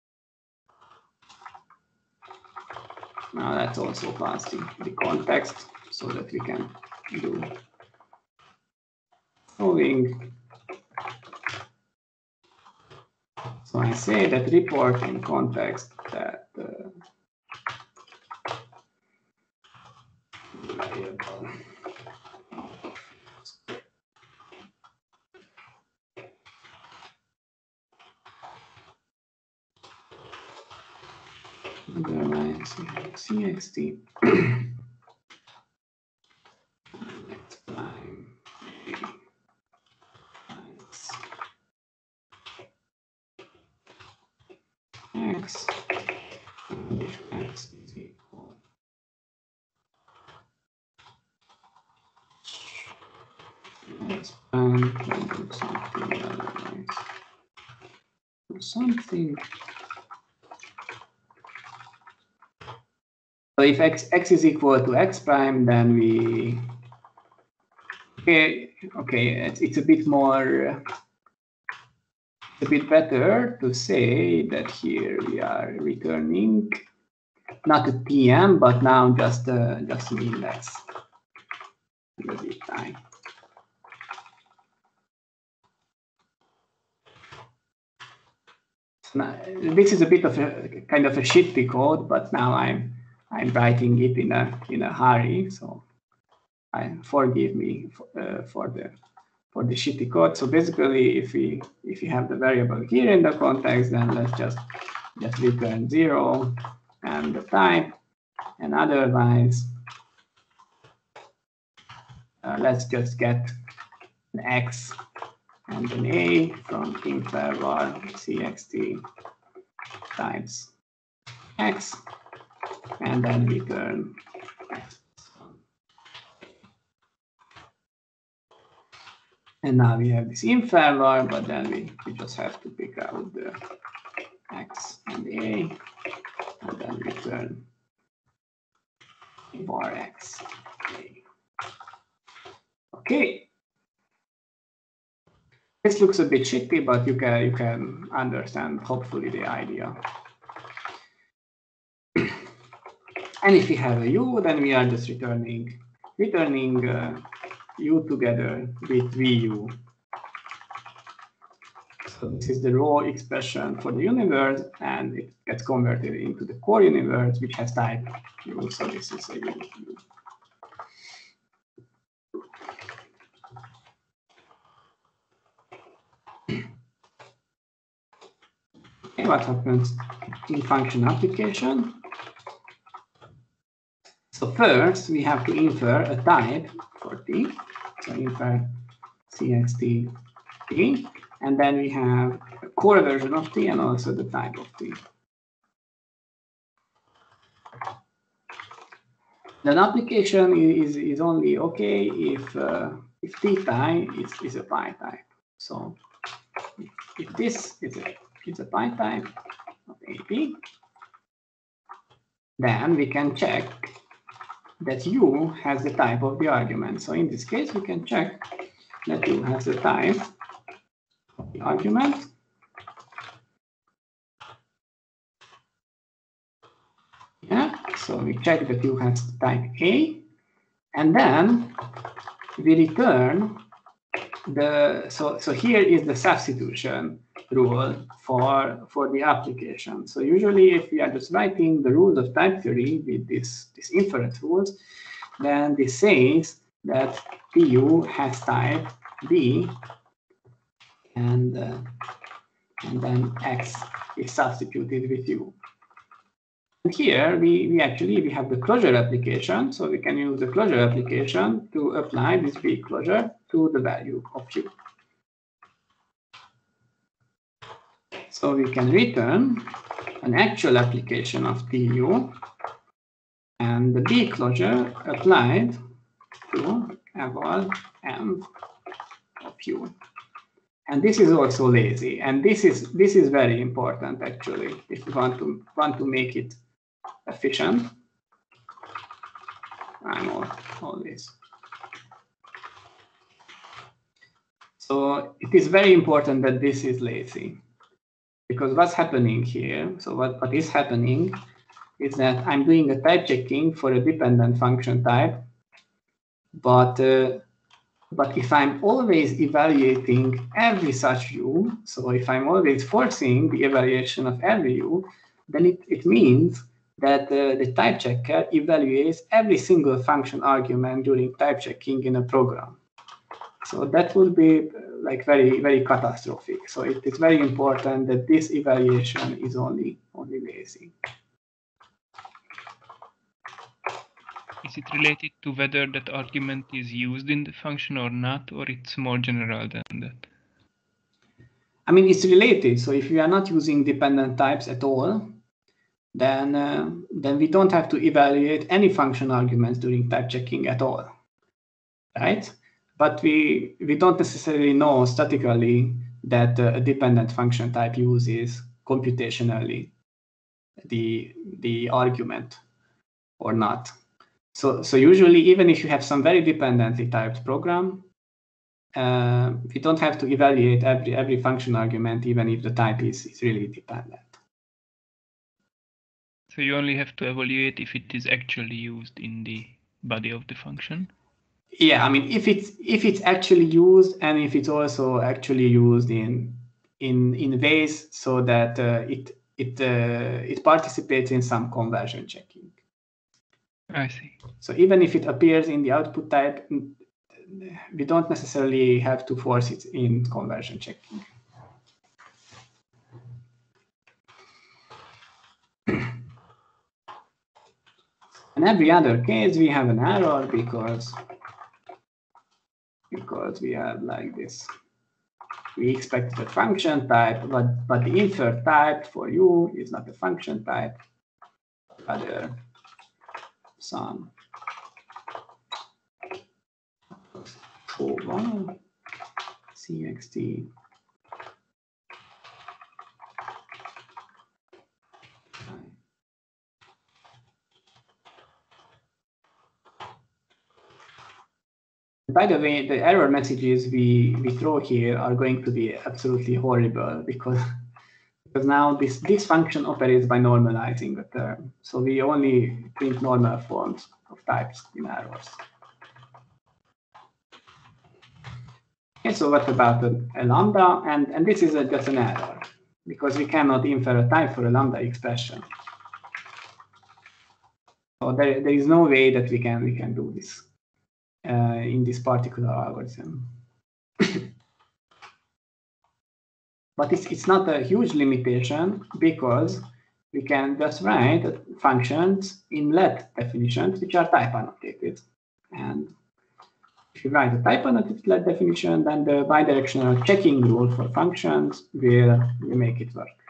Now let's also pass the, the context so that we can do throwing. So I say that report in context that uh, variable underline cxt next time x if x is equal let's plan and do something otherwise or something. So if x x is equal to x prime, then we okay okay it's, it's a bit more a bit better to say that here we are returning not a T M but now just uh, just an index the time. So now, this is a bit of a kind of a shitty code, but now I'm I'm writing it in a in a hurry, so I forgive me for, uh, for the for the shitty code. So basically, if we if we have the variable here in the context, then let's just just return zero and the type, and otherwise uh, let's just get an x and an a from infer var cxt types x, and then return x. And now we have this infer var, but then we, we just have to pick out the x and a, and then return var x a. Okay. This looks a bit shitty, but you can you can understand hopefully the idea. And if we have a u, then we are just returning returning uh, u together with vu. So this is the raw expression for the universe, and it gets converted into the core universe, which has type u. So this is a u. Okay, what happens in function application? So first, we have to infer a type for t. So infer cxt t, and then we have a core version of t and also the type of t. Then application is, is only okay if uh, if t type is, is a pi type. So if this is a is a pi type of A P, then we can check that u has the type of the argument. So in this case, we can check that u has the type of the argument. Yeah, so we check that u has type A, and then we return the, so, so here is the substitution rule for, for the application. So usually if we are just writing the rules of type theory with this, this inference rules, then this says that tu has type B, and, uh, and then x is substituted with u. And here we, we actually we have the closure application, so we can use the closure application to apply this B closure to the value of u. So we can return an actual application of tu and the B closure applied to eval m of u. And this is also lazy, and this is this is very important actually if you want to want to make it efficient. I'm all, always. So it is very important that this is lazy, because what's happening here, so what, what is happening is that I'm doing a type checking for a dependent function type, but uh, but if I'm always evaluating every such u, so if I'm always forcing the evaluation of every u, then it, it means that uh, the type checker evaluates every single function argument during type checking in a program. So that would be uh, like very, very catastrophic. So it is very important that this evaluation is only, only lazy.
Is it related to whether that argument is used in the function or not, or it's more general than that?
I mean, it's related. So if we are not using dependent types at all, then uh, then we don't have to evaluate any function arguments during type checking at all, right? But we we don't necessarily know statically that uh, a dependent function type uses computationally the the argument or not. So so usually, even if you have some very dependently typed program, uh, we don't have to evaluate every every function argument, even if the type is, is really dependent.
So you only have to evaluate if it is actually used in the body of the function?
Yeah, I mean, if it's if it's actually used, and if it's also actually used in in in ways so that uh, it it uh, it participates in some conversion checking.
I see.
So even if it appears in the output type, we don't necessarily have to force it in conversion checking. In every other case, we have an error because because we have like this. We expected a function type, but, but the infer type for you is not a function type, rather some show one cxt. By the way, the error messages we, we throw here are going to be absolutely horrible because, because now this, this function operates by normalizing a term. So we only print normal forms of types in errors. Okay, so what about a, a lambda? And, and this is a, just an error because we cannot infer a type for a lambda expression. So there, there is no way that we can, we can do this. Uh, in this particular algorithm. But it's, it's not a huge limitation because we can just write functions in let definitions which are type annotated. And if you write a type annotated let definition, then the bidirectional checking rule for functions will, will make it work.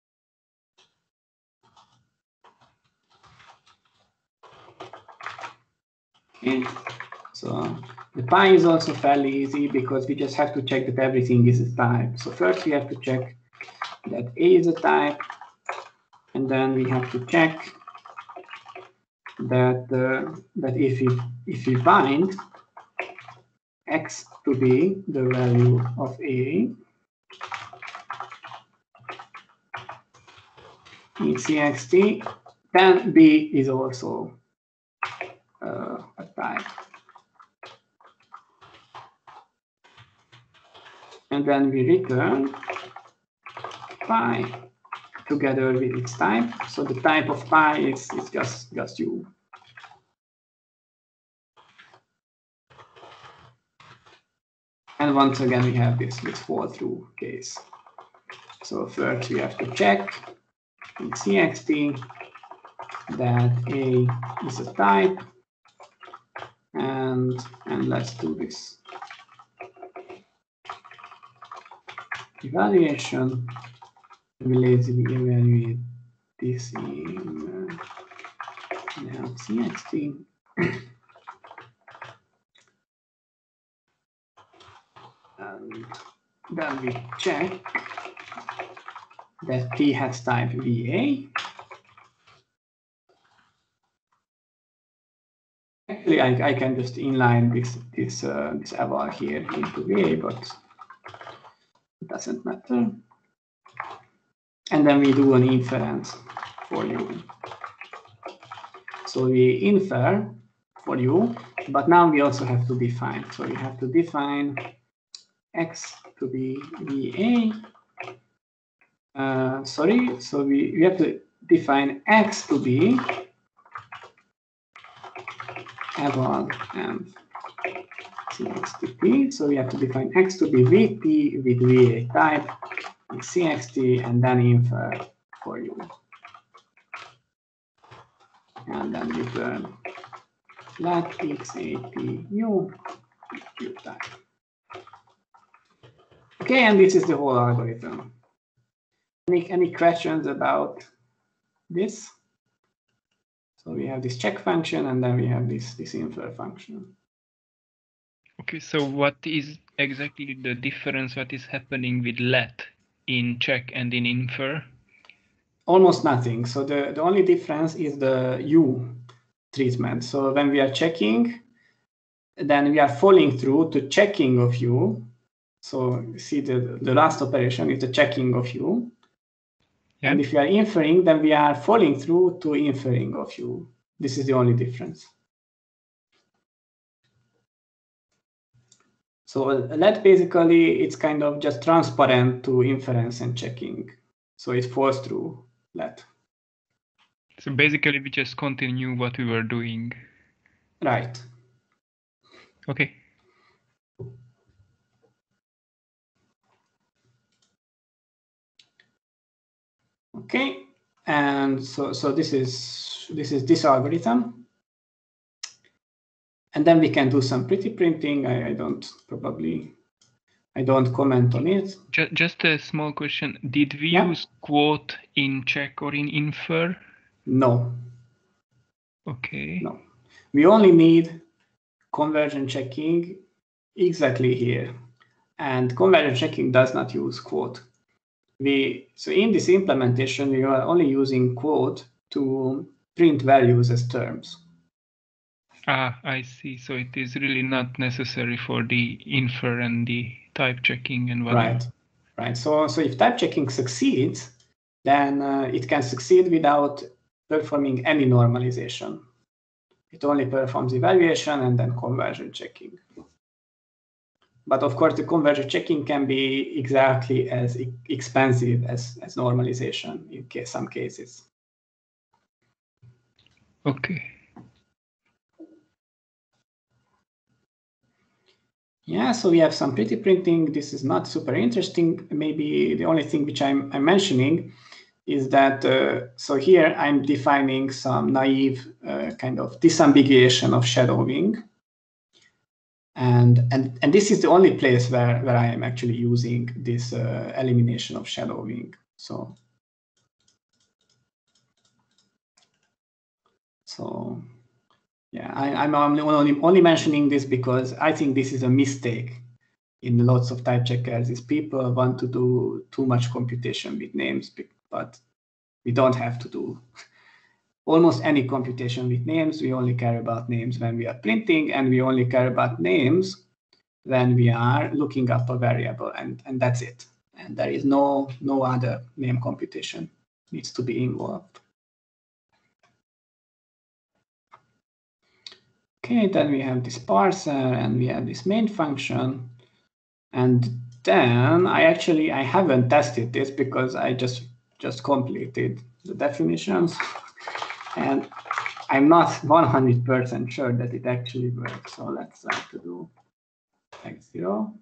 Okay. So the pi is also fairly easy because we just have to check that everything is a type. So first we have to check that A is a type, and then we have to check that uh, that if we if we bind x to be the value of A in C X T, then B is also uh, a type. And then we return pi together with its type. So the type of pi is, is just, just U. And once again, we have this, this fall through case. So first we have to check in C X T that A is a type. And, and let's do this evaluation. We lazily evaluate this in uh, yeah, C X T. And then we check that T has type V A. Actually, I, I can just inline this this uh, this eval here into V A, but it doesn't matter. And then we do an inference for you. So we infer for you, but now we also have to define. So we have to define x to be V A. Uh, sorry, so we, we have to define x to be eval and C X T P. So we have to define x to be V T with V A type in C X T and then infer for you. And then return let x A T U Q type. Okay, and this is the whole algorithm. Any, any questions about this? So we have this check function, and then we have this, this infer function.
Okay, so what is exactly the difference? What is happening with let in check and in infer?
Almost nothing. So the, the only difference is the U treatment. So when we are checking, then we are following through to checking of U. So see the, the last operation is the checking of U. Yeah. And if we are inferring, then we are following through to inferring of U. This is the only difference. So let basically, it's kind of just transparent to inference and checking. So it falls through let.
So basically, we just continue what we were doing.
Right.
Okay.
Okay. And so, so this is this is this algorithm. And then we can do some pretty printing. I, I don't probably, I don't comment on it.
Just, just a small question. Did we
Yeah.
use quote in check or in infer?
No.
Okay.
No. We only need conversion checking exactly here. And conversion checking does not use quote. We, so in this implementation, we are only using quote to print values as terms.
Ah, I see. So it is really not necessary for the infer and the type checking and whatever.
Right, right. So, so if type checking succeeds, then uh, it can succeed without performing any normalization. It only performs evaluation and then conversion checking. But of course, the conversion checking can be exactly as e expensive as, as normalization in case, some cases.
Okay.
Yeah, so we have some pretty printing. This is not super interesting. Maybe the only thing which I'm, I'm mentioning is that, uh, so here I'm defining some naive uh, kind of disambiguation of shadowing. And, and, and this is the only place where, where I am actually using this uh, elimination of shadowing. So, so yeah, I, I'm only, only, only mentioning this because I think this is a mistake in lots of type checkers, is people want to do too much computation with names, but we don't have to do almost any computation with names. We only care about names when we are printing, and we only care about names when we are looking up a variable, and, and that's it. And there is no, no other name computation needs to be involved. Okay, then we have this parser, and we have this main function. And then I actually, I haven't tested this because I just, just completed the definitions. And I'm not one hundred percent sure that it actually works. So let's try to do x zero.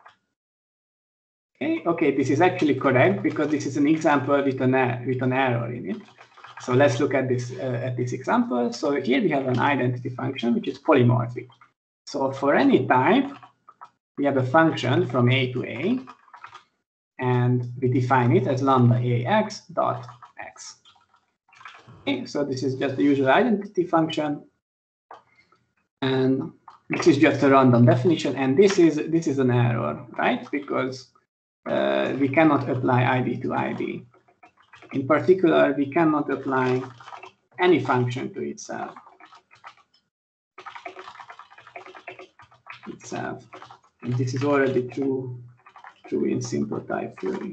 Okay, okay, this is actually correct because this is an example with an, with an error in it. So let's look at this, uh, at this example. So here we have an identity function, which is polymorphic. So for any type, we have a function from A to A, and we define it as lambda ax dot x. Okay, so this is just the usual identity function, and this is just a random definition, and this is this is an error, right? Because uh, we cannot apply I D to I D. In particular, we cannot apply any function to itself. itself. And this is already true, true in simple type theory.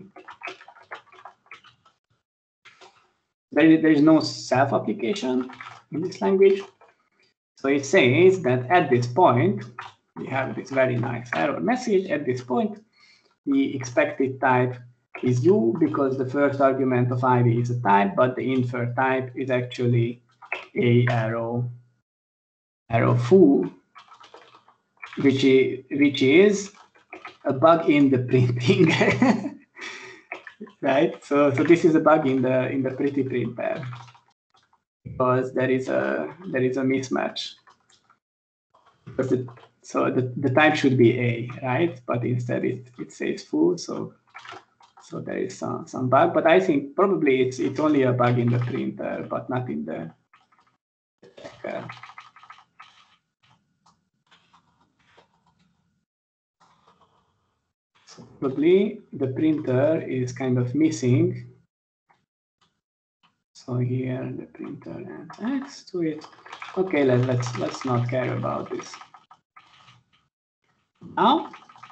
There is, there is no self-application in this language. So it says that at this point, we have this very nice error message. At this point, the expected type is U because the first argument of I D is a type, but the infer type is actually a arrow, arrow foo, which is, which is a bug in the printing, right? So, so this is a bug in the in the pretty printer because there is a there is a mismatch. Because the, so the, the type should be A, right? But instead it, it says foo, so so there is some some bug. But I think probably it's it's only a bug in the printer, but not in the checker. Probably the printer is kind of missing. So here the printer adds X to it. Okay, let, let's let's not care about this. Now,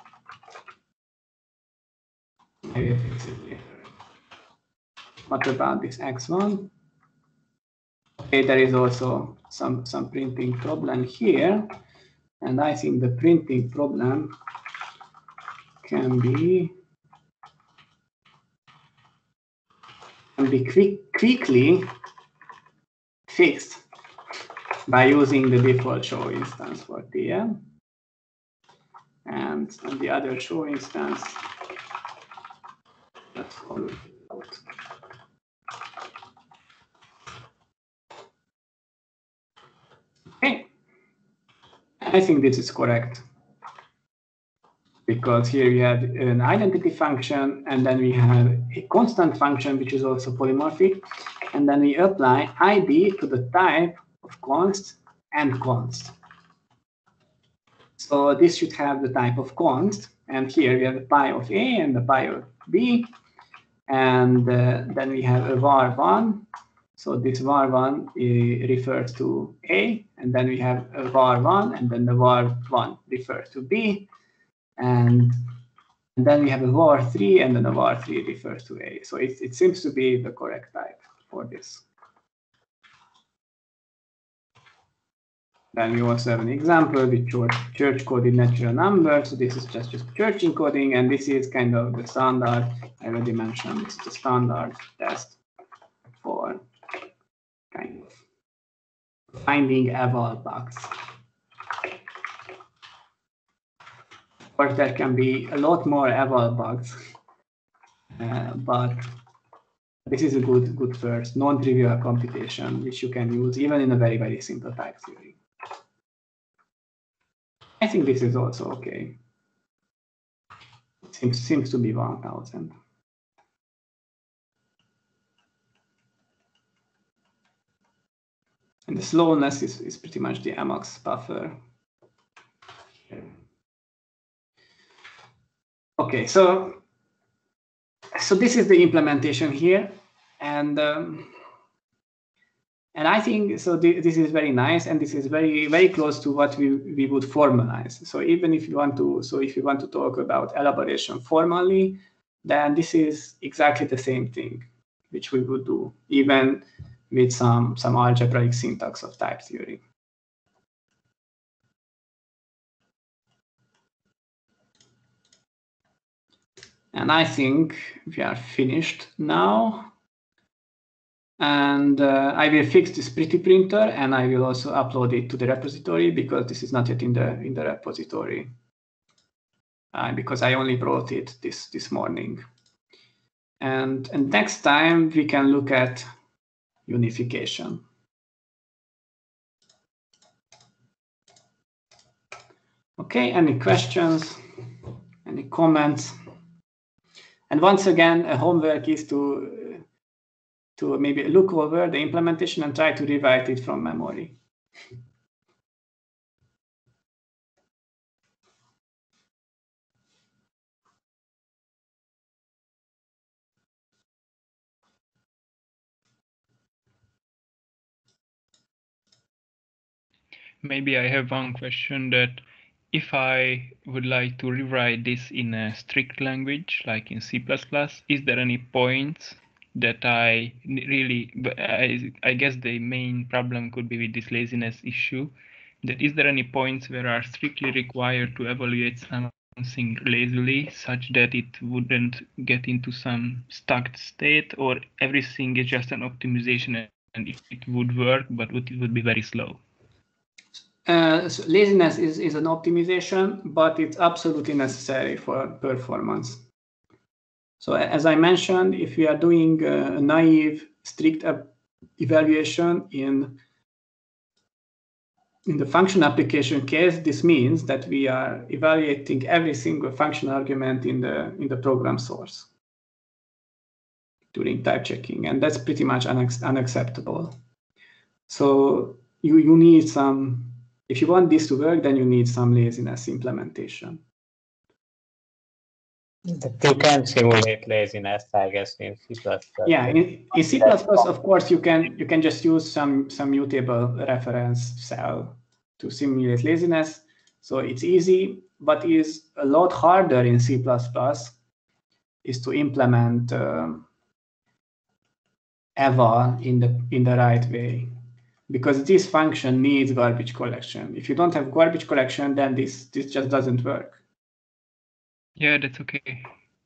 maybe fix it later. What about this X one? Okay, there is also some some printing problem here, and I think the printing problem can be can be quick, quickly fixed by using the default show instance for T M. And on the other show instance, let's follow it out. Okay, I think this is correct, because here we have an identity function, and then we have a constant function which is also polymorphic, and then we apply I D to the type of const and const. So this should have the type of const, and here we have the pi of A and the pi of B, and uh, then we have a var one. So this var one uh, refers to A, and then we have a var one, and then the var one refers to B, and, and then we have a var three, and then the var three refers to A. So it, it seems to be the correct type for this. Then we also have an example with church-coded natural numbers. So this is just, just church encoding, and this is kind of the standard. I already mentioned it's the standard test for kind of finding eval bugs. Of course, there can be a lot more eval bugs, uh, but this is a good, good first non-trivial computation which you can use even in a very, very simple type theory. I think this is also okay. It seems, seems to be one thousand. And the slowness is, is pretty much the Emacs buffer. Okay, so, so this is the implementation here. And um, And I think so. Th this is very nice, and this is very, very close to what we we would formalize. So even if you want to, so if you want to talk about elaboration formally, then this is exactly the same thing, which we would do, even with some some algebraic syntax of type theory. And I think we are finished now. And uh, I will fix this pretty printer, and I will also upload it to the repository, because this is not yet in the in the repository, uh, because I only brought it this this morning. And and next time we can look at unification. Okay, any questions? Any comments? And once again, a homework is to to maybe look over the implementation and try to rewrite it from memory.
Maybe I have one question, that if I would like to rewrite this in a strict language, like in C plus plus, is there any points that I really, I, I guess the main problem could be with this laziness issue, that is there any points where are strictly required to evaluate something lazily, such that it wouldn't get into some stuck state, or everything is just an optimization and it would work, but it would be very slow?
Uh, so laziness is, is an optimization, but it's absolutely necessary for performance. So as I mentioned, if we are doing a naive, strict evaluation in, in the function application case, this means that we are evaluating every single function argument in the, in the program source during type checking, and that's pretty much unac unacceptable. So you, you need some, if you want this to work, then you need some laziness implementation.
You can simulate laziness, I guess, in C plus plus.
Yeah, in, in C plus plus, of course, you can you can just use some some mutable reference cell to simulate laziness. So it's easy, but is a lot harder in C plus plus is to implement um, eval in the in the right way, because this function needs garbage collection. If you don't have garbage collection, then this this just doesn't work.
Yeah, that's okay.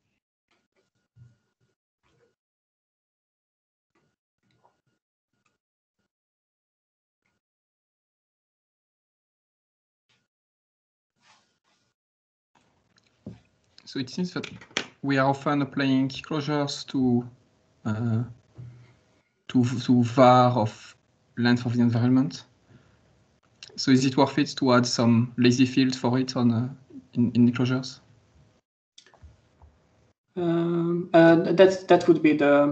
So it seems that we are often applying closures to uh, to to var of length of the environment. So is it worth it to add some lazy field for it on uh, in in the closures?
Um, uh, that's that would be the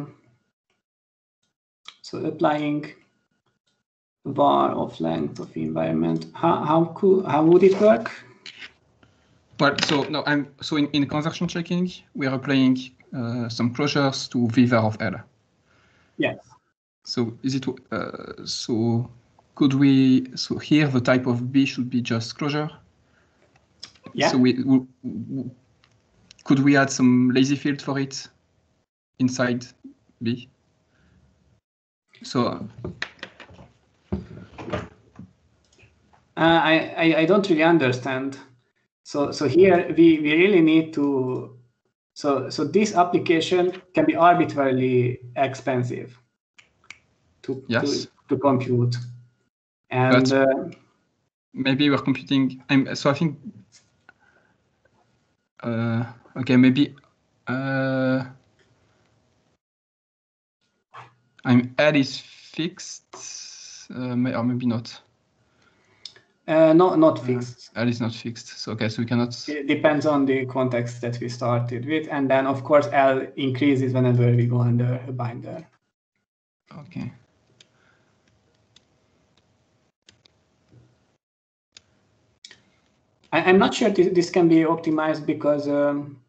so applying var of length of environment. How how could how would it work?
Well, so no, I'm so in, in conversion checking we are applying uh, some closures to v var of L.
Yes.
So is it uh, so? Could we so here the type of B should be just closure?
Yeah.
So we, we, we could we add some lazy field for it inside B? So
Uh, I, I I don't really understand. So so here we we really need to. So so this application can be arbitrarily expensive to
yes,
to, to compute, and
but
uh,
maybe we're computing. I'm so I think. Uh, okay, maybe. Uh, I'm L is fixed, uh, may, or maybe not.
uh, not not fixed.
Uh, L is not fixed. So okay, so we cannot.
It depends on the context that we started with, and then of course L increases whenever we go under a binder.
Okay.
I, I'm not sure this, this can be optimized because um,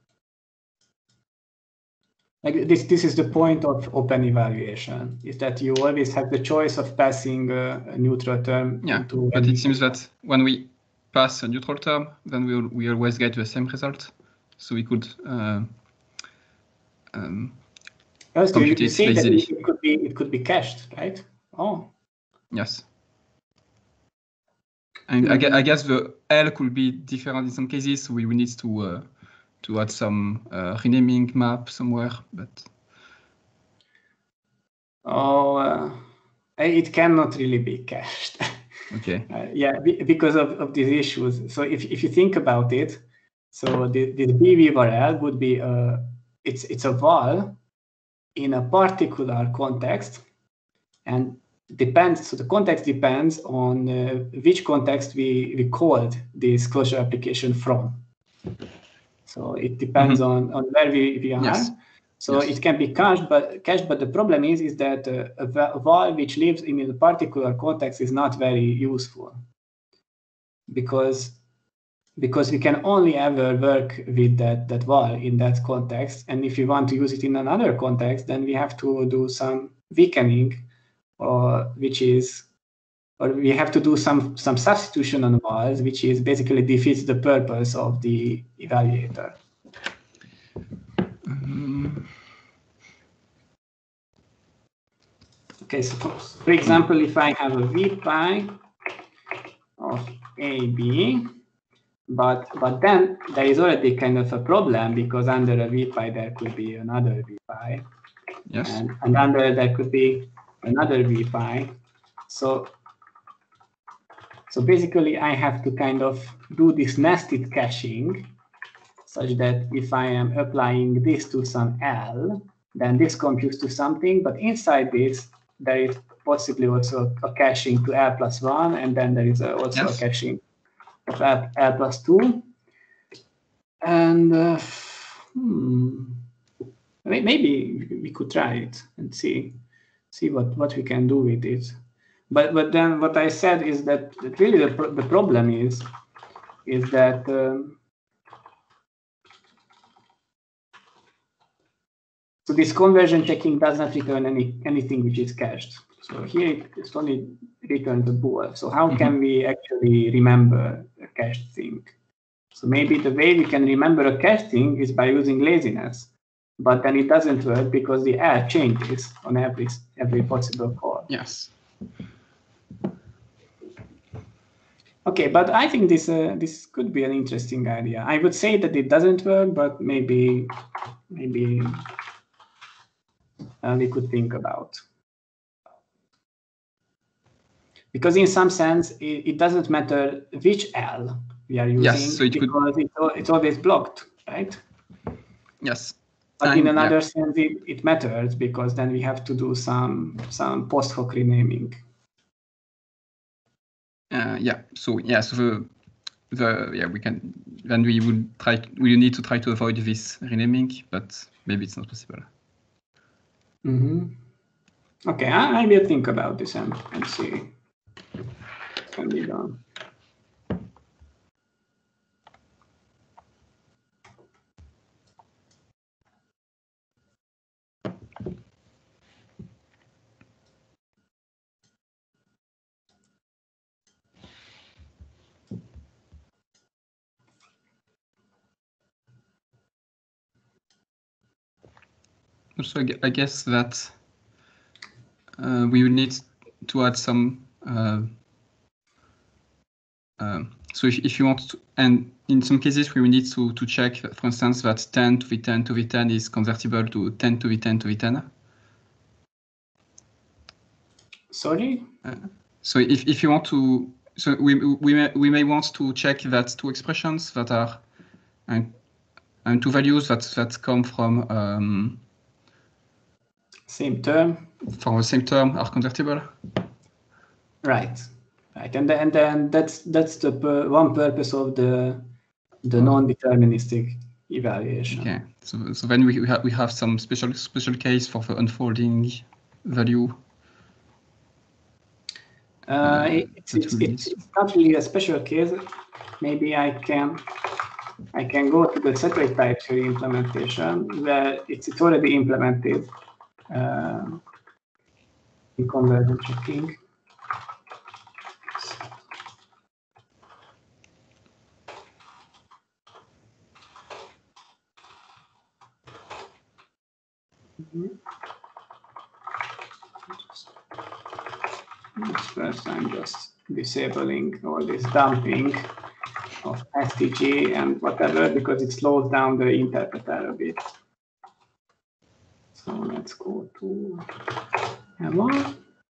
like this this is the point of open evaluation, is that you always have the choice of passing a, a neutral term.
Yeah,
into
but it seems that when we pass a neutral term, then we we always get the same result. So we could uh, um,
also,
compute
you, you
it
say
lazily.
that it could be it could be cached, right? Oh.
Yes. And mm. I, guess, I guess the L could be different in some cases. So we, we need to uh, to add some uh, renaming map somewhere, but.
Oh, uh, it cannot really be cached.
Okay.
Uh, yeah, because of, of these issues. So if, if you think about it, so the, the B V var L would be a, it's it's a val in a particular context, and depends. So the context depends on uh, which context we, we called this closure application from. So it depends mm-hmm. on, on where we, we are.
Yes.
So
yes.
it can be cached, but cached, but the problem is is that uh, a val which lives in a particular context is not very useful, because because we can only ever work with that that val in that context, and if we want to use it in another context, then we have to do some weakening, or which is or we have to do some some substitution on vals, which is basically defeats the purpose of the evaluator. Um, okay, so for example, if I have a v pi of a b, but but then there is already kind of a problem, because under a v pi there could be another v pi,
yes,
and, and under there could be another v pi. So so basically, I have to kind of do this nested caching, such that if I am applying this to some L, then this computes to something, but inside this, there is possibly also a caching to L plus one, and then there is also yes. a caching of L, L plus two. And uh, hmm, maybe we could try it and see see what, what we can do with it. But but then what I said is that, that really the, pro the problem is, is that um, so this conversion checking does not return any anything which is cached. So here it only returns a bool. So how mm-hmm. can we actually remember a cached thing? So maybe the way we can remember a cached thing is by using laziness, but then it doesn't work because the L changes on every every possible call.
Yes.
Okay, but I think this uh, this could be an interesting idea. I would say that it doesn't work, but maybe maybe uh, we could think about. Because in some sense, it, it doesn't matter which L we are using,
Yes, so it
because
could...
it's, it's always blocked, right?
Yes.
But
I'm,
in another
yeah.
sense, it, it matters, because then we have to do some some post hoc renaming.
Uh, yeah. So yeah. So the the yeah we can then we would try we need to try to avoid this renaming, but maybe it's not possible.
Mm-hmm. Okay, I, I will think about this and, and see what can be done.
Also, I guess that uh, we will need to add some. Uh, uh, so if, if you want to, and in some cases we will need to to check, for instance, that ten to the ten to the ten is convertible to ten to the ten to the ten.
Sorry?
Uh, so if, if you want to, so we we may we may want to check that two expressions that are and and two values that that come from um,
Same term.
from the same term are convertible.
Right, right, and then, and then that's that's the per, one purpose of the the
Oh.
non-deterministic evaluation.
Okay, so so then we we have we have some special special case for the unfolding value.
Uh,
uh,
it's, it's,
really
it's, it's not really a special case. Maybe I can I can go to the separate type theory implementation where it's it's already implemented uh, in conversion checking. Mm-hmm. First, I'm just disabling all this dumping of S T G and whatever, because it slows down the interpreter a bit. So let's go to M one.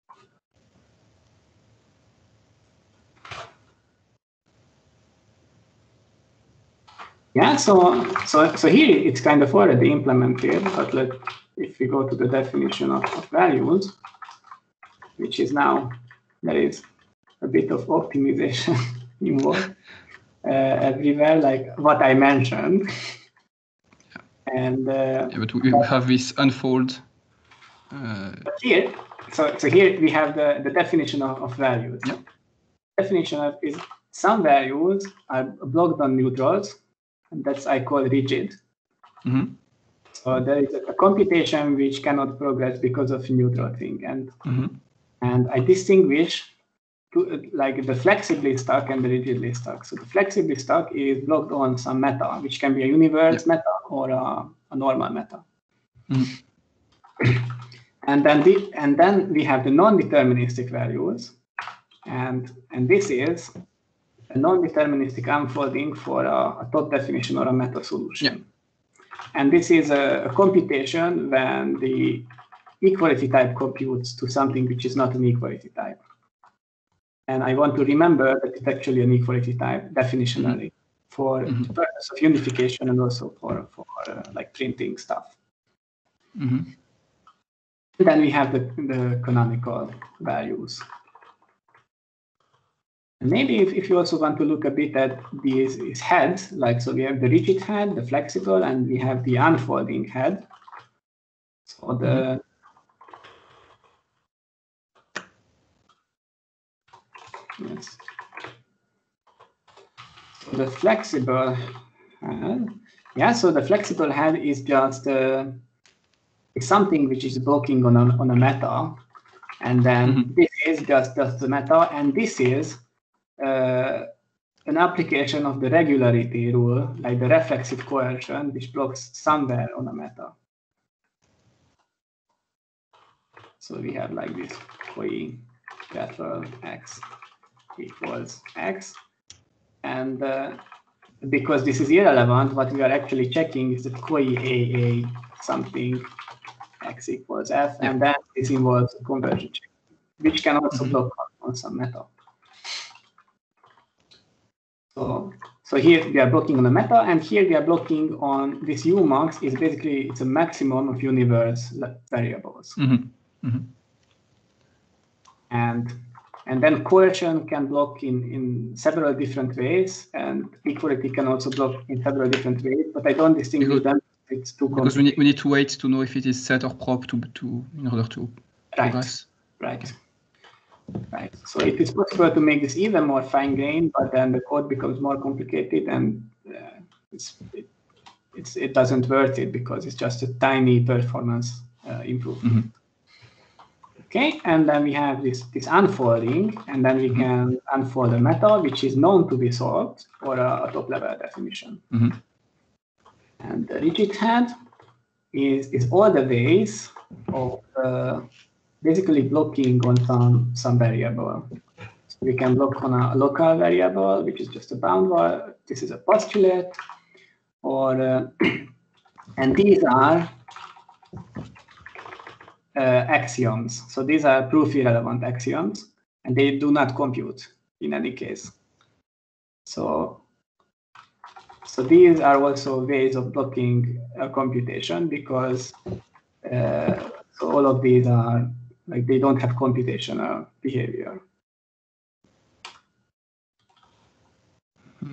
Yeah, so so so here it's kind of already implemented, but let if we go to the definition of, of values, which is now there is a bit of optimization involved uh, everywhere, like what I mentioned. And uh,
yeah, but we have this unfold. Uh,
but here, so so here we have the, the definition of, of values.
Yeah.
Definition of is some values are blocked on neutrals, and that's I call rigid.
mm-hmm.
So there is a computation which cannot progress because of neutral thing, and
Mm-hmm.
and I distinguish to, like the flexibly stuck and the rigidly stuck. So the flexibly stuck is blocked on some meta, which can be a universe yeah. meta or a, a normal meta.
Mm-hmm.
And then the, and then we have the non-deterministic values, and and this is a non-deterministic unfolding for a, a top definition or a meta solution. Yeah. And this is a, a computation when the equality type computes to something which is not an equality type. And I want to remember that it's actually an equality type definitionally mm-hmm. for mm-hmm. the purpose of unification and also for, for uh, like printing stuff.
Mm-hmm.
Then we have the, the canonical values. And maybe if, if you also want to look a bit at these, these heads, like so we have the rigid head, the flexible, and we have the unfolding head. So the mm-hmm. yes. So the flexible head, yeah. So the flexible head is just uh, it's something which is blocking on a, on a meta, and then mm-hmm. this is just just the meta, and this is uh, an application of the regularity rule, like the reflexive coercion, which blocks somewhere on a meta. So we have like this Koi, Petrol, X. equals x. And uh, because this is irrelevant, what we are actually checking is the koi A A something x equals f, yeah. And then this involves a conversion check, which can also mm-hmm. block on some meta. So, so here we are blocking on the meta, and here we are blocking on this umax is basically it's a maximum of universe variables. Mm-hmm. Mm-hmm. And and then coercion can block in, in several different ways, and equality can also block in several different ways, but I don't distinguish them. It's too
because we need, we need to wait to know if it is set or prop to, to in order to
right.
progress.
Right. Right. So it is possible to make this even more fine-grained, but then the code becomes more complicated, and uh, it's, it, it's it doesn't worth it because it's just a tiny performance uh, improvement. Mm-hmm. Okay, and then we have this this unfolding, and then we mm-hmm. can unfold a meta which is known to be solved or a, a top-level definition. Mm-hmm. And the rigid head is is all the ways of uh, basically blocking on some some variable. So we can block on a local variable, which is just a bound wall. This is a postulate, or uh, and these are uh, axioms. So these are proof irrelevant axioms, and they do not compute in any case. So so these are also ways of blocking a computation because uh, so all of these are like they don't have computational behavior. Hmm.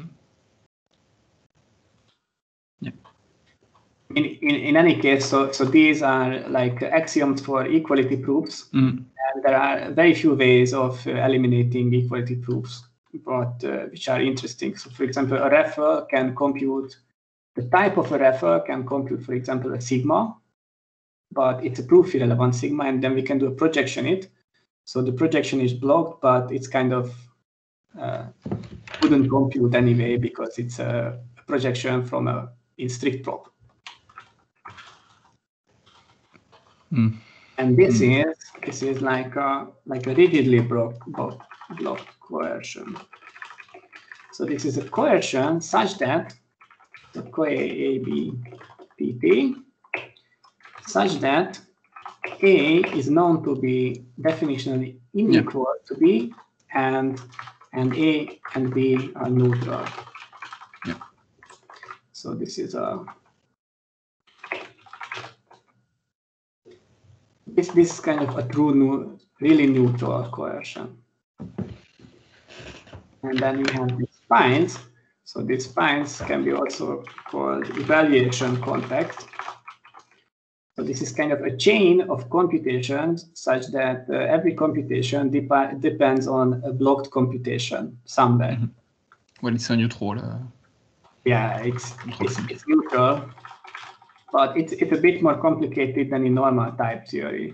Yeah. In, in in any case, so so these are like axioms for equality proofs, mm. and there are very few ways of uh, eliminating equality proofs, but uh, which are interesting. So, for example, a refer can compute the type of a refer can compute, for example, a sigma. But it's a proof irrelevant sigma, and then we can do a projection it. So the projection is blocked, but it's kind of uh, couldn't compute anyway because it's a projection from a in strict prop. Mm. And this mm. is this is like a like a rigidly blocked block, blocked coercion. So this is a coercion such that the co A B P T such that A is known to be definitionally unequal yeah. to B, and and A and B are neutral. Yeah. So this is a this this is kind of a true new, really neutral coercion. And then we have these spines. So these spines can be also called evaluation context. So this is kind of a chain of computations such that uh, every computation dep depends on a blocked computation somewhere. Mm-hmm.
Well, it's a neutral. Uh,
yeah, it's, it's, it's neutral, but it's, it's a bit more complicated than in normal type theory.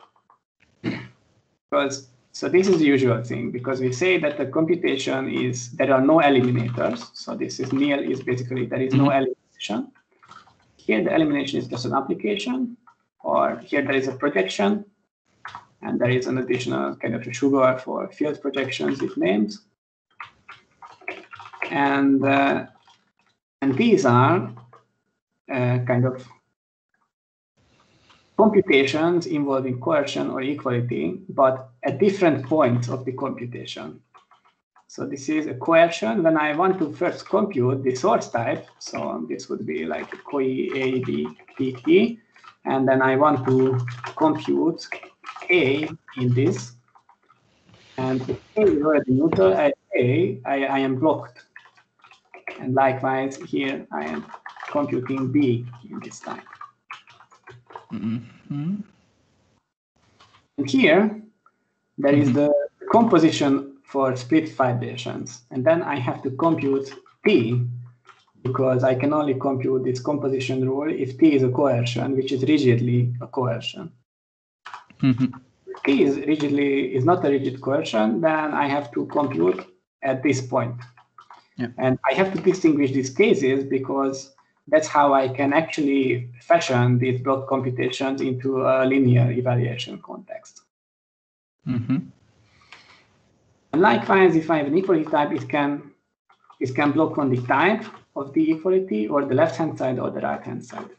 Because, so this is the usual thing, because we say that the computation is, there are no eliminators. So this is nil is basically, there is mm-hmm. no elimination. Here the elimination is just an application, or here there is a projection, and there is an additional kind of a sugar for field projections with names. And, uh, and these are uh, kind of computations involving coercion or equality, but at different points of the computation. So this is a coercion when I want to first compute the source type. So this would be like C O I A B P T. And then I want to compute A in this. And if A is already neutral at A, I, I am blocked. And likewise, here I am computing B in this time. Mm-hmm. And here, there mm-hmm. is the composition for split fibrations, and then I have to compute T, because I can only compute this composition rule if T is a coercion, which is rigidly a coercion. Mm-hmm. If T is rigidly is not a rigid coercion, then I have to compute at this point. Yeah. And I have to distinguish these cases because that's how I can actually fashion these block computations into a linear evaluation context. Mm-hmm. And likewise, if I have an equality type, it can, it can block on the type of the equality or the left-hand side or the right-hand side.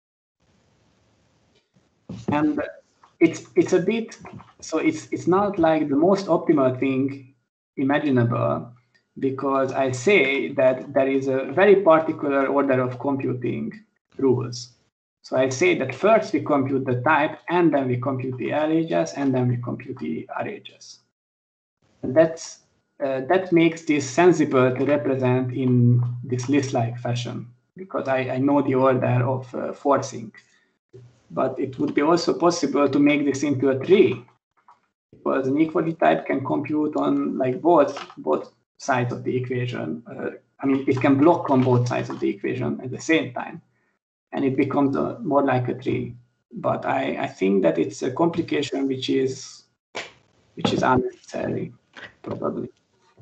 And it's, it's a bit, so it's, it's not like the most optimal thing imaginable, because I say that there is a very particular order of computing rules. So I say that first we compute the type, and then we compute the L H S, and then we compute the R H S. And that's, uh, that makes this sensible to represent in this list-like fashion, because I, I know the order of uh, forcing. But it would be also possible to make this into a tree, because an equality type can compute on like both, both sides of the equation. Uh, I mean, it can block on both sides of the equation at the same time, and it becomes a, more like a tree. But I, I think that it's a complication which is which is unnecessary, probably.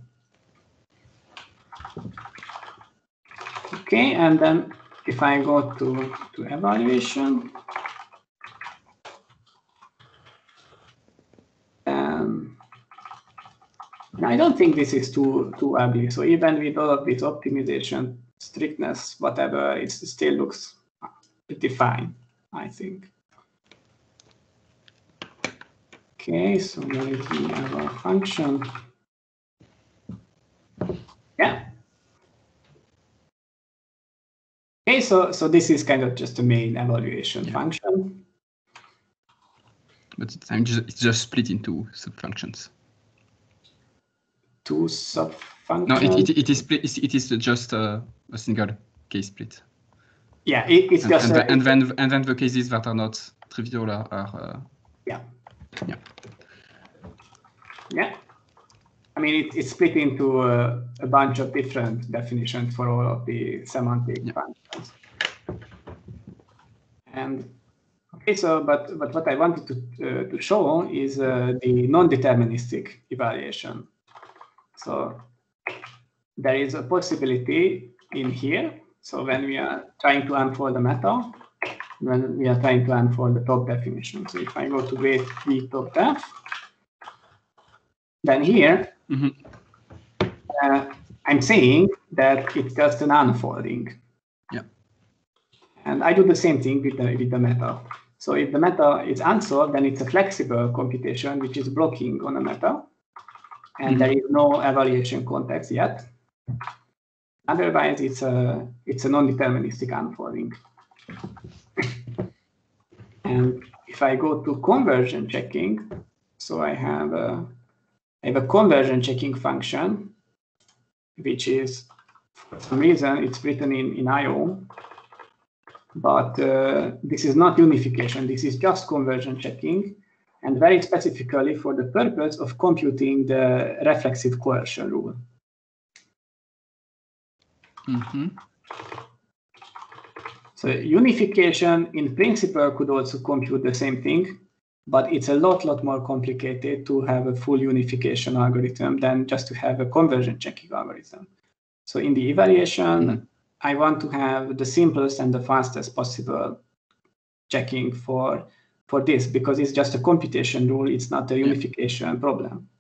Okay, and then if I go to, to evaluation, um, I don't think this is too too ugly. So even with all of this optimization, strictness, whatever, it still looks pretty fine, I think. Okay, so where is the eval function? Yeah. Okay, so so this is kind of just the main evaluation yeah. function.
But it's just, it's just split into subfunctions.
Two subfunctions?
No, it, it, it is split, it is just a, a single case split.
Yeah, it, it's
and,
just
and,
a,
the, and then and then the cases that are not trivial are, are uh,
yeah.
Yeah.
Yeah. I mean, it, it's split into a, a bunch of different definitions for all of the semantic yeah. functions. And okay, so but but what I wanted to uh, to show is uh, the non-deterministic evaluation. So there is a possibility in here. So when we are trying to unfold the meta, when we are trying to unfold the top definition. So if I go to wait v top def, then here mm-hmm. uh, I'm saying that it's just an unfolding.
Yeah.
And I do the same thing with the with the meta. So if the meta is unsolved, then it's a flexible computation which is blocking on a meta, and mm-hmm. there is no evaluation context yet. Otherwise, it's a it's a non-deterministic unfolding. And if I go to conversion checking, so I have a I have a conversion checking function, which is for some reason it's written in in I O, but uh, this is not unification. This is just conversion checking, and very specifically for the purpose of computing the reflexive coercion rule.
Mm-hmm.
So unification in principle could also compute the same thing, but it's a lot, lot more complicated to have a full unification algorithm than just to have a conversion checking algorithm. So in the evaluation, mm-hmm. I want to have the simplest and the fastest possible checking for, for this, because it's just a computation rule. It's not a unification yeah. problem.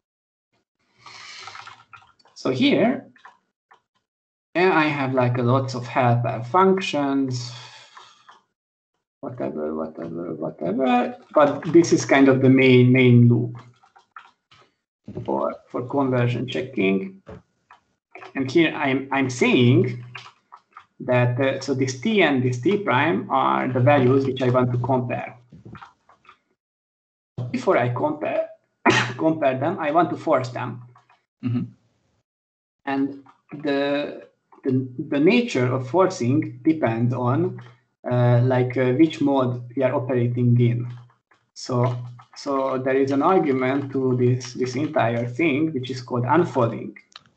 So here, yeah, I have like a lots of helper functions, whatever, whatever, whatever. But this is kind of the main main loop for for conversion checking. And here I'm I'm saying that uh, so this t and this t prime are the values which I want to compare. Before I compare compare them, I want to force them.
Mm-hmm. And
the The, the nature of forcing depends on uh, like uh, which mode we are operating in. So, so there is an argument to this, this entire thing, which is called unfolding.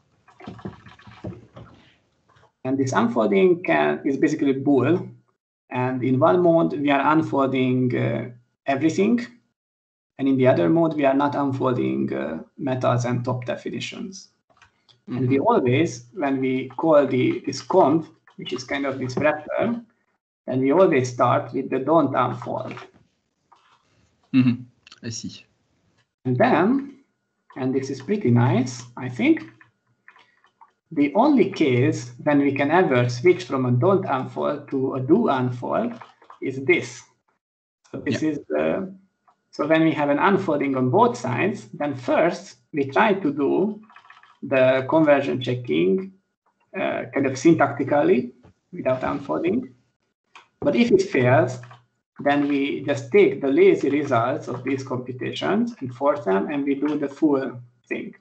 And this unfolding can, is basically bool. And in one mode, we are unfolding uh, everything. And in the other mode, we are not unfolding uh, metas and top definitions. Mm-hmm. And we always, when we call the this conv, which is kind of this wrapper, then we always start with the don't unfold.
Mm-hmm. I see.
And then and this is pretty nice, I think. The only case when we can ever switch from a don't unfold to a do unfold is this. So this yeah. is the, so when we have an unfolding on both sides, then first we try to do the conversion checking uh, kind of syntactically without unfolding. But if it fails, then we just take the lazy results of these computations and force them, and we do the full thing.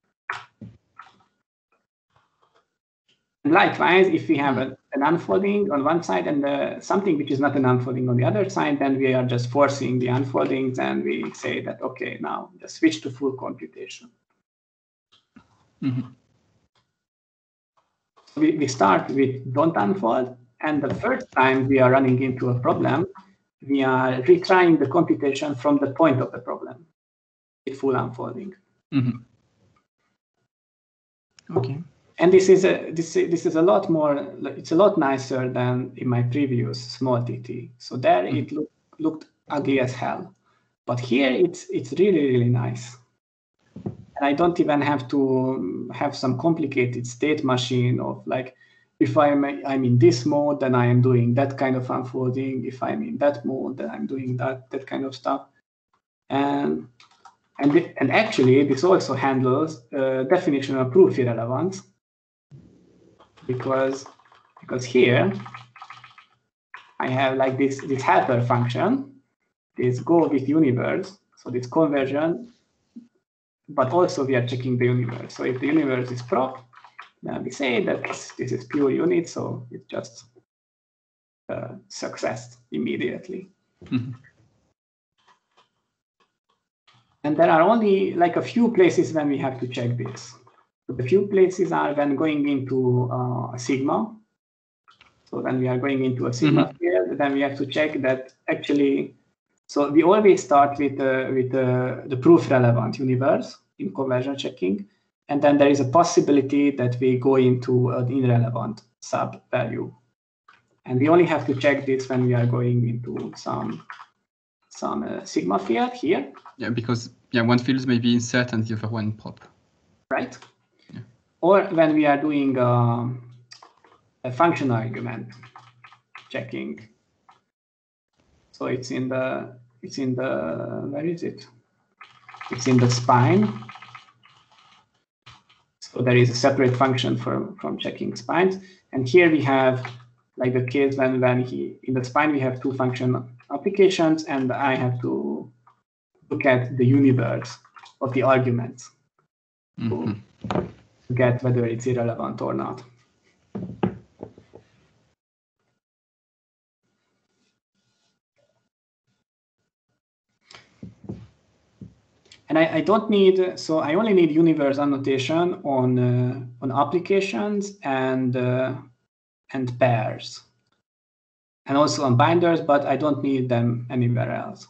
And likewise, if we have a, an unfolding on one side and uh, something which is not an unfolding on the other side, then we are just forcing the unfoldings, and we say that, okay, now just switch to full computation.
Mm-hmm.
We, we start with don't unfold, and the first time we are running into a problem, we are retrying the computation from the point of the problem with full unfolding.
Mm-hmm. Okay.
And this is a this this is a lot more. It's a lot nicer than in my previous small T T. So there mm-hmm. it look, looked ugly as hell, but here it's it's really really nice. And I don't even have to have some complicated state machine of like, if I'm I'm in this mode, then I am doing that kind of unfolding. If I'm in that mode, then I'm doing that that kind of stuff. And and and actually, this also handles uh, definitional proof irrelevance. Because, because here I have like this, this helper function, this go with universe, so this conversion, but also we are checking the universe. So if the universe is prop, then we say that this, this is pure unit, so it just uh, success immediately.
Mm-hmm.
And there are only like a few places when we have to check this. The few places are when going into uh, a sigma. So when we are going into a sigma mm-hmm. field, then we have to check that actually. So we always start with uh, with uh, the proof relevant universe in conversion checking, and then there is a possibility that we go into an irrelevant sub value, and we only have to check this when we are going into some some uh, sigma field here.
Yeah, because yeah, one field may be insert and the other one prop.
Right. Or when we are doing uh, a function argument checking. So it's in the, it's in the, where is it? It's in the spine. So there is a separate function from, from checking spines. And here we have like the case when, when he, in the spine, we have two function applications, and I have to look at the universe of the arguments. Mm-hmm. to, get whether it's irrelevant or not. And I, I don't need, so I only need universe annotation on uh, on applications and uh, and pairs, and also on binders, but I don't need them anywhere else.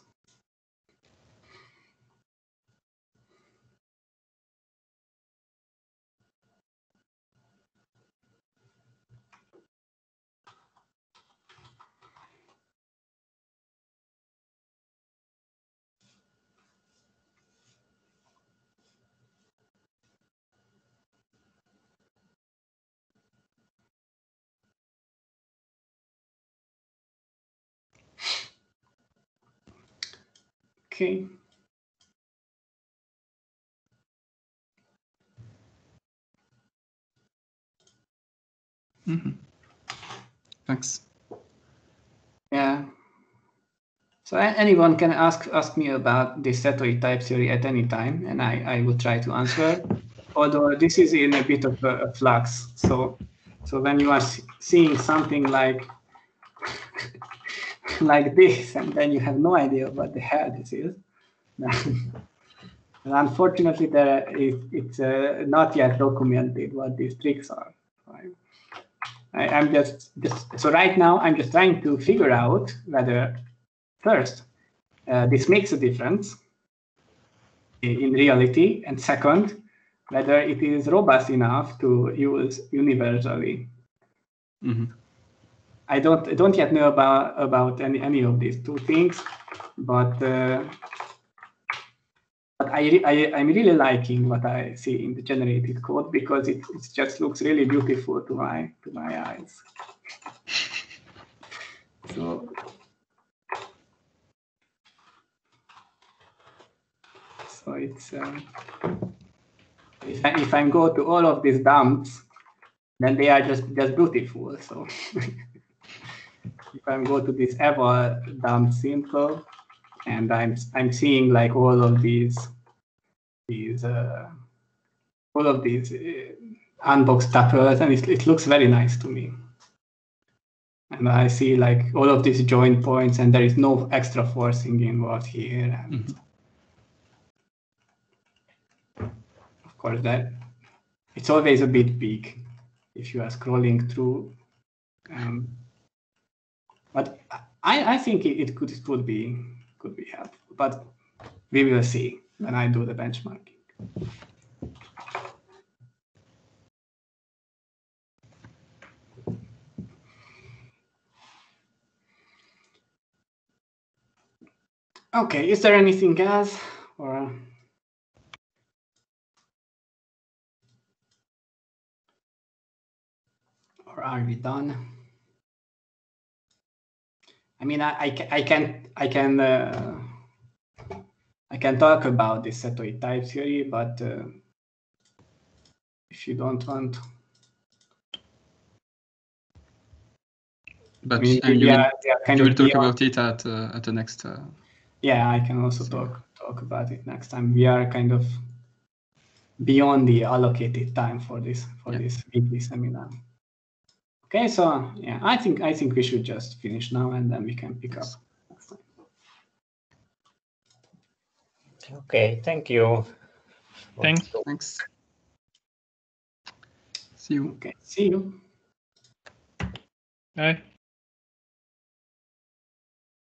Okay.
Mm-hmm. Thanks.
Yeah. So anyone can ask ask me about this setoid type theory at any time, and I, I will try to answer. Although this is in a bit of a, a flux. So so when you are seeing something like like this, and then you have no idea what the hell this is. And unfortunately, there is, it's uh, not yet documented what these tricks are. Right? I, I'm just, just so right now I'm just trying to figure out whether first uh, this makes a difference in, in reality, and second, whether it is robust enough to use universally.
Mm-hmm.
I don't I don't yet know about about any any of these two things, but uh, but I, I I'm really liking what I see in the generated code because it, it just looks really beautiful to my to my eyes. So so it's um, if I, if I go to all of these dumps, then they are just just beautiful. So if I go to this eval dump simple, and I'm I'm seeing like all of these these uh, all of these uh, unboxed tuples, and it, it looks very nice to me. And I see like all of these join points, and there is no extra forcing involved here. And
Mhm.
of course, that it's always a bit big if you are scrolling through. Um, but I, I think it, it could it could be could be helpful. But we will see when I do the benchmarking. Okay, is there anything else, or or are we done? I mean, I, I, ca- I can I can uh, I can talk about this setoid type theory, but uh, if you don't want,
But
I mean,
and
we
you
are,
will
we are kind
you
of
will talk
beyond-
about it at uh, at the next. Uh,
Yeah, I can also
So-
talk talk about it next time. We are kind of beyond the allocated time for this for
Yeah.
this weekly seminar. Okay, so yeah, I think I think we should just finish now, and then we can pick up next time.
Okay, thank you.
Thanks.
Thanks. See you.
Okay, see you.
Bye.